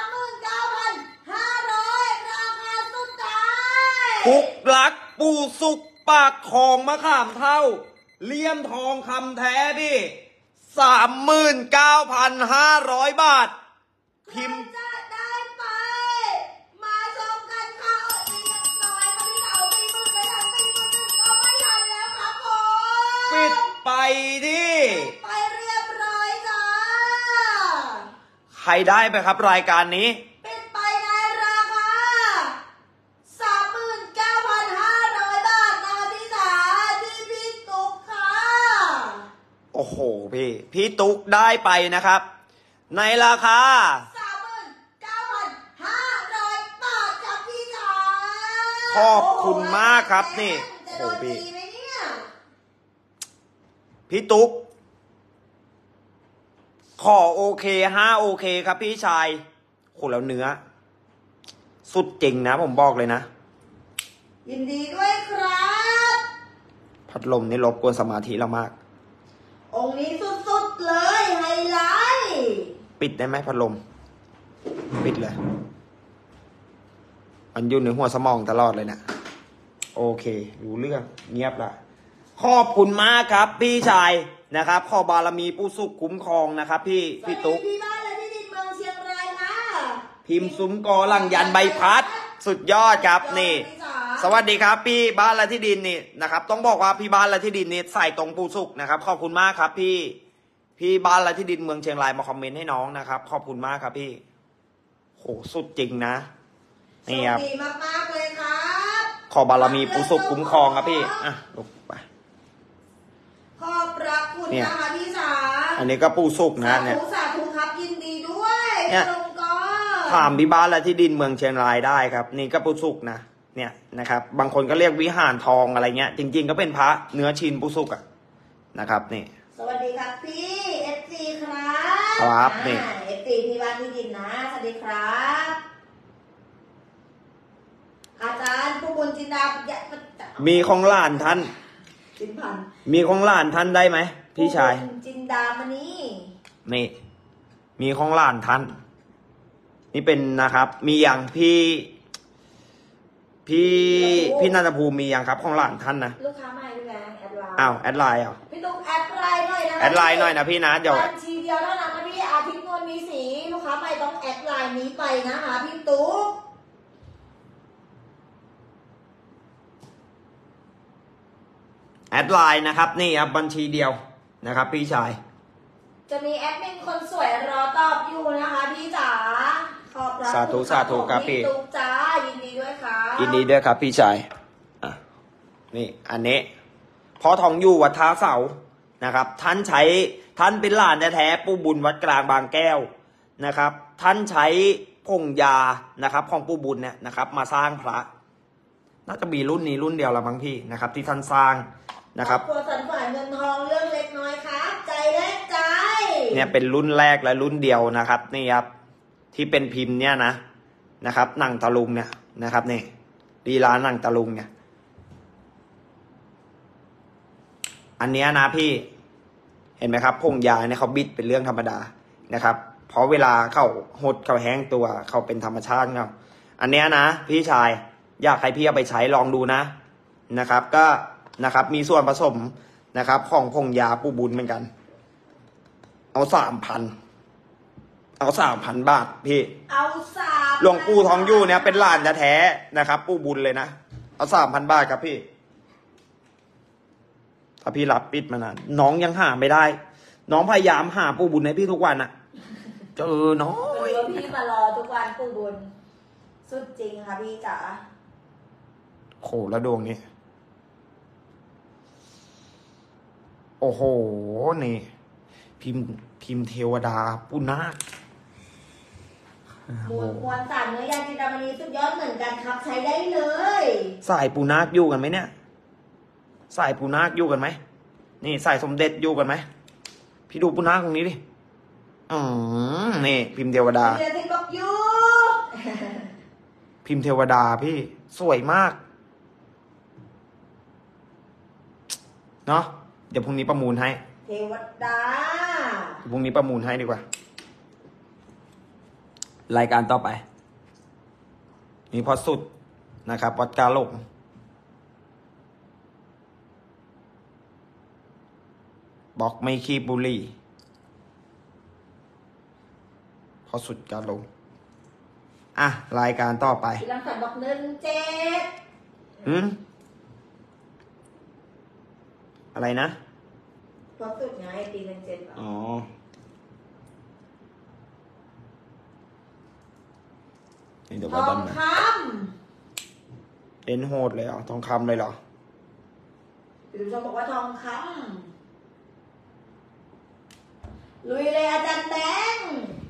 39,500 ราคาสุดท้ายคุกลักปูสุกปากของมะขามเท่าเลี่ยมทองคำแท้พี่39,500 บาท พิมพ์จะได้ไป มาชมกันค่ะเรียบร้อยวันนี้เราตีมือไปแล้วตีมือหนึ่งก็ไม่ทันแล้วครับผมปิดไปดิไปเรียบร้อยจ้าใครได้ไปครับรายการนี้ปิดไปในราคา 39,500 บาทนะพี่จ๋าที่พี่ตุ๊กค่ะโอ้โหพี่ตุ๊กได้ไปนะครับ ในราคา 39,500 บาทครับพี่จ๋าขอบคุณมากครับนี่จะโอ้โดโหนพี่ตีไหมเนี่ยพี่ตุ๊กขอโอเค5 โอเคครับพี่ชายโหแล้วเนื้อ สุดจริงนะผมบอกเลยนะยินดีด้วยครับพัดลมนี่รบกวนสมาธิเรามากองค์นี้สุดๆเลยไฮไลท์ปิดได้ไหมพัดลม ปิดเลย มันอยู่ในหัวสมองตลอดเลยนะโอเค รู้เรื่องเงียบละขอบคุณมากครับ พี่ชายนะครับขอบารมีผู้สุขคุ้มครองนะครับพี่ตุ๊กพี่บ้านและที่ดินเมืองเชียงรายนะพิมพ์ซุ้มกอหลังยันใบพัด สุดยอดครับนี่ สวัสดีครับ พี่บ้านและที่ดินนี่นะครับ ต้องบอกว่าพี่บ้านและที่ดินนี่ใส่ตรงปูสุกนะครับขอบคุณมากครับพี่บ้านและที่ดินเมืองเชียงรายมาคอมเมนต์ให้น้องนะครับขอบคุณมากครับพี่โหสุดจริงนะโชนี่คครับดีมากๆเลยครับขอบารมีปูสุกคุ้มครองครับพี่อ่ะลุกไปขอบพระคุณเนี่ยนะคะพี่จ๋าอันนี้ก็ปูสุกนะเนี่ยสาธุครับยินดีด้วยเนี่ยลงกอถามพี่บ้านและที่ดินเมืองเชียงรายได้ครับ นี่ก็ปูสุกนะเนี่ยนะครับ บางคนก็เรียกวิหารทองอะไรเงี้ย จริง ๆ ก็เป็นพระเนื้อชินปูสุกอะนะครับนี่สวัสดีครับพี่เอฟซีครับครับนี่เอฟซีพี่บ้านที่ดินนะสวัสดีครับ อาจารย์ผู้บุญจินดามีของหลานท่านจินพันธ์มีของหลานท่านได้ไหมพี่ชายผู้บุญจินดามณีนี่ มีของหลานท่าน นี่เป็นนะครับ มีอย่างพี่นันทภูมิมีอย่างครับของหลานท่านนะลูกค้าใหม่ด้วยนะแอดไลน์อ้าวแอดไลน์เหรอพี่ตุ๊กแอดไลน์หน่อยนะแอดไลน์หน่อยนะพี่นะเดี๋ยวบัญชีเดียวเท่านั้นนะพี่อาทิตย์นวลมีสีลูกค้าใหม่ต้องแอดไลน์นี้ไปนะคะพี่ตุ๊กแอดไลน์นะครับนี่ครับบัญชีเดียวนะครับพี่ชายจะมีแอดมินคนสวยรอตอบอยู่นะคะพี่จ๋าขอบพระสาธุคุณสาธุครับพี่ตุ๊กจ้ายินดีด้วยค่ะยินดีด้วยครับพี่ชายอ่ะนี่อันนี้พ่อทองอยู่วัดท่าเสานะครับท่านเป็นหลานแท้ๆปู่บุญวัดกลางบางแก้วนะครับท่านใช้ผงยานะครับของปู่บุญเนี่ยนะครับมาสร้างพระน่าจะมีรุ่นนี้รุ่นเดียวละมั้งพี่นะครับที่ท่านสร้างนะครับครอบครัวสันฝ่ายเงินทองเรื่องเล็กน้อยครับใจแรกใจเนี่ยเป็นรุ่นแรกและรุ่นเดียวนะครับนี่ครับที่เป็นพิมพ์เนี่ยนะครับหนังตะลุงเนี่ยนะครับนี่ลีลาหนังตะลุงเนี่ยอันเนี้ยนะพี่เห็นไหมครับพงยาเนี่ยเขาบิดเป็นเรื่องธรรมดานะครับเพราะเวลาเขาหดเขาแห้งตัวเขาเป็นธรรมชาติเขาอันเนี้ยนะพี่ชายอยากให้พี่เอาไปใช้ลองดูนะครับก็นะครับมีส่วนผสมนะครับของพงยาปูบุญเหมือนกันเอา3,000 บาทพี่เอาสามหลวงปู่ทองอยู่เนี่ยเป็นหลานแท้ๆนะครับปู่บุญเลยนะเอา3,000 บาทครับพี่ถ้าพี่รับปิดมานานน้องยังหาไม่ได้ น้องพยายามหาปู่บุญให้พี่ทุกวันอะเจอน้อเอย อพี่มารอทุกวันปู่บุญสุดจริงค่ะพี่จ๋าโหแล้วดวงนี้โอ้โหนี่พิมพ์เทวดาปุนาคมวลสารเนื้อยาจินดามณีสุดยอดเหมือนกันครับใช้ได้เลยสายปูนาคอยู่กันไหมเนี่ยสายปูนาคอยู่กันไหมนี่สายสมเด็จอยู่กันไหมพี่ดูปูนาคตรงนี้ดินี่พิมพ์เทวดาเดี๋ยวที่บอกอยู่พิมพ์เทวดาพี่สวยมากเนาะเดี๋ยวพรุ่งนี้ประมูลให้เทวดาพรุ่งนี้ประมูลให้ดีกว่า รายการต่อไปนี่พอสุดนะครับวัดกาหลงบอกไม่คีบบุหรี่พอสุดกาหลงอ่ะรายการต่อไปพี่รังสรรค์บอก17 อะไรนะพอสุดไงปี17 อ๋อนี่เดี๋ยวทว่าอดังนคเล่นโหดเลยเหรอทองคำเลยเหรอำพี่ดูชมบอกว่าทองคำลุยเลยอาจารย์แบงค์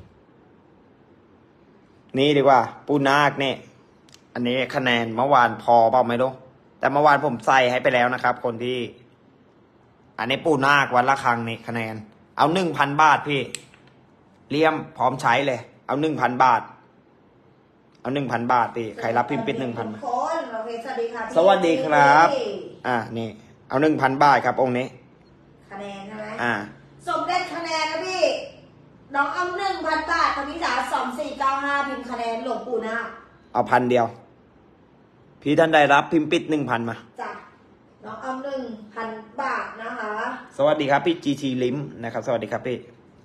นี่ดีกว่าปูนาคเนี่ยอันนี้คะแนนเมื่อวานพอเปล่าไม่รู้แต่เมื่อวานผมใส่ให้ไปแล้วนะครับ คนที่ อันนี้ปูนาควันละครั้งนี่คะแนนเอา 1,000 บาทพี่เลี่ยมพร้อมใช้เลยเอา 1,000 บาทเอา 1,000 บาทพี่ใครรับพิมพ์ปิด 1,000 คนโอเคสวัสดีค่ะพี่สวัสดีครับนี่เอา 1,000 บาทครับองค์นี้คะแนนใช่ไหมสมเด็จคะแนนนะพี่น้องเอา1,000 บาทค่ะพี่จ๋า2495พิมพ์คะแนนหลวงปู่นาคเอา1,000 เดียวพี่ท่านได้รับพิมพ์ปิด 1,000 มาจ้ะน้องเอา1,000 บาทนะคะสวัสดีครับพี่ GT ลิมนะครับสวัสดีครับพี่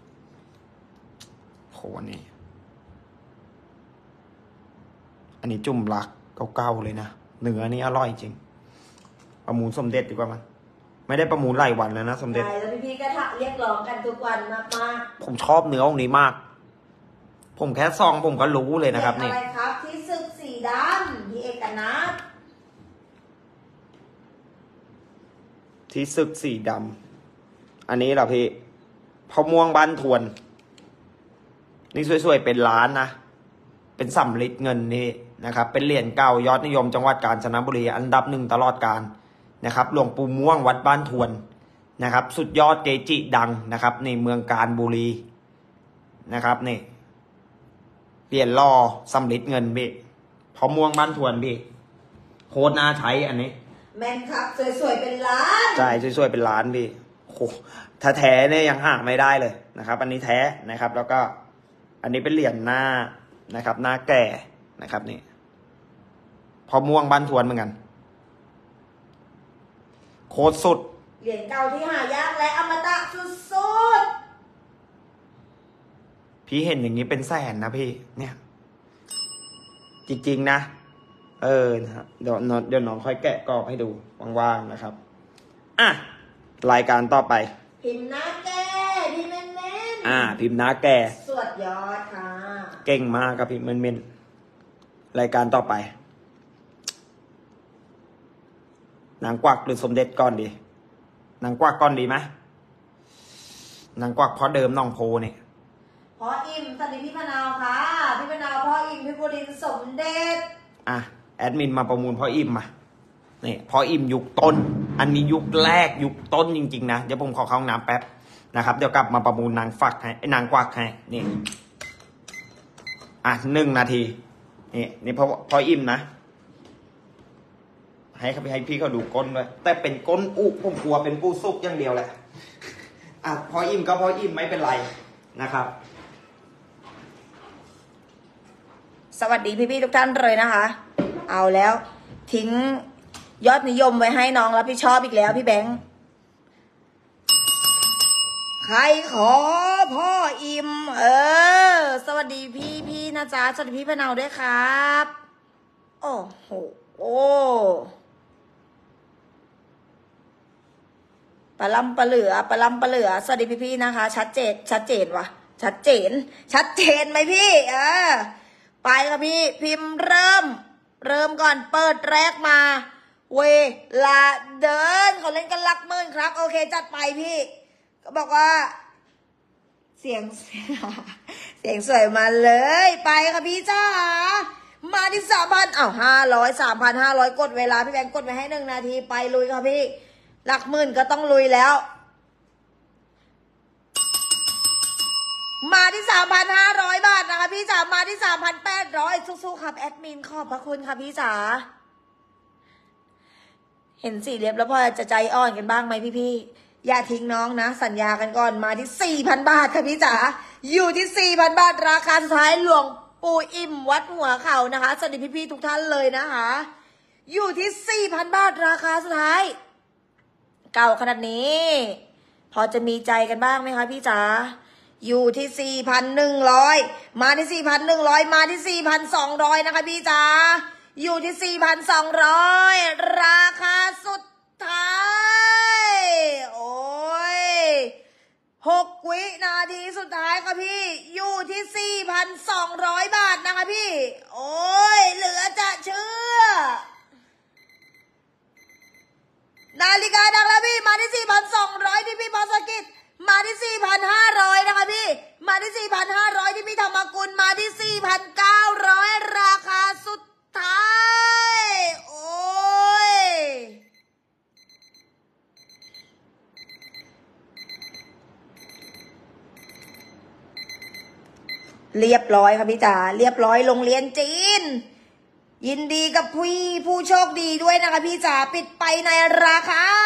โหนี่อันนี้จุ่มรักเก่าๆเลยนะเนื้อนี่อร่อยจริงประมูลสมเด็จดีกว่ามันไม่ได้ประมูลหลายวันแล้วนะสมเด็จใช่แล้วพี่ๆก็ถักเรียกร้องกันทุกวันมากผมชอบเนื้อองค์นี้มาก ผมแค่ซองผมก็รู้เลยๆนะครับเด็นี่กอะไรครับที่ศึกสีดำพี่เอกนัทที่ซึกสีดำอันนี้เหรอพี่พะม่วงบ้านทวน นี่สวยๆเป็นล้านนะเป็นสำริดเงินนี่นะครับเป็นเหรียญเก่ายอดนิยมจังหวัดกาญจนบุรีอันดับ1ตลอดกาลนะครับหลวงปู่ม่วงวัดบ้านทวนนะครับสุดยอดเกจิดังนะครับในเมืองกาญบุรีนะครับนี่เหรียญล่อสำริดเงินพี่พะม่วงบ้านทวนพี่โคตรน่าใช้อันนี้แมนครับสวยๆเป็นล้านใช่สวยๆเป็นล้านพี่โหถ้าแท้เนี่ยยังหาไม่ได้เลยนะครับ อันนี้แท้นะครับ แล้วก็อันนี้เป็นเหรียญหน้านะครับหน้าแก่นะครับนี่พอม่วงบ้านทวนเหมือนกันโคตรสุดเหรียญเก่าที่หายากและอมตะสุดพี่เห็นอย่างนี้เป็นแสนนะพี่ เนี่ย จริงๆนะ นะครับเดี๋ยวน้องค่อยแกะกรอบให้ดูว่างๆนะครับ อ่ะ รายการต่อไปๆพิมพ์หน้าแก้พิมพ์เน้นพิมพ์หน้าแกๆสวดยอดค่ะเก่งมากครับพิมพ์เมนรายการต่อไป นางกวักหรือสมเด็จก่อนดี นางกวักก่อนดีไหมนางกวักเพราะเดิมน้องโพเนี่ยพ่ออิ่มสวัสดีพี่มะนาวค่ะพี่มะนาวพ่ออิ่มพี่บุรินทร์สมเด็จแอดมินมาประมูลพ่ออิ่มมานี่พ่ออิ่มยุคต้น อันนี้ยุคแรกยุคต้นจริงๆนะเดี๋ยวผมขอเข้าห้องน้ำแป๊บนะครับเดี๋ยวกลับมาประมูลนางฟักให้นางกวักให้นี่1 นาทีนี่พ่ออิ่มนะให้พี่เขาดูก้นด้วยแต่เป็นก้นอุผมกลัวเป็นปูซุกอย่างเดียวแหละพ่ออิ่มก็พ่ออิ่มไม่เป็นไรนะครับสวัสดีพี่ๆทุกท่านเลยนะคะ เอาแล้ว ทิ้งยอดนิยมไว้ให้น้องรับผิดชอบอีกแล้วพี่แบงค์ใครขอพ่ออิ่มสวัสดีพี่นะจ๊ะสวัสดีพี่พะเนาด้วยครับโอ้โหปลาล่ำปลาเหลือสวัสดีพี่ๆนะคะชัดเจนวะชัดเจนไหมพี่ไปค่ะพี่พิมพ์เริ่มก่อนเปิดแรกมาเวลาเดินเขาเล่นกันลักหมื่นครับโอเคจัดไปพี่ก็บอกว่าเสียงสวยมาเลยไปค่ะพี่จ้ามาที่3,0003,500กดเวลาพี่แบงค์กดไว้ให้1 นาทีไปลุยค่ะพี่หลักหมื่นก็ต้องลุยแล้วมาที่ 3,500 บาทนะคะพี่จ๋ามาที่ 3,800 สู้ๆครับแอดมินขอบพระคุณค่ะพี่จ๋าเห็นสี่เหลี่ยมแล้วพอจะใจอ่อนกันบ้างไหมพี่ๆอย่าทิ้งน้องนะสัญญากันก่อนมาที่ 4,000 บาทค่ะพี่จ๋าอยู่ที่ 4,000 บาทราคาสุดท้ายหลวงปู่อิ่มวัดหัวเข่านะคะสวัสดีพี่ๆทุกท่านเลยนะคะอยู่ที่ 4,000 บาทราคาสุดท้ายเก่าขนาดนี้พอจะมีใจกันบ้างไหมคะพี่จ๋าอยู่ที่ 4,100 มาที่ 4,100 มาที่ 4,200 นะคะพี่จ๋าอยู่ที่ 4,200 ราคาสุดท้ายโอ้ย6 วินาทีสุดท้ายค่ะพี่อยู่ที่ 4,200 บาทนะคะพี่โอ้ยเหลือจะเชื่อนาฬิกาดังแล้วพี่มาที่ 4,200 ที่พี่พอสกิจมาที่ 4,500 นะคะพี่มาที่ 4,500 ที่พี่ธรรมกุลมาที่ 4,900 ราคาสุดท้ายโอ้ยเรียบร้อยค่ะพี่จ๋าเรียบร้อยโรงเรียนจีนยินดีกับผู้โชคดีด้วยนะคะพี่จ๋าปิดไปในราคา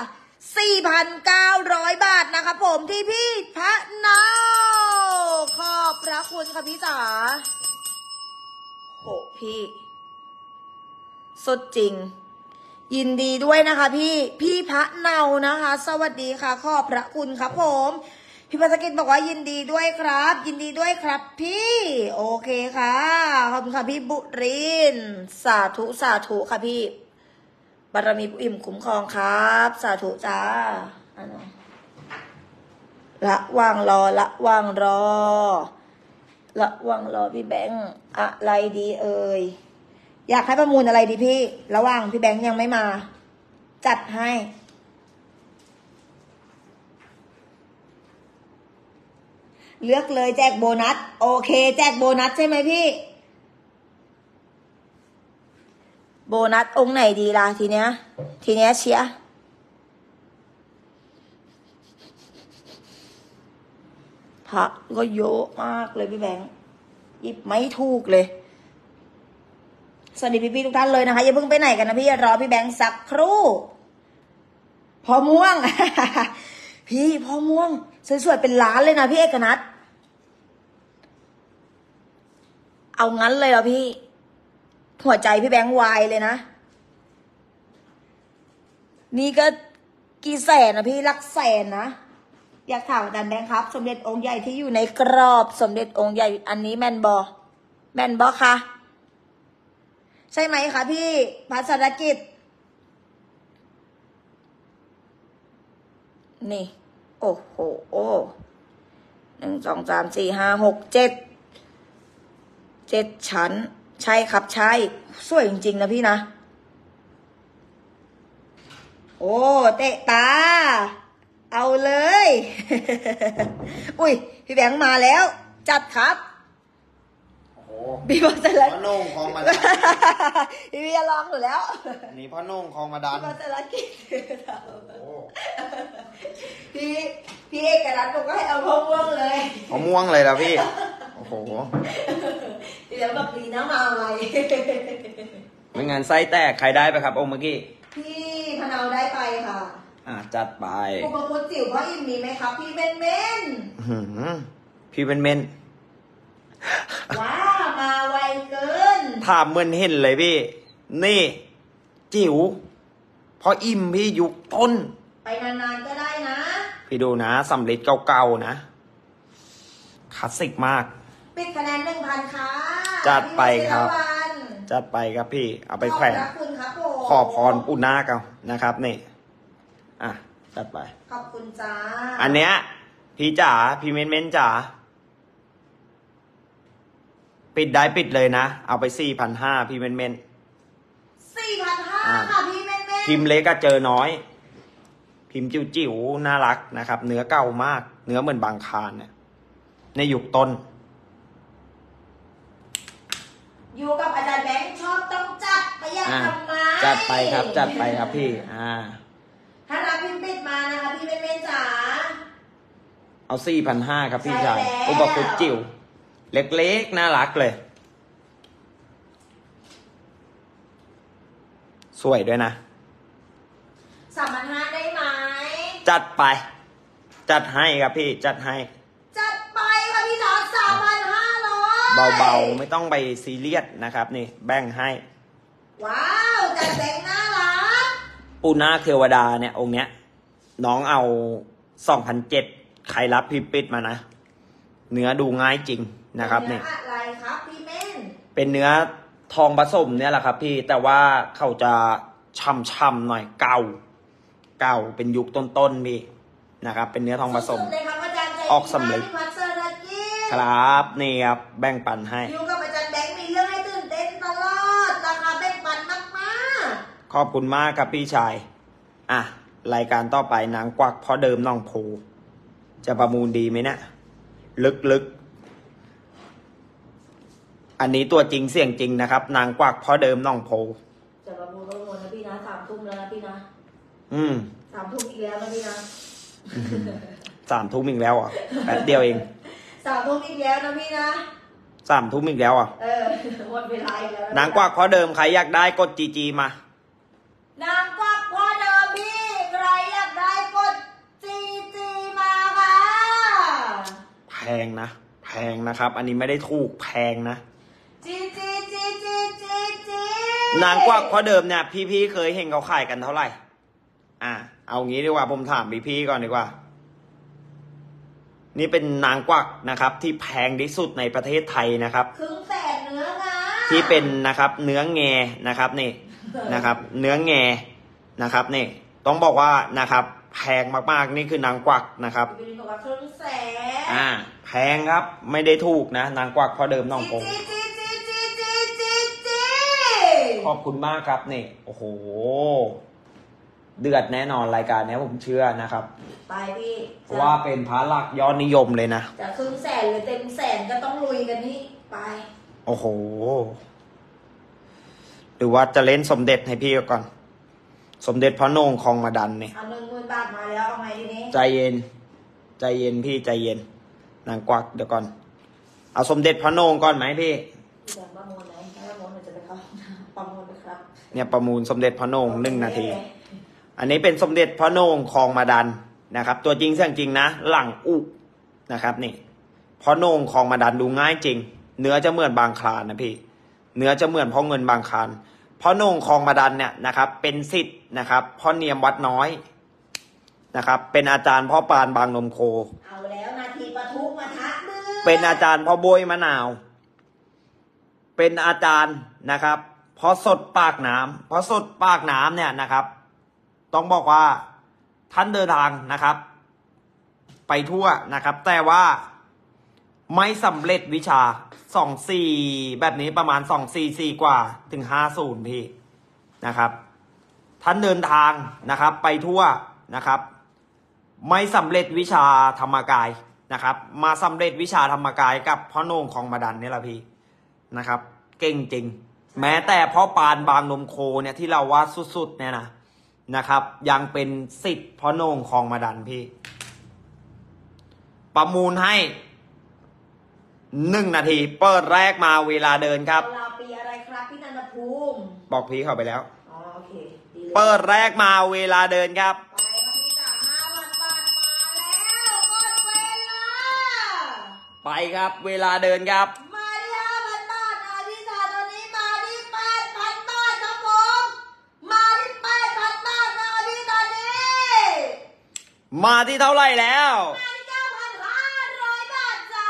4,900 บาทนะคะผมที่พี่พระนาวขอบพระคุณค่ะพี่จ๋าโหพี่สุดจริงยินดีด้วยนะคะพี่พระเนานะคะ สวัสดีค่ะขอบพระคุณครับผมพี่ภาษากิจบอกว่ายินดีด้วยครับยินดีด้วยครับพี่โอเคค่ะขอบคุณค่ะพี่บุรินทร์สาธุค่ะพี่บารมีผู้อิ่มคุ้มครองครับสาธุจ้าระว่างรอพี่แบงค์อะไรดีเอ่ยอยากให้ประมูลอะไรดีพี่ระหว่างพี่แบงค์ยังไม่มาจัดให้เลือกเลยแจกโบนัสโอเคแจกโบนัสใช่ไหมพี่โบนัสองค์ไหนดีล่ะทีเนี้ยเชียร์พระก็เยอะมากเลยพี่แบงค์หยิบไม่ถูกเลยสวัสดีพี่ๆทุกท่านเลยนะคะอย่าเพิ่งไปไหนกันนะพี่รอพี่แบงค์สักครู่พอม่วง พี่พอม่วงสวยๆเป็นล้านเลยนะพี่เอกนัทเอางั้นเลยเหรอพี่หัวใจพี่แบงค์วายเลยนะนี่ก็กี่แสนนะพี่หลักแสนนะอยากถามอาจารย์แบงค์ครับ สมเด็จองค์ใหญ่ที่อยู่ในกรอบ สมเด็จองค์ใหญ่อันนี้แมนบอคะใช่ไหมคะพี่พัสรกิจนี่โอ้โห1 2 3 4 5 6 7ชั้นใช่ครับใช่สวยจริงๆนะพี่นะโอ้เตะตาเอาเลย อุ้ยพี่แบงค์มาแล้ว จัดครับโอ้โหพี่บอสลักพ่อโหน่งคลองมาดันพี่จะลองอยู่แล้วอันนี้พ่อโหน่งคลองมาดันพี่บอสลักกินโอ้พี่เอกรัตน์บอกว่าให้เอาพวงม่วงเลยเอาม่วงเลยล่ะพี่ โอ้โหเดี๋ยวแบบนี้นะมาอะไรไม่งั้นไส้แตกใครได้ไปครับองค์เมื่อกี้พี่พนาวได้ไปค่ะจัดไปอุปคุตจิ๋วพ่ออิ่มมีไหมครับ พี่เม่นหืมพี่เป็นเมนว้ามาไวเกินถามเหมือนเห็นเลยพี่ นี่ จิ๋วพออิ่มพี่ยุคต้นไปนานๆก็ได้นะพี่ดูนะสำเร็จเก่าๆนะคลาสสิกมากปิดคะแนน 1,000 ค่ะจัดไปครับพี่วชิรวรรณจัดไปครับพี่ เอาไปแขวนขอบพระคุณครับผมขอพรปุนาคเอานะครับนี่จัดไปขอบคุณจ้าอันเนี้ยพี่จ๋าพี่เม้นจ๋าปิดได้ปิดเลยนะ เอาไป4,500พี่เม้น 4,500 ค่ะพี่เม่นพิมพ์เล็กก็เจอน้อย พิมพ์จิ๋วๆน่ารักนะครับ เนื้อเก่ามาก เนื้อเหมือนบางคานเนี่ยในยุคต้นอยู่กับอาจารย์แบงค์ชอบต้องจัดประหยัดทำไมจัดไปครับจัดไปครับพี่ถ้ารับพิมพ์ปิดมานะคะพี่เม่นจ๋าเอา4,500ครับพี่ชายใช่แล้วอุปกรณ์จิ๋วเล็กๆน่ารักเลย สวยด้วยนะ 3,500ได้ไหมจัดไป จัดให้ครับพี่จัดให้จัดไปค่ะพี่จ๋า3,500 เบาๆไม่ต้องไปซีเรียสนะครับนี่แบ่งให้ว้าวจัดแบงค์น่ารักปูนาคเทวดาเนี่ยองค์เนี้ยน้องเอา2,700ใครรับพิมพ์ปิดมานะ เนื้อดูง่ายจริงนะครับนี่เนื้ออะไรครับพี่เม่นเป็นเนื้อทองผสมเนี่ยแหละครับพี่แต่ว่าเขาจะช่ำๆหน่อยเก่าเป็นยุคต้นๆพี่นะครับ เป็นเนื้อทองผสมสุดๆเลยครับอาจารย์ใจออกสำเร็จพี่พัชรกิจครับนี่ครับแบ่งปันให้อยู่กับอาจารย์แบงค์มีเรื่องให้ตื่นเต้นตลอดราคาแบ่งปันมากขอบคุณมากครับพี่ชายรายการต่อไปนางกวักเพราะเดิมน้องโพจะประมูลดีไหมเนี่ยลึกๆอันนี้ตัวจริงเสียงจริงนะครับ นางกวักเพราะเดิมน้องโพๆจะประมูลนะพี่นะ3 ทุ่มแล้วนะพี่นะ 3 ทุ่มอีกแล้วนะพี่นะ 3 ทุ่มอีกแล้วอ่ะแป๊บเดียวเอง 3 ทุ่มอีกแล้วนะพี่นะ 3 ทุ่มอีกแล้วอ่ะหมดเวลาอีกแล้วนางกวักเพราะเดิมใครอยากได้กดจีมานางกวักพ่อเดิมพี่ใครอยากได้กดจีมาค่ะแพงนะครับ อันนี้ไม่ได้ถูกแพงนะจีนางกวักเพราะเดิมเนี่ยพี่ๆเคยเห็นเขาขายกันเท่าไหร่ เอางี้ดีกว่าผมถามพี่ๆก่อนดีกว่า นี่เป็นนางกวักนะครับ ที่แพงที่สุดในประเทศไทยนะครับ 100,000เนื้องาที่เป็นนะครับเนื้อแงนะครับนี่นะครับ เนื้อแงนะครับนี่ต้องบอกว่านะครับแพงมากๆนี่คือนางกวักนะครับพี่บอกว่า100,000 แพงครับไม่ได้ถูกนะนางกวักเพราะเดิมน้องพงจีขอบคุณมากครับนี่โอ้โหเดือดแน่นอนรายการนี้ผมเชื่อนะครับไปพี่เพราะว่าเป็นพระหลักยอดนิยมเลยนะจะ100,000หรือเต็มแสนก็ต้องลุยกันนี่ไปโอ้โหหรือว่าจะเล่นสมเด็จให้พี่ก่อน สมเด็จพระโหน่งคลองมาดันเนี่ยเอา10,000 บาทมาแล้วเอาไงทีนี้ใจเย็นพี่ใจเย็นนางกวักเดี๋ยวก่อน เอาสมเด็จพระโหน่งก่อนไหมพี่พี่จะประมูลไหนถ้าประมูลจะไปเข้าประมูลไปครับเนี่ยประมูลสมเด็จพระโหน่ง1 นาที อันนี้เป็นสมเด็จพระโหน่งคลองมาดันนะครับ ตัวจริงเสียงจริงนะหลังอุนะครับนี่พระโหน่งคลองมาดันดูง่ายจริง เนื้อจะเหมือนบางคลานนะพี่ เนื้อจะเหมือนพ่อเงินบางคลานพระโหน่งคลองมาดันเนี่ยนะครับ เป็นศิษย์นะครับพ่อเนียมวัดน้อยนะครับ เป็นอาจารย์พ่อปานบางนมโคเอาแล้วนาทีปะทุมาทะมือเป็นอาจารย์พ่อโบยมะนาว เป็นอาจารย์นะครับเพราะสดปากน้ำเพราะสดปากน้ำเนี่ยนะครับ ต้องบอกว่าท่านเดินทางนะครับ ไปทั่วนะครับ แต่ว่าไม่สำเร็จวิชา24แบบนี้ประมาณ244กว่าถึง50พี่นะครับ ท่านเดินทางนะครับ ไปทั่วนะครับ ไม่สำเร็จวิชาธรรมกายนะครับ มาสำเร็จวิชาธรรมกายกับพ่อโหน่งของมาดันนี่แหละพี่นะครับ เก่งจริง แม้แต่พ่อปานบางนมโคเนี่ยที่เราว่าสุดๆเนี่ยนะครับ ยังเป็นสิทธิ์พ่อโหน่งของมาดันพี่ ประมูลให้1 นาทีเปิดแรกมาเวลาเดินครับเราปีอะไรครับพี่นันทภูมิบอกพี่เข้าไปแล้วอ๋อโอเคดีเลยเปิดแรกมาเวลาเดินครับไปครับพี่จ๋า5,000 บาทมาแล้วกดเวลาไปครับเวลาเดินครับมาที่5,000 บาทนะพี่จ๋าตอนนี้มาที่8,000 บาทครับผมมาที่8,000 บาทนะพี่ตอนนี้มาที่เท่าไหร่แล้วมาที่9,500 บาทจ้า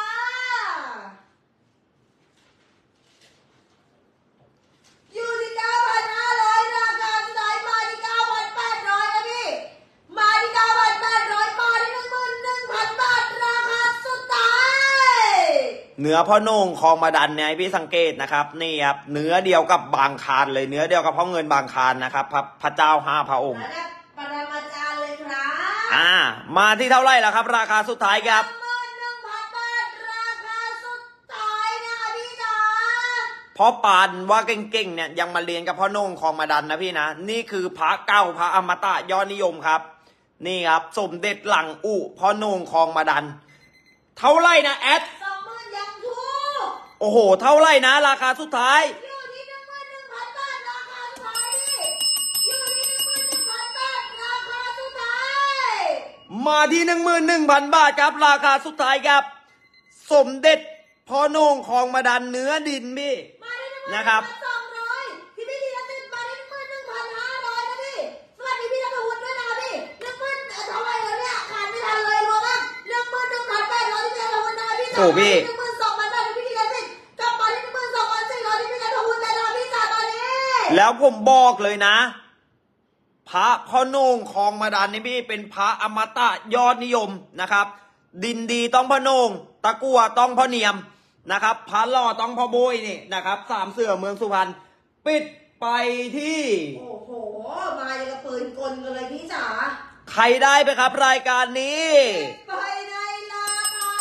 อยู่ที่ 9,500 ราคาสุดท้ายมาที่ 9,800 นะพี่มาที่ 9,800 มาที่ 11,000 บาทราคาสุดท้ายเนื้อพ่อโหน่งคลองมาดันเนี่ยให้พี่สังเกตนะครับ นี่ครับเนื้อเดียวกับบางคานเลยเนื้อเดียวกับพ่อเงินบางคานนะครับพระเจ้า5 พระองค์ระดับปรมาจารย์เลยครับมาที่เท่าไหร่แล้วครับ ราคาสุดท้ายครับ 11,000 บาทราคาสุดท้ายนะคะพี่จ๋าพ่อปานว่าเก่งๆเนี่ยยังมาเรียนกับพ่อโหน่งคลองมาดันนะพี่นะนี่คือพระเก้าพระอมตะยอดนิยมครับ นี่ครับสมเด็จหลังอุพ่อโหน่งคลองมาดัน เท่าไหร่นะแอด 20,000ยังถูกโอ้โหเท่าไหร่นะราคาสุดท้ายอยู่ที่ 11,000 บาทราคาสุดท้ายพี่อยู่ที่ 11,000 บาทราคาสุดท้ายมาที่ 11,000 บาทครับราคาสุดท้ายครับ สมเด็จพ่อโหน่งคลองมาดันเนื้อดินพี่มาที่นะครับ 11,200พี่ธีรศิลป์มาที่ 11,500นะพี่สวัสดีพี่นัทวุฒิด้วยนะคะพี่10,000เท่าไหร่แล้วเนี่ยขาดไม่ทันเลยรวมกัน11,800ที่พี่นัทวุฒินะคะพี่จ๋าโอ้พี่ 12,000 บาทที่พี่ธีรศิลป์กลับมาที่ 12,400ที่พี่นัทวุฒิเลยนะคะพี่จ๋าตอนนี้แล้วผมบอกเลยนะ พระพ่อโหน่งคลองมาดันนี่พี่เป็นพระอมตะยอดนิยมนะครับ ดินดีต้องพ่อโหน่งตะกั่วต้องพ่อเนียมนะครับพระหล่อต้องพ่อโบยนี่นะครับสามเสือเมืองสุพรรณปิดไปที่โอ้โหมาอย่างกับปืนกลกันเลยพี่จ๋าใครได้ไปครับรายการนี้ไปในราคา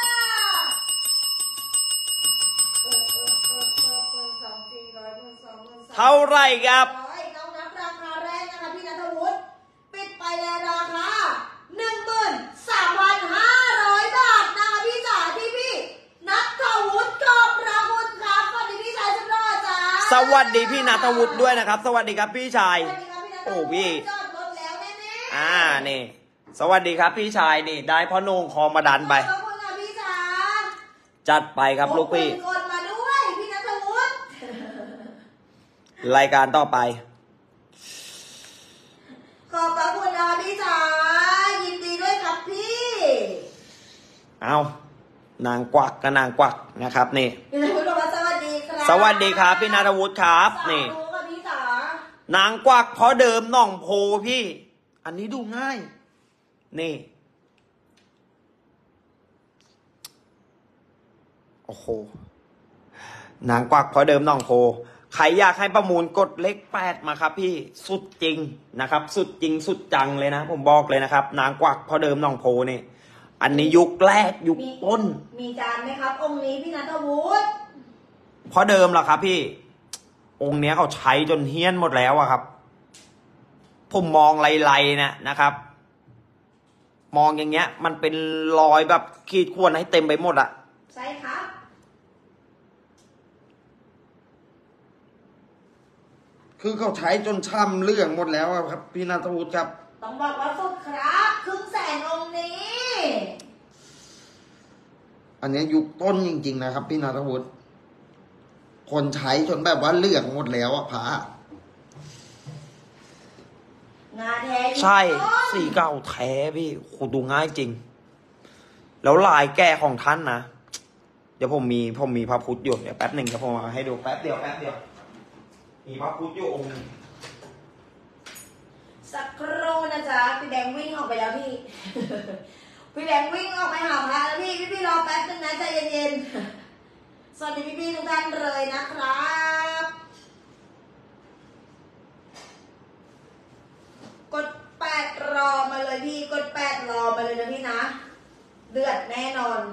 เท่าไหร่ครับเรานับราคาแรกนะคะพี่นัทวุฒิปิดไปในราคา 13,500 บาทนะคะพี่จ๋าที่พี่นัทวุฒิขอบพระคุณครับสวัสดีพี่ชายสุดหล่อจ้าสวัสดีพี่ณัฐวุฒิด้วยนะครับ สวัสดีครับพี่ชายสวัสดีครับพี่นัทโอ้วุฒิพี่จอดรถแล้วแน่ๆนี่สวัสดีครับพี่ชายนี่ได้พ่อโหน่งคลองมาดันไปขอบคุณค่ะพี่จ๋าจัดไปครับลูกพี่โอ้ปืนกลมาด้วยพี่นัทวุฒิรายการต่อไปขอบพระคุณนะพี่จ๋ายินดีด้วยครับพี่เอานางกวักกับนางกวักนะครับนี่พี่นัทวุฒิบอกว่าสวัสดีครับสวัสดีครับพี่ณัฐวุฒิครับนี่สาธุค่ะพี่จ๋านางกวักเพราะเดิมหน่องโพพี่ อันนี้ดูง่าย นี่ โอ้โห นางกวักเพราะเดิมหน่องโพ ใครอยากให้ประมูลกดเลข8มาครับพี่ สุดจริงนะครับ สุดจริงสุดจังเลยนะ ผมบอกเลยนะครับ นางกวักเพราะเดิมหน่องโพนี่ อันนี้ยุคแรกยุคต้นมีจานไหมครับ องค์นี้พี่นัทวุฒิเพราะเดิมเหรอครับพี่ องค์เนี้ยเขาใช้จนเฮี้ยนหมดแล้วอะครับ ผมมองไล่ๆนะครับ มองอย่างเงี้ย มันเป็นรอยแบบขีดข่วนให้เต็มไปหมดอะใช่ครับคือเขาใช้จนช่ำเรื่องหมดแล้วอะครับ พี่ณัฐวุฒิครับต้องบอกว่าสุดครับครึ่งแสนองค์นี้อันนี้ยุคต้นจริงๆนะครับ พี่ณัฐวุฒิคนใช้จนแบบว่าเลือกหมดแล้วอะพระงาแท้ยุคใช่ต้นสีเก่าแท้พี่โหดูง่ายจริง แล้วลายแก้ของท่านนะเดี๋ยวผมมีพระพุทธอยู่เดี๋ยวแป๊บหนึ่งเดี๋ยวผมเอาให้ดูแป๊บเดียวมีพระพุทธอยู่องค์หนึ่งสักครู่นะจ๊ะพี่แบงค์วิ่งออกไปแล้วพี่ พี่แบงค์วิ่งออกไปหาพระแล้วพี่รอแป๊บนึงนะใจเย็นๆสวัสดีพี่ทุกท่านเลยนะครับกด8รอมาเลยพี่กด8รอมาเลยนะพี่นะเดือดแน่นอน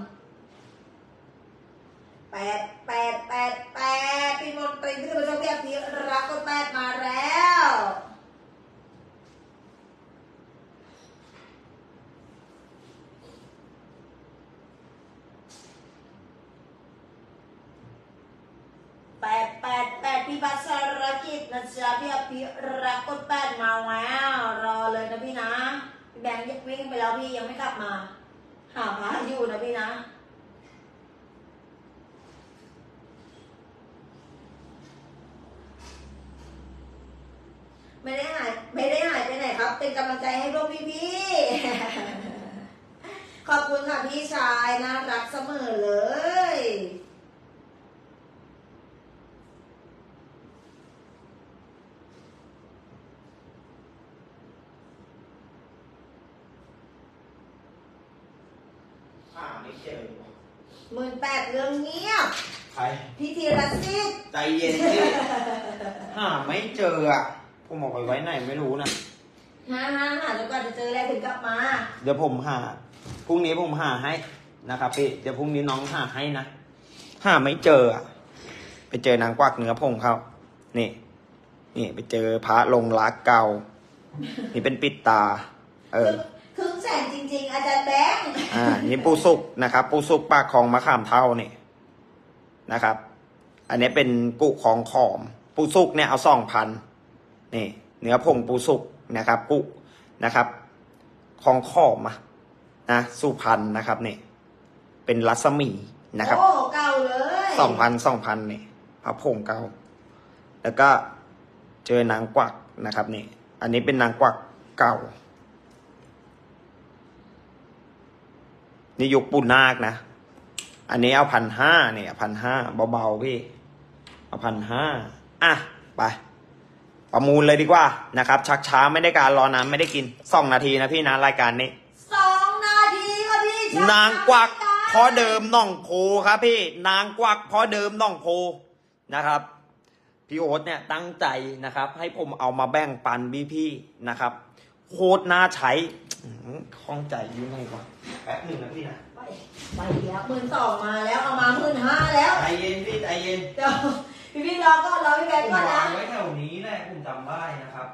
8พี่มนตรีพี่สุภาพพี่อภิรักษ์กด8มาแล้ว8พี่บัสรกิจนะจ๊ะพี่อภิรักษ์กด8มาแล้วรอเลยนะพี่นะพี่แบงค์วิ่งไปแล้วพี่ยังไม่กลับมาหาพระอยู่นะพี่นะไม่ได้หายไปไหนครับเป็นกำลังใจให้พวกพี่ขอบคุณค่ะพี่ชายน่ารักเสมอเลยไม่เจอ 18,000เรื่องเงียบใครพี่ธีรศิษฐ์ใจเย็นสิหาไม่เจออ่ะผมเอาไปไว้ไหนไม่รู้นะหาจนกว่าจะเจอแล้วถึงกลับมาเดี๋ยวผมหาพรุ่งนี้ผมหาให้นะครับพี่เดี๋ยวพรุ่งนี้น้องหาให้นะหาไม่เจออ่ะไปเจอนางกวักเนื้อพงเขานี่ไปเจอพระลงรักเก่านี่เป็นปิดตาครึ่งแสนจริงๆอาจารย์แบงค์นี่ปูสุกนะครับปูสุกปากของมะขามเท่านี่นะครับ อันนี้เป็นกุของขอมปูสุกเนี่ยเอา2,000นี่เนื้อผงปูสุกนะครับกุนะครับของขอมนะสุพรรณนะครับนี่เป็นรัศมีนะครับโอ้เก่าเลย 2,000นี่พระผงเก่าแล้วก็เจอนางกวักนะครับนี่อันนี้เป็นนางกวักเก่านี่ยุคปูนาคนะอันนี้เอา1,500เนี่ย1,500เบาๆพี่เอา1,500อ่ะไปประมูลเลยดีกว่านะครับชักช้าไม่ได้การรอน้ำไม่ได้กิน2 นาทีนะพี่นะรายการนี้ 2 นาทีค่ะพี่นางกวักเพราะเดิมน่องโพครับพี่นางกวักเพราะเดิมน่องโพนะครับพี่โอ๊ตเนี่ยตั้งใจนะครับให้ผมเอามาแบ่งปันพี่ๆนะครับโคตรน่าใช้คล่องใจอยู่ไงวะแป๊บหนึ่งนะพี่นะไปแล้ว12,000มาแล้วเอามา15,000แล้วใจเย็นพี่ใจเย็นเดี๋ยวพี่รอก่อนรอพี่แบงค์ก่อนนะไว้แถวนี้แหละผมจำได้นะครับ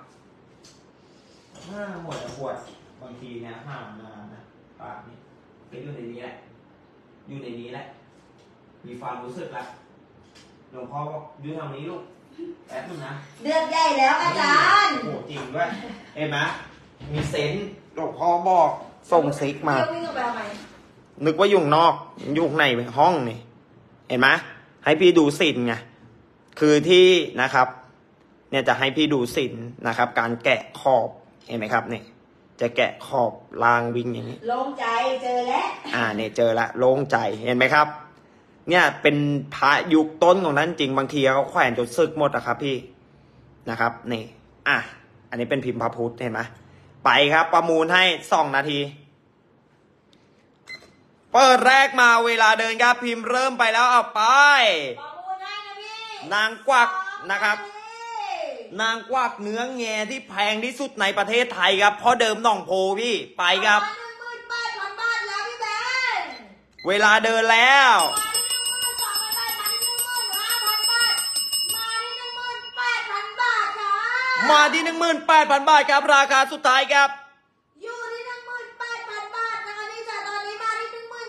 หมดบางทีเนี่ยห่างมานะปากนี่เป็นอยู่ในนี้แหละอยู่ในนี้แหละมีความรู้สึกละหลวงพ่อบอกอยู่แถวนี้ลูกแป๊บนึงนะเดือดใหญ่แล้วอาจารย์โอ้จริงด้วยเห็นไหมมีเซนส์หลวงพ่อบอกส่งซิกมานึกว่าอยู่นอกอยู่ในห้องนี่เห็นไหมให้พี่ดูสินไงคือที่นะครับเนี่ยจะให้พี่ดูสินนะครับการแกะขอบเห็นไหมครับเนี่ยจะแกะขอบรางวิ่งอย่างนี้โล่งใจเจอแล้วเนี่ยเจอละโล่งใจเห็นไหมครับเนี่ยเป็นพระยุคต้นของนั้นจริงบางทีเขาแขวนจนซึกหมดอะครับพี่นะครับนี่อันนี้เป็นพิมพ์พระพุทธเห็นไหมไปครับประมูลให้2 นาทีเปิดแรกมาเวลาเดินครับพิมพ์เริ่มไปแล้วเอาไปประมูลให้นะพี่นางกวักนะครับนางกวักเนื้อแงที่แพงที่สุดในประเทศไทยครับเพราะเดิมหนองโพพี่ไปครับ 18,000 บาทแล้วพี่แบงค์เวลาเดินแล้วมาที่ 18,000 บาทครับราคาสุดท้ายครับอยู่ที่ 18,000 บาทนะคะพี่จ๋าตอนนี้มาที่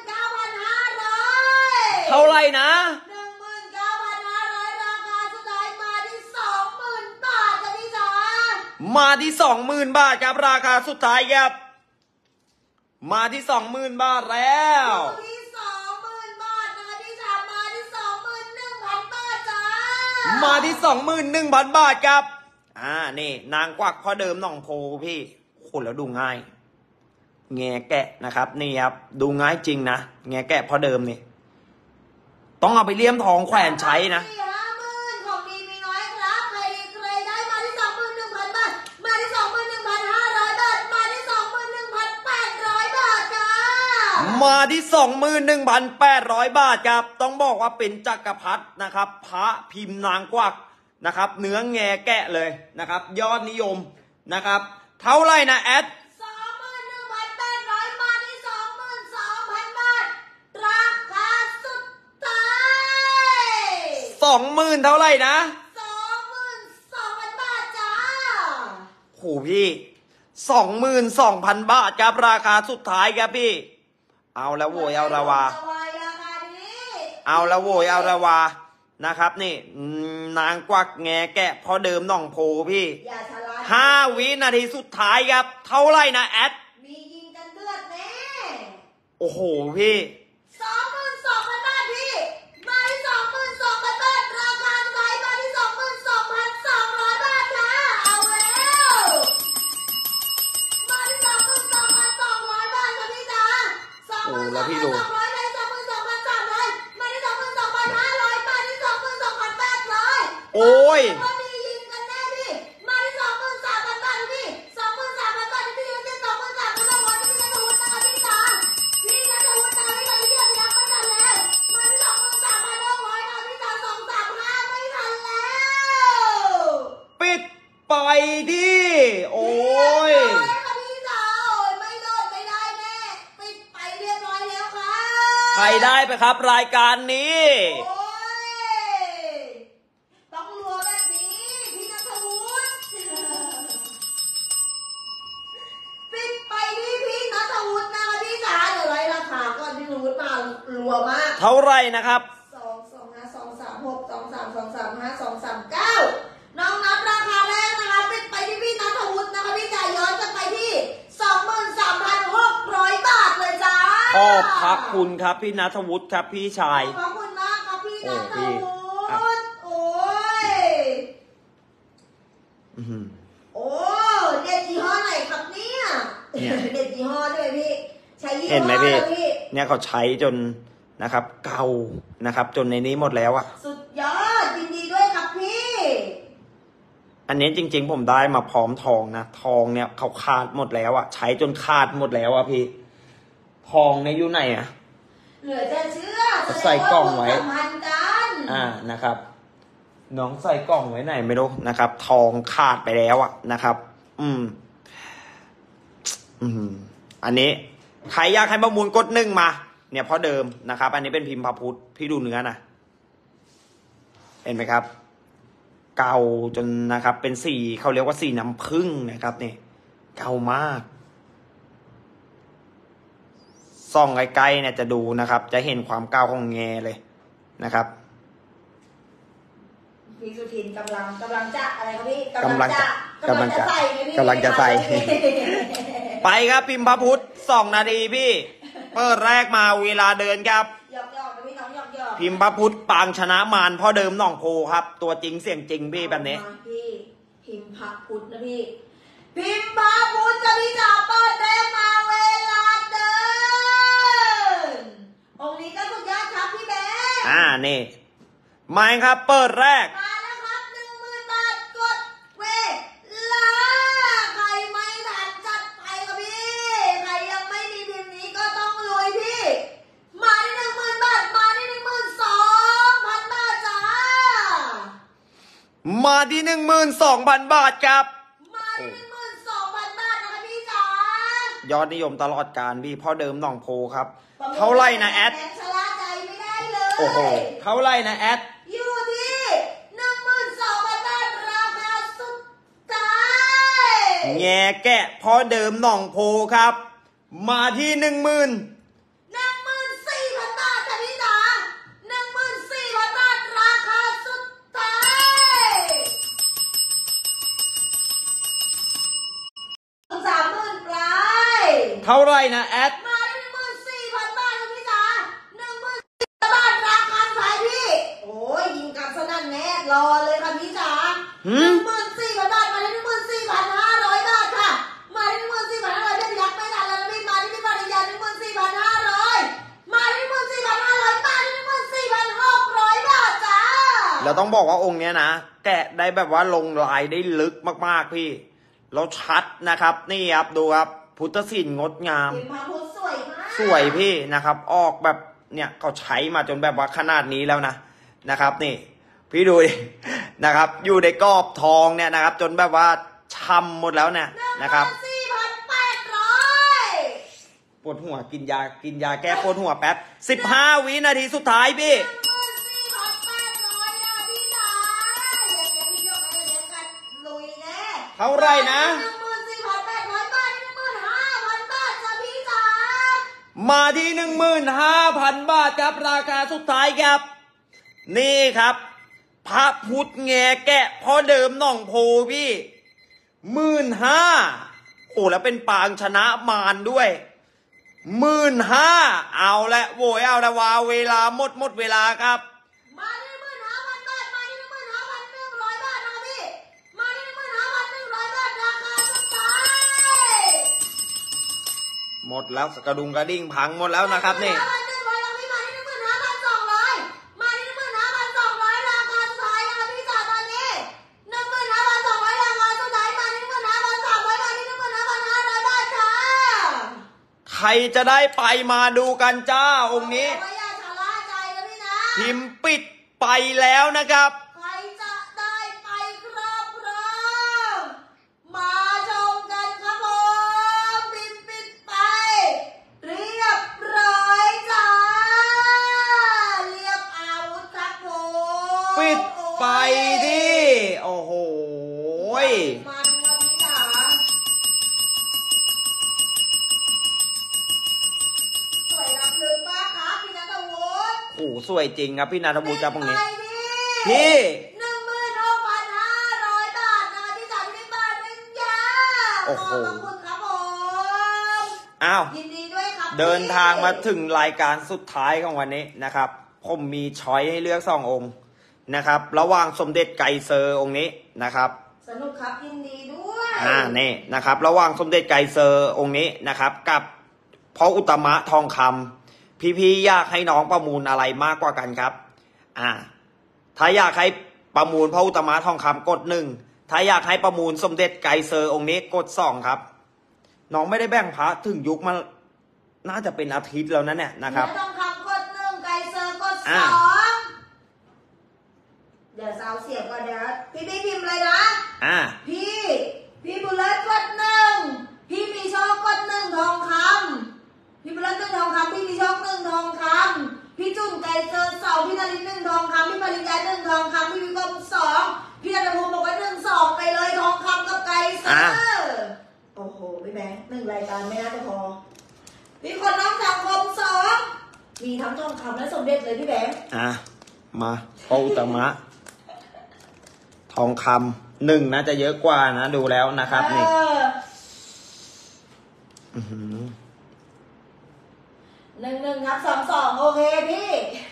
19,500 เท่าไหร่นะ 19,500 ราคาสุดท้ายมาที่ 20,000 บาทจ้ะพี่จ๋ามาที่ 20,000 บาทครับราคาสุดท้ายครับมาที่ 20,000 บาทแล้วที่ 20,000 บาทนะคะพี่จ๋ามาที่ 21,000 บาทจ้ามาที่ 21,000 บาทครับนี่นางกวักพ่อเดิมหนองโพพี่โหแล้วดูง่ายแงแกะนะครับนี่ครับดูง่ายจริงนะแงแกะพ่อเดิมนี่ต้องเอาไปเลี่ยมทองแขวนใช้นะ 50,000ของดีมีน้อยครับใครได้มาที่ 21,000 บาทมาที่ 21,500 บาทมาที่ 21,800 บาทจ้ามาที่ 21,800 บาทครับต้องบอกว่าเป็นจักรพรรดินะครับพระพิมพ์นางกวักนะครับเนื้อแงแกะเลยนะครับยอดนิยมนะครับเท่าไรนะแอด 21,800 มาที่ 22,000 บาทราคาสุดท้าย 20,000เท่าไรนะ 22,000 บาทจ้าโหพี่ 22,000 บาทครับราคาสุดท้ายครับพี่เอาแล้วโวยเอาละวาเอาแล้วโวยเอาละวานะครับนี่นางกวักแงแกะพอเดิมหน่องโพพี่5 วินาทีสุดท้ายครับเท่าไรนะแอดมียิงกันเลือดแน่โอ้โหพี่ 22,000 บาทพี่มาที่ 22,000 บาทราคาสุดท้ายมาที่ 22,200 บาทจ้าเอาแล้วมาที่ 22,200 บาทค่ะพี่จ๋าโอ้แล้วพี่ดู 22,200ได้ 22,300 มาที่ 22,500 มาที่ 22,800 โอ้ยมียิงกันแน่พี่มาที่ 23,000 บาทพี่ 23,000 บาทพี่ยังจะ 23,000 บาทพี่จะถูกนะคะพี่จ๋าพี่จะถูกนะคะพี่จ๋าพี่เดียวพี่รักไม่ทันแล้วมาที่ 23,600 ค่ะพี่จ๋า235ไม่ทันแล้วปิดไปดิโอ้ยพี่จ๋าโอ้ยไม่โดดไม่ได้แน่ปิดไปเรียบร้อยแล้วค่ะใครได้ไปครับรายการนี้ต้องรัวแบบนี้พี่ณัฐวุฒิปิดไปที่พี่ณัฐวุฒินะคะพี่จ๋าเดี๋ยวไล่ราคาก่อนพี่ณัฐวุฒิมารัวมากเท่าไรนะครับ 225 236 235 239น้องนับราคาแรกนะคะปิดไปที่พี่ณัฐวุฒินะคะพี่จ๋าย้อนกลับไปที่ 23,600 บาทเลยจ้าขอบพระคุณครับพี่ณัฐวุฒิครับพี่ชายขอบคุณมากครับพี่ณัฐวุฒิโอ้ยโอ้เด็ดยี่ห้อไหนครับเนี่ยเด็ดยี่ห้อด้วยพี่ใช้ยี่ห้อเห็นไหมพี่เนี่ยเขาใช้จนนะครับเก่านะครับจนในนี้หมดแล้วอะสุดยอดยินดีด้วยครับพี่อันนี้จริงๆผมได้มาพร้อมทองนะทองเนี่ยเขาขาดหมดแล้วอะใช้จนขาดหมดแล้วอะพี่ทองในอยู่ไหนอะเหลือจะเชื่อใส่กล่องไว้นะครับน้องใส่กล่องไว้ไหนไม่รู้นะครับทองขาดไปแล้วอะนะครับอันนี้ใครอยากให้ประมูลกด1มาเนี่ยเพราะเดิมนะครับอันนี้เป็นพิมพ์พระพุทธพี่ดูเนื้อนะเห็นไหมครับเก่าจนนะครับเป็นสีเขาเรียกว่าสีน้ำผึ้งนะครับนี่เก่ามากส่องใกล้ๆเนี่ยจะดูนะครับจะเห็นความเก่าของแงเลยนะครับพี่สุทินกำลังจะอะไรครับพี่กำลังจะใส่ไปครับพิมพ์พระพุทธ2 นาทีพี่เปิดแรกมาเวลาเดินครับหยอกนะพี่น้องหยอกพิมพ์พระพุทธปางชนะมารพ่อเดิมหนองโพครับตัวจริงเสียงจริงพี่แบบนี้พี่พิมพ์พระพุทธนะพี่พิมพ์พระพุทธจะพี่จ๋าเปิดแรกมาเวลาเดินองค์นี้ก็สุดยอดครับพี่แบงนี่มาครับเปิดแรกมาแล้วครับ 10,000 บาทกดเวลาใครไม่ทันจัดไปครับพี่ใครยังไม่มีพิมพ์นี้ก็ต้องลุยพี่มาที่ 10,000 บาทมาที่ 12,000 บาทจ้ามาที่ 12,000 บาทครับมาที่ 12,000 บาทนะคะพี่จ๋ายอดนิยมตลอดการพี่พ่อเดิมหนองโพครับเท่าไรนะแอดชะล่าใจไม่ได้เลยโอ้โหเท่าไรนะแอดอยู่ที่ 12,000 บาทราคาสุดท้ายแง่แกะพ่อเดิมหนองโพครับมาที่ 14,000 บาทค่ะพี่จ๋า 14,000 บาทราคาสุดท้าย30,000 ปลายเท่าไรนะแอดมาที่ 14,000 บาทค่ะพี่จ๋า 14,000 บาทราคาสุดท้ายพี่โอ้ยยิงกันสนั่นแน่รอเลยค่ะพี่จ๋า 14,000 บาทมาแล้วต้องบอกว่าองค์เนี้ยนะแกะได้แบบว่าลงลายได้ลึกมากๆพี่แล้วชัดนะครับนี่ครับดูครับพุทธศิลป์งดงามพิมพ์พระพุทธสวยมากสวยพี่นะครับ ออกแบบเนี่ยเขาใช้มาจนแบบว่าขนาดนี้แล้วนะครับนี่ พี่ดูดินะครับ อยู่ในกรอบทองเนี่ยนะครับ จนแบบว่าช้ำหมดแล้วเนี่ยนะครับ 14,800 ปวดหัวกินยาแก้ปวดหัวแป๊บ15 วินาทีสุดท้ายพี่ 14,800อ่ะพี่จ๋าเดี๋ยวพี่ยกให้เดี๋ยวกันลุยแน่เท่าไหร่นะ 14,800 บาท 15,000 บาทจ้ะพี่จ๋ามาที่ 15,000 บาทครับราคาสุดท้ายครับ นี่ครับ พระพุทธแงแกะพ่อเดิมหนองโพพี่15,000โอ้แล้วเป็นปางชนะมารด้วย15,000เอาละโวยเอาละวาเวลาหมดเวลาครับมาที่ 15,000 บาท มาที่ 15,100 บาทนะคะพี่ มาที่ 15,100 บาทราคาสุดท้ายหมดแล้วกระดุงกระดิ่งพังหมดแล้วนะครับนี่ 15,100แล้วพี่มาที่ 15,200 มาที่ 15,200 ราคาสุดท้ายนะคะพี่จ๋าตอนนี้ 15,200 ราคาสุดท้ายมาที่ 15,300 มาที่ 15,500 บาทจ้าใครจะได้ไปมาดูกันจ้าองค์นี้ไม่อยากชะล่าใจนะพี่นะพิมพ์ปิดไปแล้วนะครับใครจะได้ไปครอบครองมาชมกันครับผมบินปิดไปเรียบร้อยจ้าเรียบอาวุธครับผมปิดไปดิโอ้โหยมันครับพี่จ๋าสวยล้ำลึกมากครับพี่นัทวุฒิโอ้โหสวยจริงครับพี่นันทบุตรครับตรงนี้ไปพี่ 16,500 บาทนะคะพี่จ๋าพี่บาทเป็นยาโอ้โหขอบคุณครับผมอ้าวยินดีด้วยครับเดินทางมาถึงรายการสุดท้ายของวันนี้นะครับ ผมมีช้อยให้เลือก2 องค์นะครับ ระหว่างสมเด็จไกรเซอร์องค์นี้นะครับสนุกครับยินดีด้วยนี่นะครับ ระหว่างสมเด็จไกรเซอร์องค์นี้นะครับ กับพ่ออุตมะทองคำพี่ๆอยากให้น้องประมูลอะไรมากกว่ากันครับถ้าอยากให้ประมูลพ่ออุตมะทองคำกด1ถ้าอยากให้ประมูลสมเด็จไกรเซอร์องค์นี้กด2ครับน้องไม่ได้แบ่งพระถึงยุคมาน่าจะเป็นอาทิตย์แล้วนะเนี่ยนะครับเนื้อทองคำกด1ไกรเซอร์กดอ่า 2เดี๋ยวสาวเสียบก่อนเดี๋ยวพี่พิมพ์เลยนะ พี่บุญเลิศกด1พี่มีโชคกด1ทองคำพี่บุญเลิศ1ทองคำพี่มีโชค1ทองคำพี่จุ่นไกรเซอร์2พี่นาริน1ทองคำพี่มารินยา1ทองคำพี่วิกรม2พี่นันทภูมิบอกว่า1-2ไปเลยทองคำกับไกรเซอร์โอ้โหพี่แบงค์1รายการไม่น่าจะพอพี่คนน้องสังคม2มีทั้งทองคำและสมเด็จเลยพี่แบงค์มาพ่ออุตมะทองคำ1น่าจะเยอะกว่านะดูแล้วนะครับนี่ 1-1ครับ2-2โอเคพี่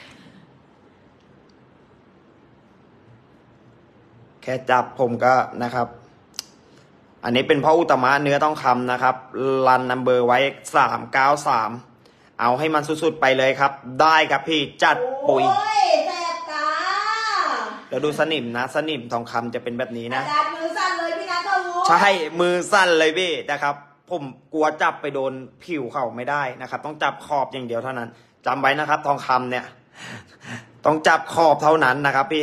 แค่จับผมก็นะครับ อันนี้เป็นพ่ออุตมะเนื้อทองคำนะครับรันนัมเบอร์ไว้393เอาให้มันสุดๆไปเลยครับ ได้ครับพี่จัดปุ๋ยโอ้ยแสบตาเดี๋ยวดูสนิมนะสนิมทองคำจะเป็นแบบนี้นะอาจารย์มือสั่นเลยพี่นัทวุฒิใช่มือสั้นเลยพี่นะครับ ผมกลัวจับไปโดนผิวเขาไม่ได้นะครับ ต้องจับขอบอย่างเดียวเท่านั้นจำไว้นะครับ ทองคำเนี่ย ต้องจับขอบเท่านั้นนะครับพี่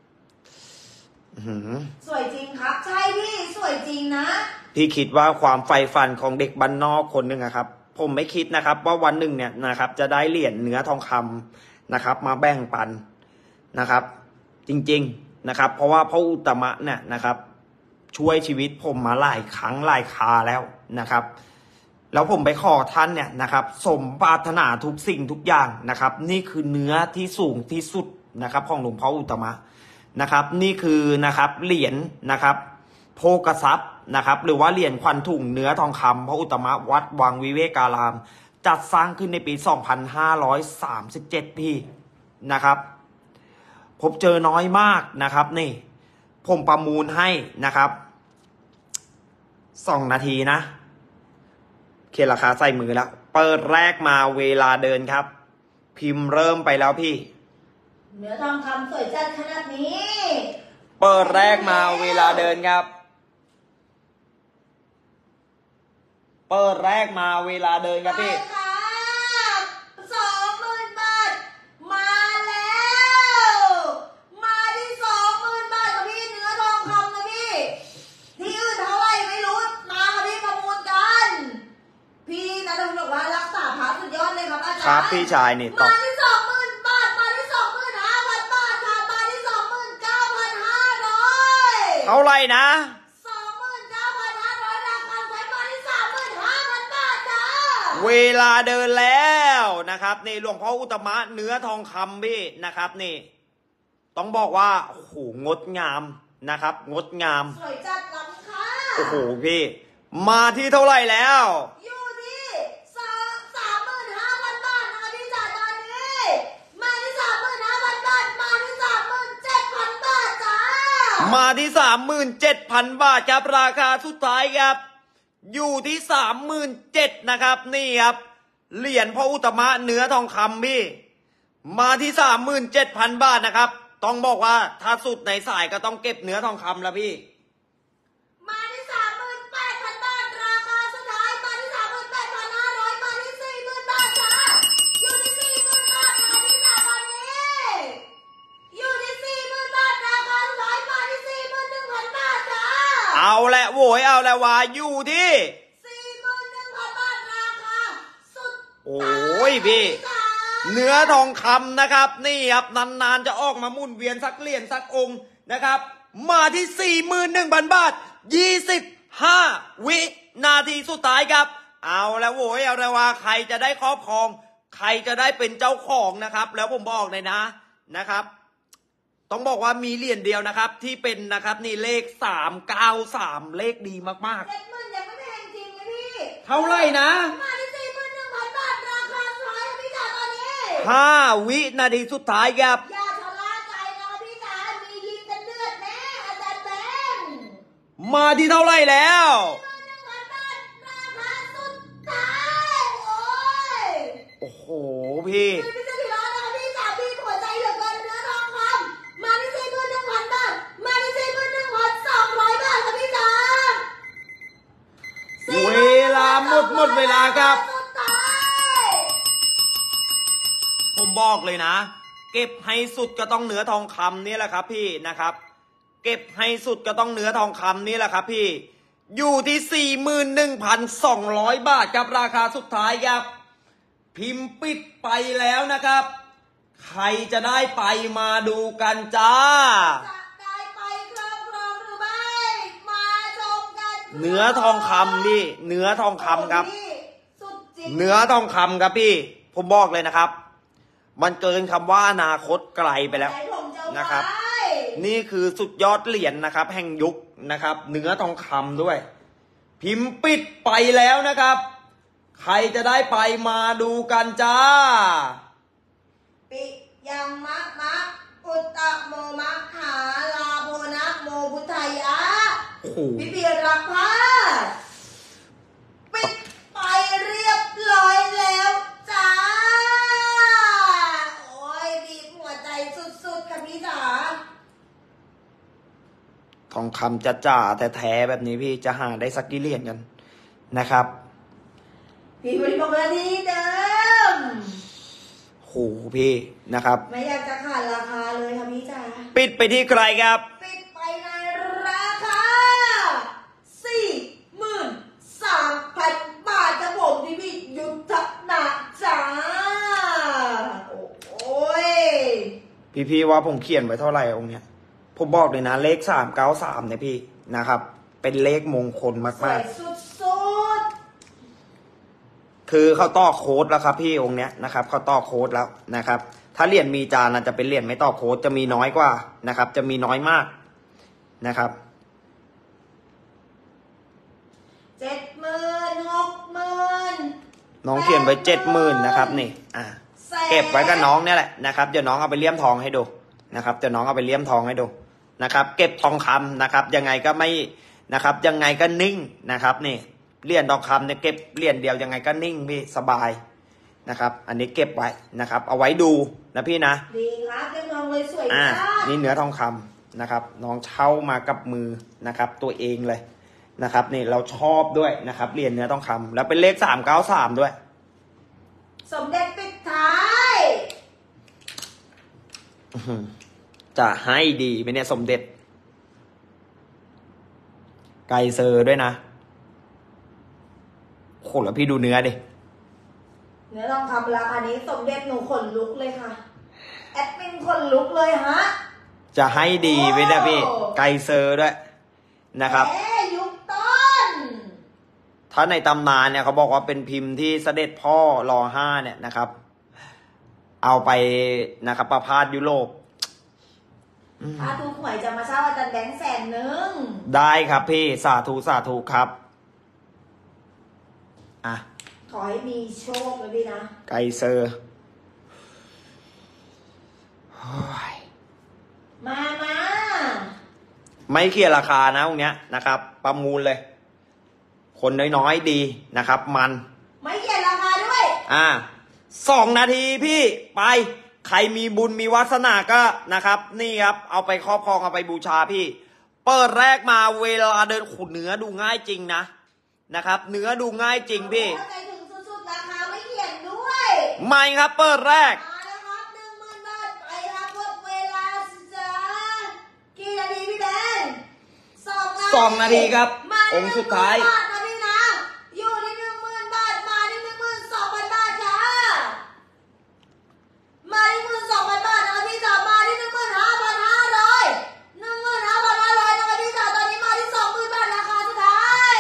สวยจริงครับใช่พี่สวยจริงนะพี่คิดว่าความใฝ่ฝันของเด็กบ้านนอกคนหนึ่งครับ ผมไม่คิดนะครับ ว่าวันหนึ่งเนี่ยนะครับ จะได้เหรียญเนื้อทองคำนะครับ มาแบ่งปันนะครับ จริงๆนะครับ เพราะว่าพระอุตตมะเนี่ยนะครับ ช่วยชีวิตผมมาหลายครั้งหลายคราแล้วนะครับ แล้วผมไปขอท่านเนี่ยนะครับสมปรารถนาทุกสิ่งทุกอย่างนะครับ นี่คือเนื้อที่สูงที่สุดนะครับของหลวงพ่ออุตตมะนะครับ นี่คือนะครับเหรียญนะครับโภคทรัพย์นะครับ หรือว่าเหรียญควันถุงเนื้อทองคำพระอุตตมะวัดวังวิเวการาม จัดสร้างขึ้นในปี 2537 พี่นะครับผมเจอน้อยมากนะครับนี่ผมประมูลให้นะครับ2 นาทีนะเคราคาใส่มือแล้วเปิดแรกมาเวลาเดินครับพิมพ์เริ่มไปแล้วพี่เนื้อทองคำสวยจัดขนาดนี้เปิดแรกมาเวลาเดินครับ เปิดแรกมาเวลาเดินครับพี่ไปค่ะ20,000 บาท มาแล้ว มาที่20,000 บาทค่ะพี่เนื้อทองคำนะพี่ ที่อื่นเท่าไหร่ไม่รู้ มาค่ะพี่ประมูลกัน พี่นะต้องบอกว่ารักษาพระสุดยอดเลยครับอาจารย์ครับพี่ชายนี่ตมาบที่ 20,000 บาท มาที่ 25,000 บาทค่ะมาที่ 29,500 เท่าไหร่นะ 29,500 ราคาขายมาที่ 35,000 บาทจ้าเวลาเดินแล้วนะครับนี่หลวงพ่ออุตตมะเนื้อทองคำพี่นะครับนี่ ต้องบอกว่าโอ้โหงดงามนะครับ งดงามสวยจัดล้ำค่าโอ้โหพี่ มาที่เท่าไหร่แล้วอยู่ที่35,000 บาทนะคะพี่จ๋าตอนนี้ มาที่ 35,000 บาท มาที่ 37,000 บาทจ้ามาที่ 37,000 บาทครับราคาสุดท้ายครับ อยู่ที่ 37,000นะครับนี่ครับเหรียญพระอุตตมะเนื้อทองคำพี่ มาที่ 37,000 บาทนะครับ ต้องบอกว่าถ้าสุดในสายก็ต้องเก็บเนื้อทองคำแล้วพี่มาที่ 38,000 บาท ราคาสุดท้าย มาที่ 38,500 มาที่ 40,000 บาทจ้า อยู่ที่ 40,000 บาทนะคะพี่จ๋าตอนนี้ อยู่ที่ 40,000 บาท ราคาสุดท้าย มาที่ 41,000 บาทจ้าเอาแหละโวยเอาแหละวาอยู่ที่ 41,000 บาท ราคาสุดโอ้ยพี่ เนื้อทองคำนะครับนี่ครับนานๆจะออกมาหมุนเวียนสักเหรียญสักองค์นะครับ มาที่ 41,000 บาท 25 วินาทีสุดท้ายครับ เอาแล้วโว้ยเอาแล้วว่าใครจะได้ครอบครอง ใครจะได้เป็นเจ้าของนะครับ แล้วผมบอกเลยนะครับ ต้องบอกว่ามีเหรียญเดียวนะครับ ที่เป็นนะครับนี่เลข393เลขดีมาก 70,000ยังไม่แพงจริงเลยพี่ๆ เท่าไหร่นะมาที่ 41,000 บาท ราคาสุดท้ายค่ะพี่จ๋าตอนนี้ 5 วินาทีสุดท้ายครับอย่าชะล่าใจนะคะพี่จ๋า มียิงกันเลือดแน่อาจารย์แบงค์มาที่เท่าไหร่แล้ว 41,000 บาท ราคาสุดท้ายโอ้ยโอ้โหพี่พี่จะถือร้อนนะคะพี่จ๋าพี่หัวใจเหลือเกินเนื้อทองคำมาที่ 41,000 บาท มาที่ 41,200 บาทค่ะพี่จ๋าเวลาหมดเวลาครับสุดท้ายผมบอกเลยนะ เก็บให้สุดก็ต้องเนื้อทองคำนี่แหละครับพี่นะครับ เก็บให้สุดก็ต้องเนื้อทองคำนี่แหละครับพี่ อยู่ที่ 41,200 บาทครับราคาสุดท้ายครับ พิมพ์ปิดไปแล้วนะครับ ใครจะได้ไปมาดูกันจ้าจะได้ไปครอบครองหรือไม่ มาชมกันเนื้อทองคำพี่ เนื้อทองคำครับโอ้พี่สุดจริงเนื้อทองคำครับพี่ ผมบอกเลยนะครับ มันเกินคำว่าอนาคตไกลไปแล้วไหผมจะนะครับไว้นี่คือสุดยอดเหรียญนะครับ แห่งยุคนะครับ เนื้อทองคำด้วย พิมพ์ปิดไปแล้วนะครับ ใครจะได้ไปมาดูกันจ้าปิยังมะมะอุตตะโมมะหาลาโพนะโมพุทธายะโอ้โหพี่เพียรรักพลาดปิดไปเรียบร้อยแล้วจ้า โอ้ยบีบหัวใจสุดๆค่ะพี่จ๋าทองคำจะจ่าแต่แท้แบบนี้พี่จะหาได้สักกี่เหรียญกันนะครับพี่บริบอกว่าที่เดิมโหพี่นะครับไม่อยากจะขาดราคาเลยค่ะพี่จ๋าปิดไปที่ใครครับปิดไปในราคา 43,000 บาทครับผมที่พี่ยุทธนาจ้า โอ้ยพี่ว่าผมเขียนไว้เท่าไหร่องค์เนี้ย ผมบอกเลยนะเลข393เนี่ยพี่นะครับ เป็นเลขมงคลสวมากยๆสุดคือเขาต่อโค้ดแล้วครับพี่องค์เนี้ยนะครับเขาต่อโค้ดแล้วนะครับ ถ้าเหรียญมีจานจะเป็นเหรียญไม่ต่อโค้ดจะมีน้อยกว่านะครับ จะมีน้อยมากนะครับ 70,000 60,000 น้องเขียนไว้70,000นะครับนี่เก็บไว้กับน้องเนี่ยแหละนะครับเดี๋ยวน้องเอาไปเลี่ยมทองให้ดูนะครับเดี๋ยวน้องเอาไปเลี่ยมทองให้ดูนะครับ เก็บทองคำนะครับ ยังไงก็ไม่นะครับยังไงก็นิ่งนะครับนี่เหรียญทองคำเนี่ยเก็บเหรียญเดียวยังไงก็นิ่งพี่สบายนะครับ อันนี้เก็บไว้นะครับ เอาไว้ดูนะพี่นะดีครับเรียบร้อยเลยสวยอ่ามากนี่เนื้อทองคำนะครับ น้องเช่ามากับมือนะครับ ตัวเองเลยนะครับนี่เราชอบด้วยนะครับเหรียญเนื้อทองคำแล้วเป็นเลข393ด้วยสมเด็จปิดท้ายอื้อหือจะให้ดีไหมเนี่ยสมเด็จ ไกเซอร์ด้วยนะโหแล้วพี่ดูเนื้อดิเนื้อทองคำราคานี้สมเด็จหนูขนลุกเลยค่ะแอดมินขนลุกเลยฮะจะให้ดีไหมเนี่ยพี่ ไกเซอร์ด้วยนะครับแหมยุคต้นถ้าในตำนานเนี่ยเขาบอกว่าเป็นพิมพ์ที่เสด็จพ่อร.5เนี่ยนะครับ เอาไปนะครับประพาสยุโรปถ้าทุกหวยจะมาเช่าอาจารย์แบงค์100,000 ได้ครับพี่สาธุสาธุครับอ่ะขอให้มีโชคเลยพี่นะไกเซอร์โอ้ยมาไม่เคลียร์ราคานะตรงเนี้ยนะครับ ประมูลเลย คนน้อยๆดีนะครับ มันไม่เขียนราคาด้วย 2 นาทีพี่ไป ใครมีบุญมีวาสนาก็นะครับ นี่ครับ เอาไปครอบครองเอาไปบูชาพี่ เปิดแรกมาเวลาเดินขุดเนื้อดูง่ายจริงนะครับ เนื้อดูง่ายจริงพี่เข้าใจถึงสุดๆราคาไม่เขียนด้วยไม่ครับ เปิดแรกมาแล้วครับ10,000 บาทไปครับหมดเวลาจ้ากี่นาทีพี่แบงค์ 2 นาทีครับมาองค์สุดท้าย 10,000 บาทนะพี่นะอยู่ที่10,000 บาทมาที่12,000 บาทค่ะมาที่12,000 บาทนะคะพี่จ๋ามาที่15,500 15,500นะคะพี่จ๋าตอนนี้มาที่20,000 บาทราคาสุดท้าย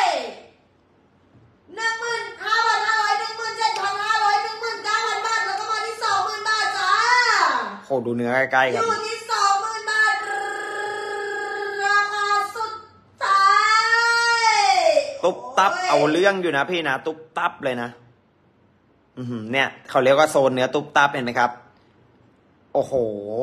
15,500 17,500 19,000 บาทแล้วก็มาที่20,000 บาทจ้าโหดูเนื้อใกล้ๆอครับยู่ที่20,000 บาทราคาสุดท้ายตุ๊บตับเอาเรื่องอยู่นะพี่นะตุ๊บตับเลยนะเนี่ยเขาเรียกว่าโซนเนื้อตุ๊บตับเห็นไหมครับ โอ้โห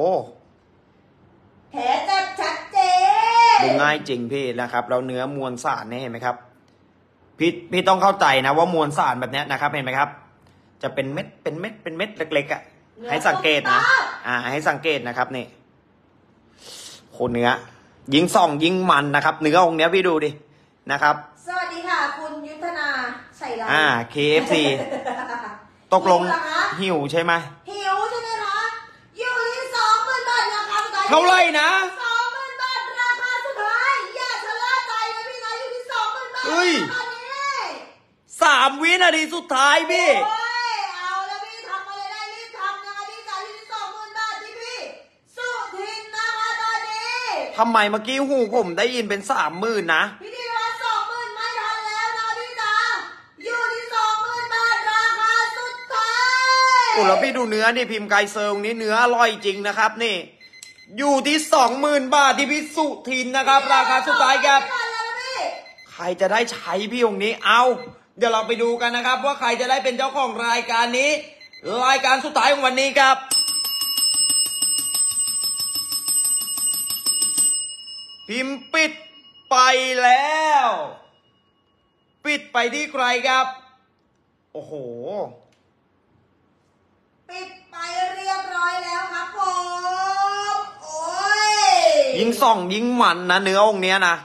แผลจัดชัดเจนดูง่ายจริงพี่นะครับแล้วเนื้อมวลสารเนี่ยเห็นไหมครับพี่ต้องเข้าใจนะว่ามวลสารแบบเนี้ยนะครับเห็นไหมครับ จะเป็นเม็ดเล็กๆอ่ะให้สังเกตนะให้สังเกตนะครับนี่โคเนื้อยิงส่องยิงมันนะครับ เนื้อองค์เนี้ยพี่ดูดินะครับสวัสดีค่ะคุณยุทธนาใส่ลาย KFC ตกลงหิวเหรอคะหิวใช่ไหมหิวใช่ไหมคะอยู่ที่20,000 บาทราคาสุดท้ายเท่าไหร่นะ 20,000 บาทราคาสุดท้ายอย่าชะล่าใจนะพี่นะอยู่ที่20,000 บาทเฮ้ยราคานี้ 3 วินาทีสุดท้ายพี่โอ้ยเอาแล้วพี่ทำอะไรได้รีบทำนะคะพี่จ๋าอยู่ที่20,000 บาทที่พี่สุทินนะคะตอนนี้ทำไมเมื่อกี้หูผมได้ยินเป็น30,000นะพี่ดีว่า20,000ไม่ทันแล้วนะพี่จ๋าอยู่ที่20,000 บาทราคาสุดท้ายโอ้แล้วพี่ดูเนื้อนี่พิมพ์ไกเซอร์นี้เนื้ออร่อยจริงนะครับนี่ อยู่ที่ 20,000 บาทที่พี่สุทินนะครับ ราคาสุดท้ายครับไม่ทันแล้วนะพี่ใครจะได้ใช้พี่องค์นี้เอา เดี๋ยวเราไปดูกันนะครับ ว่าใครจะได้เป็นเจ้าของรายการนี้ รายการสุดท้ายของวันนี้ครับ พิมพ์ปิดไปแล้ว ปิดไปที่ใครครับ โอ้โหปิดไปเรียบร้อยแล้วครับผม โอ้ยยิงส่องยิงหมันนะเนื้อองค์เนี้ยนะ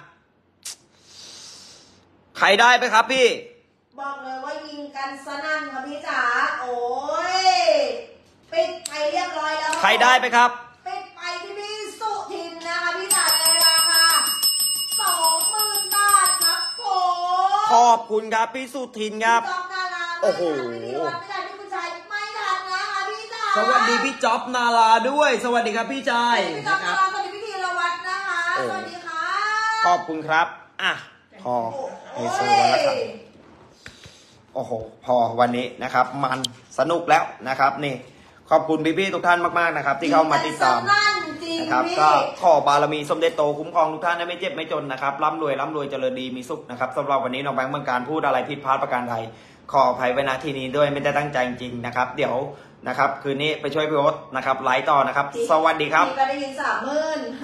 ใครได้ไปครับพี่บอกเลยว่ายิงกันสนั่นครับพี่จ๋า โอ้ย ปิดไปเรียบร้อยแล้วใครได้ไปครับปิดไปที่พี่สุทินนะคะพี่จ๋าในราคา20,000 บาทครับผมขอบคุณครับพี่สุทินครับพี่จ๊อบนาราโอ้โหไม่ทันพี่ผู้ชายไม่ทันนะคะพี่จ๋าสวัสดีพี่จ๊อบนาราด้วย สวัสดีครับพี่ชายพี่จ๊อบนะคนารับราสวัสดีพี่ธีรวัฒน์นะคะโอ้สวัสดีค่ะขอบคุณครับอ่ะพอในโซนแล้วครับโอ้โหพอวันนี้นะครับ มันสนุกแล้วนะครับนี่ขอบคุณพี่ๆทุกท่านมากๆนะครับ ที่เข้ามาติดตามจริงนะครับพี่ก็ขอบารมีสมเด็จโตคุ้มครองทุกท่านให้ไม่เจ็บไม่จนนะครับร่ำรวยเจริญดีมีสุขนะครับสำหรับวันนี้น้องแบงค์เมืองการพูดอะไรผิดพลาดประการใดขออภัยไว้ณที่นี้ด้วยไม่ได้ตั้งใจจริงๆนะครับ เดี๋ยวนะครับคืนนี้ไปช่วยพี่โอ๊ตนะครับไลฟ์ต่อนะครับ สวัสดีครับพี่ก็ได้ยิน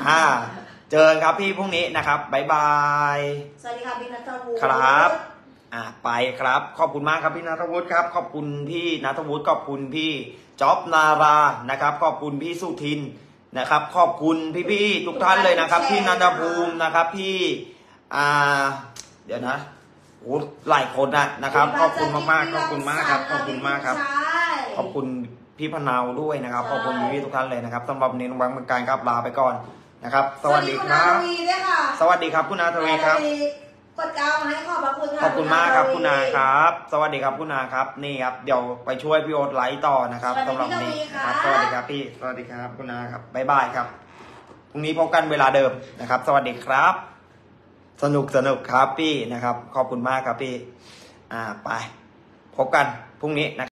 30,000 เจอกันครับพี่พรุ่งนี้นะครับบ๊ายบายสวัสดีค่ะพี่นัทวุฒิครับไปครับ ขอบคุณมากครับพี่ณัฐวุฒิครับ ขอบคุณพี่ณัฐวุฒิขอบคุณพี่จ๊อบนารานะครับ ขอบคุณพี่สุทินนะครับ ขอบคุณพี่ๆทุกท่านเลยนะครับพี่นันทภูมินะครับพี่เดี๋ยวนะโอ้หลายคนนะครับ ขอบคุณมากๆขอบคุณมากครับขอบคุณมากครับ ขอบคุณพี่พนาวด้วยนะครับ ขอบคุณพี่ทุกท่านเลยนะครับสำหรับวันนี้น้องบังเป็นการครับลาไปก่อนนะครับ สวัสดีครับ สวัสดีครับคุณนาทวีครับกดกาวมาให้ขอบพระคุณค่ะขอบคุณมากครับคุณนาครับ สวัสดีครับคุณนาครับนี่ครับเดี๋ยวไปช่วยพี่โอ๊ตไลฟ์ต่อนะครับสำหรับวันนี้ครับสวัสดีครับพี่สวัสดีครับคุณนาครับบ๊ายบายครับพรุ่งนี้พบกันเวลาเดิมนะครับ สวัสดีครับ สนุกครับพี่นะครับ ขอบคุณมากครับพี่ไปพบกันพรุ่งนี้นะครับ